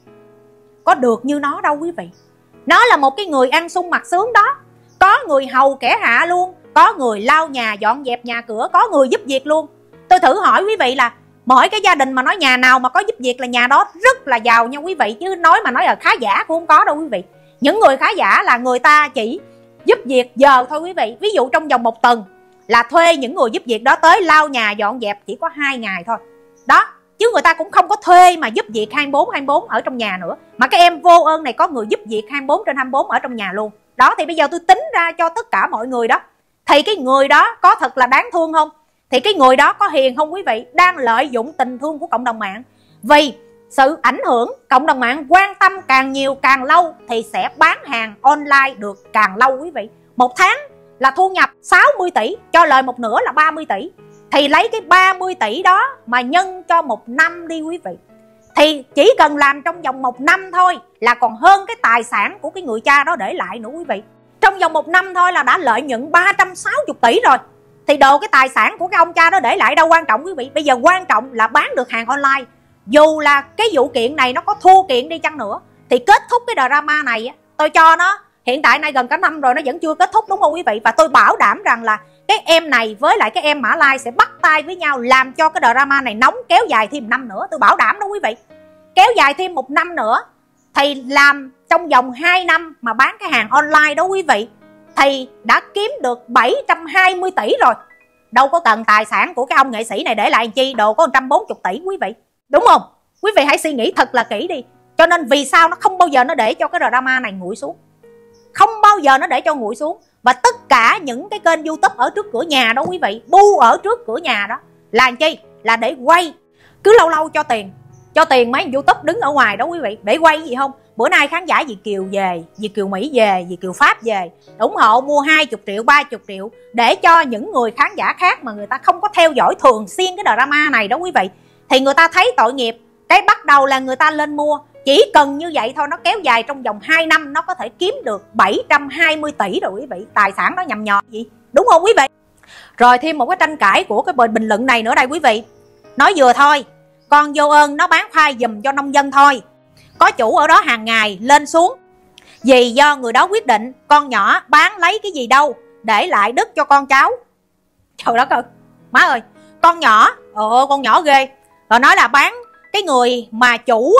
có được như nó đâu quý vị. Nó là một cái người ăn sung mặc sướng đó. Có người hầu kẻ hạ luôn, có người lau nhà dọn dẹp nhà cửa, có người giúp việc luôn. Tôi thử hỏi quý vị là mỗi cái gia đình mà nói nhà nào mà có giúp việc là nhà đó rất là giàu nha quý vị. Chứ nói là khá giả cũng không có đâu quý vị. Những người khá giả là người ta chỉ giúp việc giờ thôi quý vị. Ví dụ trong vòng 1 tuần là thuê những người giúp việc đó tới lau nhà dọn dẹp chỉ có 2 ngày thôi. Đó, chứ người ta cũng không có thuê mà giúp việc 24/24 ở trong nhà nữa. Mà cái em vô ơn này có người giúp việc 24/24 ở trong nhà luôn. Đó, thì bây giờ tôi tính ra cho tất cả mọi người đó, thì cái người đó có thật là đáng thương không? Thì cái người đó có hiền không quý vị? Đang lợi dụng tình thương của cộng đồng mạng. Vì sự ảnh hưởng, cộng đồng mạng quan tâm càng nhiều càng lâu thì sẽ bán hàng online được càng lâu quý vị. Một tháng là thu nhập 60 tỷ, cho lời một nửa là 30 tỷ. Thì lấy cái 30 tỷ đó mà nhân cho 1 năm đi quý vị. Thì chỉ cần làm trong vòng 1 năm thôi là còn hơn cái tài sản của cái người cha đó để lại nữa quý vị. Trong vòng 1 năm thôi là đã lợi nhuận 360 tỷ rồi. thì đồ cái tài sản của cái ông cha đó để lại đâu quan trọng quý vị. Bây giờ quan trọng là bán được hàng online. Dù là cái vụ kiện này nó có thua kiện đi chăng nữa thì kết thúc cái drama này, tôi cho nó hiện tại nay gần cả năm rồi nó vẫn chưa kết thúc, đúng không quý vị? Và tôi bảo đảm rằng là cái em này với lại cái em Mã Lai sẽ bắt tay với nhau làm cho cái drama này nóng, kéo dài thêm 1 năm nữa. Tôi bảo đảm đó quý vị. Kéo dài thêm 1 năm nữa thì làm trong vòng 2 năm mà bán cái hàng online đó quý vị, thì đã kiếm được 720 tỷ rồi. Đâu có cần tài sản của cái ông nghệ sĩ này để lại chi, đồ có 140 tỷ quý vị. Đúng không? Quý vị hãy suy nghĩ thật là kỹ đi. Cho nên vì sao nó không bao giờ nó để cho cái drama này nguội xuống. Không bao giờ nó để cho nguội xuống. Và tất cả những cái kênh YouTube ở trước cửa nhà đó quý vị, bu ở trước cửa nhà đó là chi? Là để quay. Cứ lâu lâu cho tiền. Cho tiền mấy YouTube đứng ở ngoài đó quý vị. Để quay gì không? Bữa nay khán giả Việt Kiều về, Việt Kiều Mỹ về, Việt Kiều Pháp về, ủng hộ mua 20 triệu, 30 triệu để cho những người khán giả khác mà người ta không có theo dõi thường xuyên cái drama này đó quý vị, thì người ta thấy tội nghiệp, cái bắt đầu là người ta lên mua. Chỉ cần như vậy thôi, nó kéo dài trong vòng 2 năm nó có thể kiếm được 720 tỷ rồi quý vị. Tài sản đó nhầm nhò gì, đúng không quý vị? Rồi thêm một cái tranh cãi của cái bình luận này nữa đây quý vị. Nói vừa thôi, con Vô Ơn nó bán khoai giùm cho nông dân thôi, có chủ ở đó hàng ngày lên xuống. Vì do người đó quyết định, con nhỏ bán lấy cái gì đâu, để lại đất cho con cháu. Trời đất ơi, má ơi, con nhỏ, con nhỏ ghê. Rồi nói là bán cái người mà chủ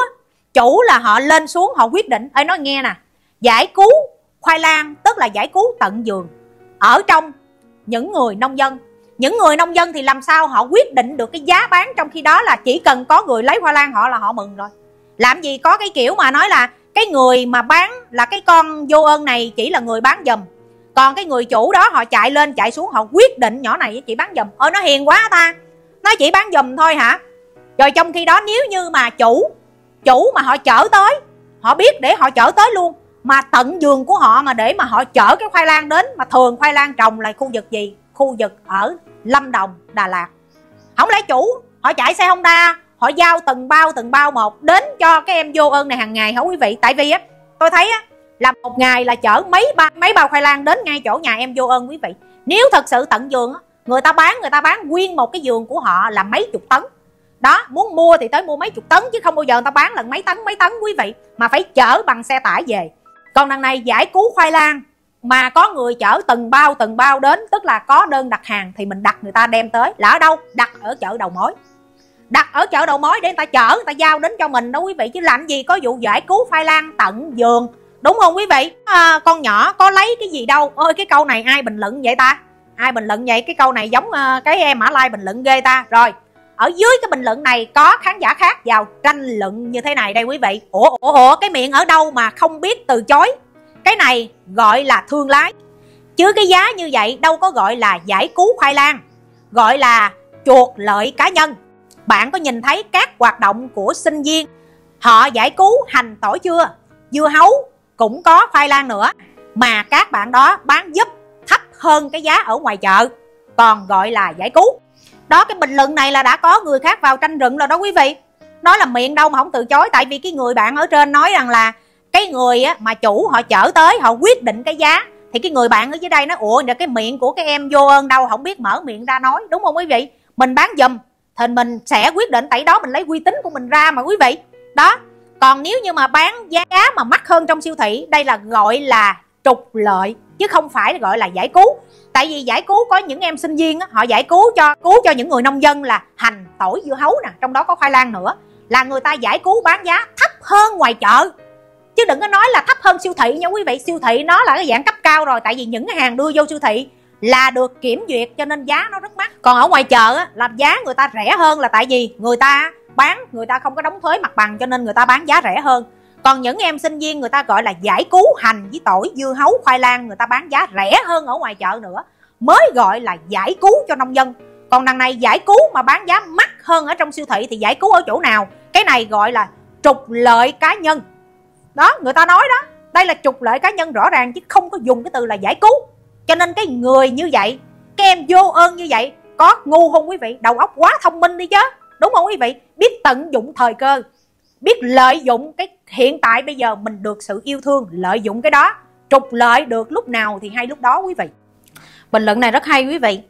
là họ lên xuống họ quyết định. Ê nói nghe nè, giải cứu khoai lang tức là giải cứu tận vườn ở trong những người nông dân. Những người nông dân thì làm sao họ quyết định được cái giá bán, trong khi đó là chỉ cần có người lấy khoai lang họ là họ mừng rồi. Làm gì có cái kiểu mà nói là cái người mà bán là cái con Vô Ơn này chỉ là người bán giùm, còn cái người chủ đó họ chạy lên chạy xuống họ quyết định nhỏ này chỉ bán giùm. Nó hiền quá ta, nó chỉ bán giùm thôi hả? Rồi trong khi đó nếu như mà chủ mà họ chở tới, họ biết để họ chở tới luôn, mà tận vườn của họ mà để mà họ chở cái khoai lang đến, mà thường khoai lang trồng là khu vực gì? Khu vực ở Lâm Đồng, Đà Lạt. Không lẽ chủ họ chạy xe Honda, họ giao từng bao một đến cho cái em Vô Ơn này hàng ngày hả quý vị? Tại vì á tôi thấy á là một ngày là chở mấy bao khoai lang đến ngay chỗ nhà em Vô Ơn quý vị. Nếu thật sự tận vườn á, người ta bán nguyên một cái vườn của họ là mấy chục tấn. Đó, muốn mua thì tới mua mấy chục tấn chứ không bao giờ người ta bán lần mấy tấn quý vị, mà phải chở bằng xe tải về. Còn đằng này giải cứu khoai lang mà có người chở từng bao đến, tức là có đơn đặt hàng thì mình đặt người ta đem tới. Là ở đâu? Đặt ở chợ đầu mối. Đặt ở chợ đầu mối để người ta chở, người ta giao đến cho mình đó quý vị. Chứ làm gì có vụ giải cứu khoai lang tận vườn, đúng không quý vị? Con nhỏ có lấy cái gì đâu. Ôi cái câu này ai bình luận vậy ta? Ai bình luận vậy? Cái câu này giống cái em Mã Lai bình luận ghê ta. Rồi ở dưới cái bình luận này có khán giả khác vào tranh luận như thế này đây quý vị. Ủa cái miệng ở đâu mà không biết từ chối? Cái này gọi là thương lái. Chứ cái giá như vậy đâu có gọi là giải cứu khoai lang, gọi là chuộc lợi cá nhân. Bạn có nhìn thấy các hoạt động của sinh viên họ giải cứu hành tỏi chưa? Dưa hấu cũng có khoai lang nữa, mà các bạn đó bán giúp thấp hơn cái giá ở ngoài chợ, còn gọi là giải cứu. Đó, cái bình luận này là đã có người khác vào tranh luận rồi đó quý vị. Nói là miệng đâu mà không từ chối. Tại vì cái người bạn ở trên nói rằng là cái người mà chủ họ chở tới họ quyết định cái giá, thì cái người bạn ở dưới đây nói ủa cái miệng của cái em Vô Ơn đâu không biết mở miệng ra nói, đúng không quý vị? Mình bán giùm thì mình sẽ quyết định, tại đó mình lấy uy tín của mình ra mà quý vị. Đó, còn nếu như mà bán giá mà mắc hơn trong siêu thị, đây là gọi là trục lợi chứ không phải gọi là giải cứu. Tại vì giải cứu có những em sinh viên á, họ giải cứu cho những người nông dân là hành, tỏi, dưa hấu nè, trong đó có khoai lang nữa, là người ta giải cứu bán giá thấp hơn ngoài chợ. Chứ đừng có nói là thấp hơn siêu thị nha quý vị. Siêu thị nó là cái dạng cấp cao rồi, tại vì những cái hàng đưa vô siêu thị là được kiểm duyệt cho nên giá nó rất mắc. Còn ở ngoài chợ á, làm giá người ta rẻ hơn là tại vì người ta bán, người ta không có đóng thuế mặt bằng cho nên người ta bán giá rẻ hơn. Còn những em sinh viên người ta gọi là giải cứu hành với tỏi, dưa hấu, khoai lang, người ta bán giá rẻ hơn ở ngoài chợ nữa, mới gọi là giải cứu cho nông dân. Còn đằng này giải cứu mà bán giá mắc hơn ở trong siêu thị thì giải cứu ở chỗ nào? Cái này gọi là trục lợi cá nhân. Đó, người ta nói đó, đây là trục lợi cá nhân rõ ràng chứ không có dùng cái từ là giải cứu. Cho nên cái người như vậy, cái em Vô Ơn như vậy, có ngu không quý vị? Đầu óc quá thông minh đi chứ, đúng không quý vị? Biết tận dụng thời cơ, biết lợi dụng cái hiện tại bây giờ mình được sự yêu thương, lợi dụng cái đó, trục lợi được lúc nào thì hay lúc đó quý vị. Bình luận này rất hay quý vị.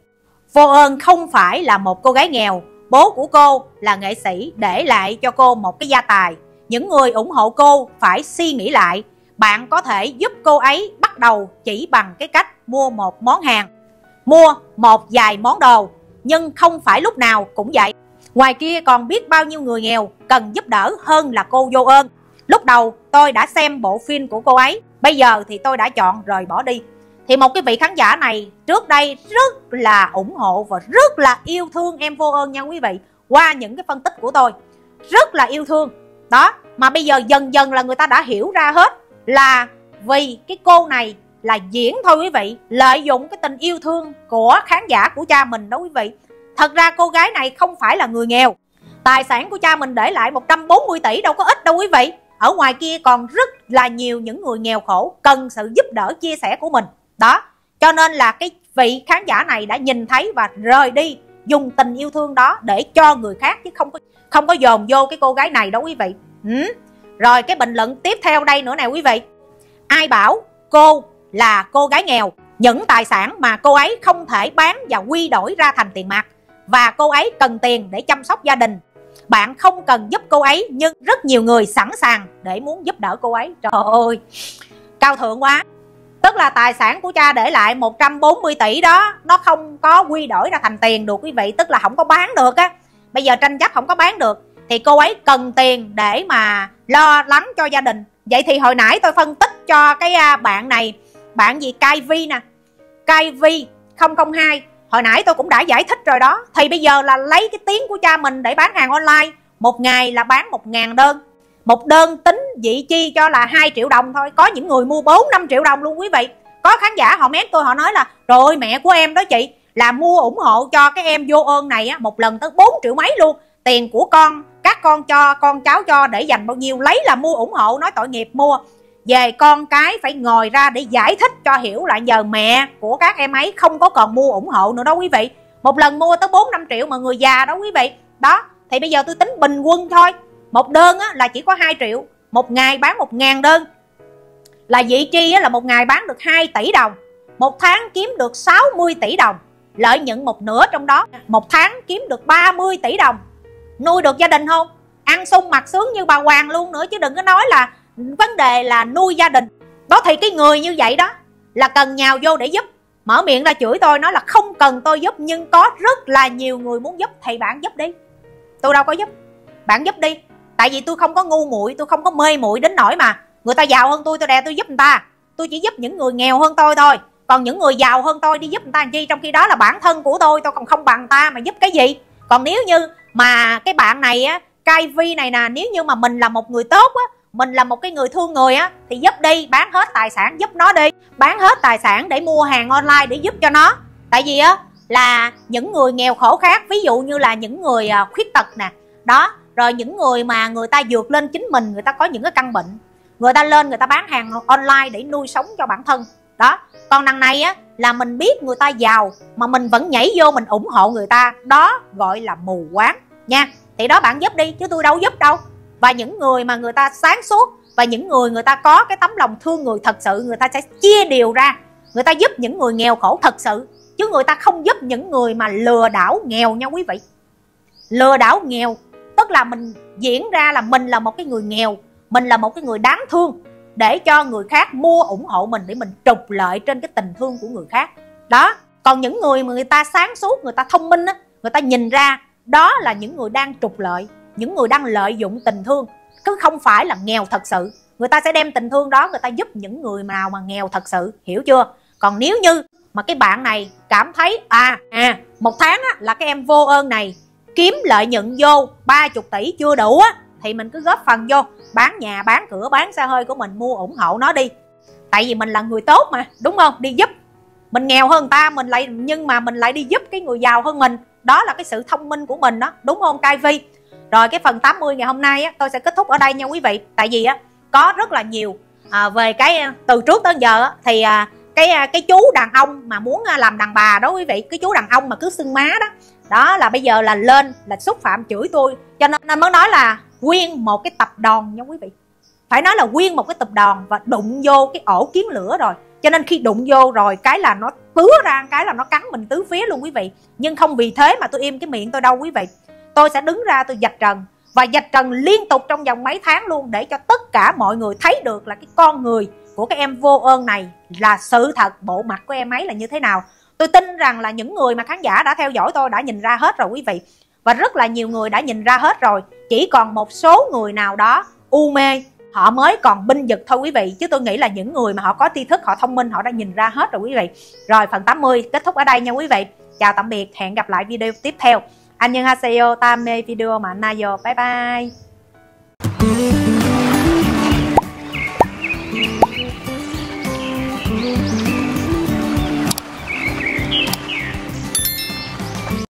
Vô Ơn không phải là một cô gái nghèo. Bố của cô là nghệ sĩ, để lại cho cô một cái gia tài. Những người ủng hộ cô phải suy nghĩ lại. Bạn có thể giúp cô ấy bắt đầu chỉ bằng cái cách mua một món hàng, mua một vài món đồ, nhưng không phải lúc nào cũng vậy. Ngoài kia còn biết bao nhiêu người nghèo cần giúp đỡ hơn là cô Vô Ơn. Lúc đầu tôi đã xem bộ phim của cô ấy, bây giờ thì tôi đã chọn rời bỏ đi. Thì một cái vị khán giả này trước đây rất là ủng hộ và rất là yêu thương em Vô Ơn nha quý vị. Qua những cái phân tích của tôi, rất là yêu thương. Đó, mà bây giờ dần dần là người ta đã hiểu ra hết là vì cái cô này là diễn thôi quý vị, lợi dụng cái tình yêu thương của khán giả của cha mình đó quý vị. Thật ra cô gái này không phải là người nghèo. Tài sản của cha mình để lại 140 tỷ đâu có ít đâu quý vị. Ở ngoài kia còn rất là nhiều những người nghèo khổ cần sự giúp đỡ chia sẻ của mình. Đó, cho nên là cái vị khán giả này đã nhìn thấy và rời đi, dùng tình yêu thương đó để cho người khác, chứ không có dồn vô cái cô gái này đâu quý vị. Rồi cái bình luận tiếp theo đây nữa nè quý vị. Ai bảo cô là cô gái nghèo? Những tài sản mà cô ấy không thể bán và quy đổi ra thành tiền mặt, và cô ấy cần tiền để chăm sóc gia đình. Bạn không cần giúp cô ấy, nhưng rất nhiều người sẵn sàng để muốn giúp đỡ cô ấy. Trời ơi, cao thượng quá. Tức là tài sản của cha để lại 140 tỷ đó, nó không có quy đổi ra thành tiền được quý vị. Tức là không có bán được á. Bây giờ tranh chấp không có bán được, thì cô ấy cần tiền để mà lo lắng cho gia đình. Vậy thì hồi nãy tôi phân tích cho cái bạn này, bạn gì Kai nè, Kai 002, hồi nãy tôi cũng đã giải thích rồi đó. Thì bây giờ là lấy cái tiếng của cha mình để bán hàng online. Một ngày là bán 1.000 đơn. Một đơn tính vị chi cho là 2 triệu đồng thôi. Có những người mua 4-5 triệu đồng luôn quý vị. Có khán giả họ mét tôi, họ nói là rồi mẹ của em đó chị, là mua ủng hộ cho cái em Vô Ơn này á, một lần tới 4 triệu mấy luôn. Tiền của con, các con cho, con cháu cho, để dành bao nhiêu lấy là mua ủng hộ. Nói tội nghiệp mua. Về con cái phải ngồi ra để giải thích cho hiểu là giờ mẹ của các em ấy không có còn mua ủng hộ nữa đó quý vị. Một lần mua tới 4-5 triệu mà người già đó quý vị. Đó, thì bây giờ tôi tính bình quân thôi. Một đơn á, là chỉ có 2 triệu. Một ngày bán 1.000 đơn là vị chi á, là một ngày bán được 2 tỷ đồng. Một tháng kiếm được 60 tỷ đồng. Lợi nhuận một nửa trong đó. Một tháng kiếm được 30 tỷ đồng. Nuôi được gia đình không? Ăn sung mặc sướng như bà Hoàng luôn nữa, chứ đừng có nói là vấn đề là nuôi gia đình. Đó, thì cái người như vậy đó là cần nhào vô để giúp. Mở miệng ra chửi tôi nói là không cần tôi giúp, nhưng có rất là nhiều người muốn giúp, thì bạn giúp đi. Tôi đâu có giúp. Bạn giúp đi. Tại vì tôi không có ngu muội, tôi không có mê muội đến nỗi mà người ta giàu hơn tôi đè tôi giúp người ta. Tôi chỉ giúp những người nghèo hơn tôi thôi. Còn những người giàu hơn tôi đi giúp người ta làm chi? Trong khi đó là bản thân của tôi còn không bằng ta mà giúp cái gì? Còn nếu như mà cái bạn này á, Kai này nè, nếu như mà mình là một người tốt á, mình là một cái người thương người á, thì giúp đi, bán hết tài sản giúp nó đi. Bán hết tài sản để mua hàng online để giúp cho nó. Tại vì á là những người nghèo khổ khác, ví dụ như là những người khuyết tật nè, đó, rồi những người mà người ta vượt lên chính mình, người ta có những cái căn bệnh, người ta lên người ta bán hàng online để nuôi sống cho bản thân. Đó, còn đằng này á là mình biết người ta giàu mà mình vẫn nhảy vô mình ủng hộ người ta, đó gọi là mù quáng nha. Thì đó, bạn giúp đi chứ tôi đâu giúp đâu. Và những người mà người ta sáng suốt, và những người ta có cái tấm lòng thương người thật sự, người ta sẽ chia đều ra, người ta giúp những người nghèo khổ thật sự, chứ người ta không giúp những người mà lừa đảo nghèo nha quý vị. Lừa đảo nghèo tức là mình diễn ra là mình là một cái người nghèo, mình là một cái người đáng thương, để cho người khác mua ủng hộ mình, để mình trục lợi trên cái tình thương của người khác. Đó, còn những người mà người ta sáng suốt, người ta thông minh á, người ta nhìn ra đó là những người đang trục lợi, những người đang lợi dụng tình thương, chứ không phải là nghèo thật sự. Người ta sẽ đem tình thương đó người ta giúp những người nào mà nghèo thật sự, hiểu chưa? Còn nếu như mà cái bạn này cảm thấy một tháng á, là cái em Vô Ơn này kiếm lợi nhuận vô 30 tỷ chưa đủ á, thì mình cứ góp phần vô, bán nhà, bán cửa, bán xe hơi của mình, mua ủng hộ nó đi. Tại vì mình là người tốt mà, đúng không? Đi giúp. Mình nghèo hơn người ta, nhưng mà mình lại đi giúp cái người giàu hơn mình. Đó là cái sự thông minh của mình đó, đúng không Kai Vi? Rồi cái phần 80 ngày hôm nay á, tôi sẽ kết thúc ở đây nha quý vị. Tại vì á, có rất là nhiều về cái từ trước tới giờ á, thì cái chú đàn ông mà muốn làm đàn bà đó quý vị, cái chú đàn ông mà cứ xưng má đó, đó là bây giờ là lên là xúc phạm chửi tôi, cho nên mới nói là nguyên một cái tập đoàn nha quý vị. Phải nói là nguyên một cái tập đoàn và đụng vô cái ổ kiến lửa rồi. Cho nên khi đụng vô rồi cái là nó hứa ra cái là nó cắn mình tứ phía luôn quý vị. Nhưng không vì thế mà tôi im cái miệng tôi đâu quý vị. Tôi sẽ đứng ra tôi vạch trần, và vạch trần liên tục trong vòng mấy tháng luôn, để cho tất cả mọi người thấy được là cái con người của cái em vô ơn này là sự thật, bộ mặt của em ấy là như thế nào. Tôi tin rằng là những người mà khán giả đã theo dõi tôi đã nhìn ra hết rồi quý vị. Và rất là nhiều người đã nhìn ra hết rồi. Chỉ còn một số người nào đó u mê, họ mới còn binh vực thôi quý vị. Chứ tôi nghĩ là những người mà họ có tri thức, họ thông minh, họ đã nhìn ra hết rồi quý vị. Rồi phần 80 kết thúc ở đây nha quý vị. Chào tạm biệt, hẹn gặp lại video tiếp theo. 안녕하세요. 다음에 비디오 만나요. Bye bye.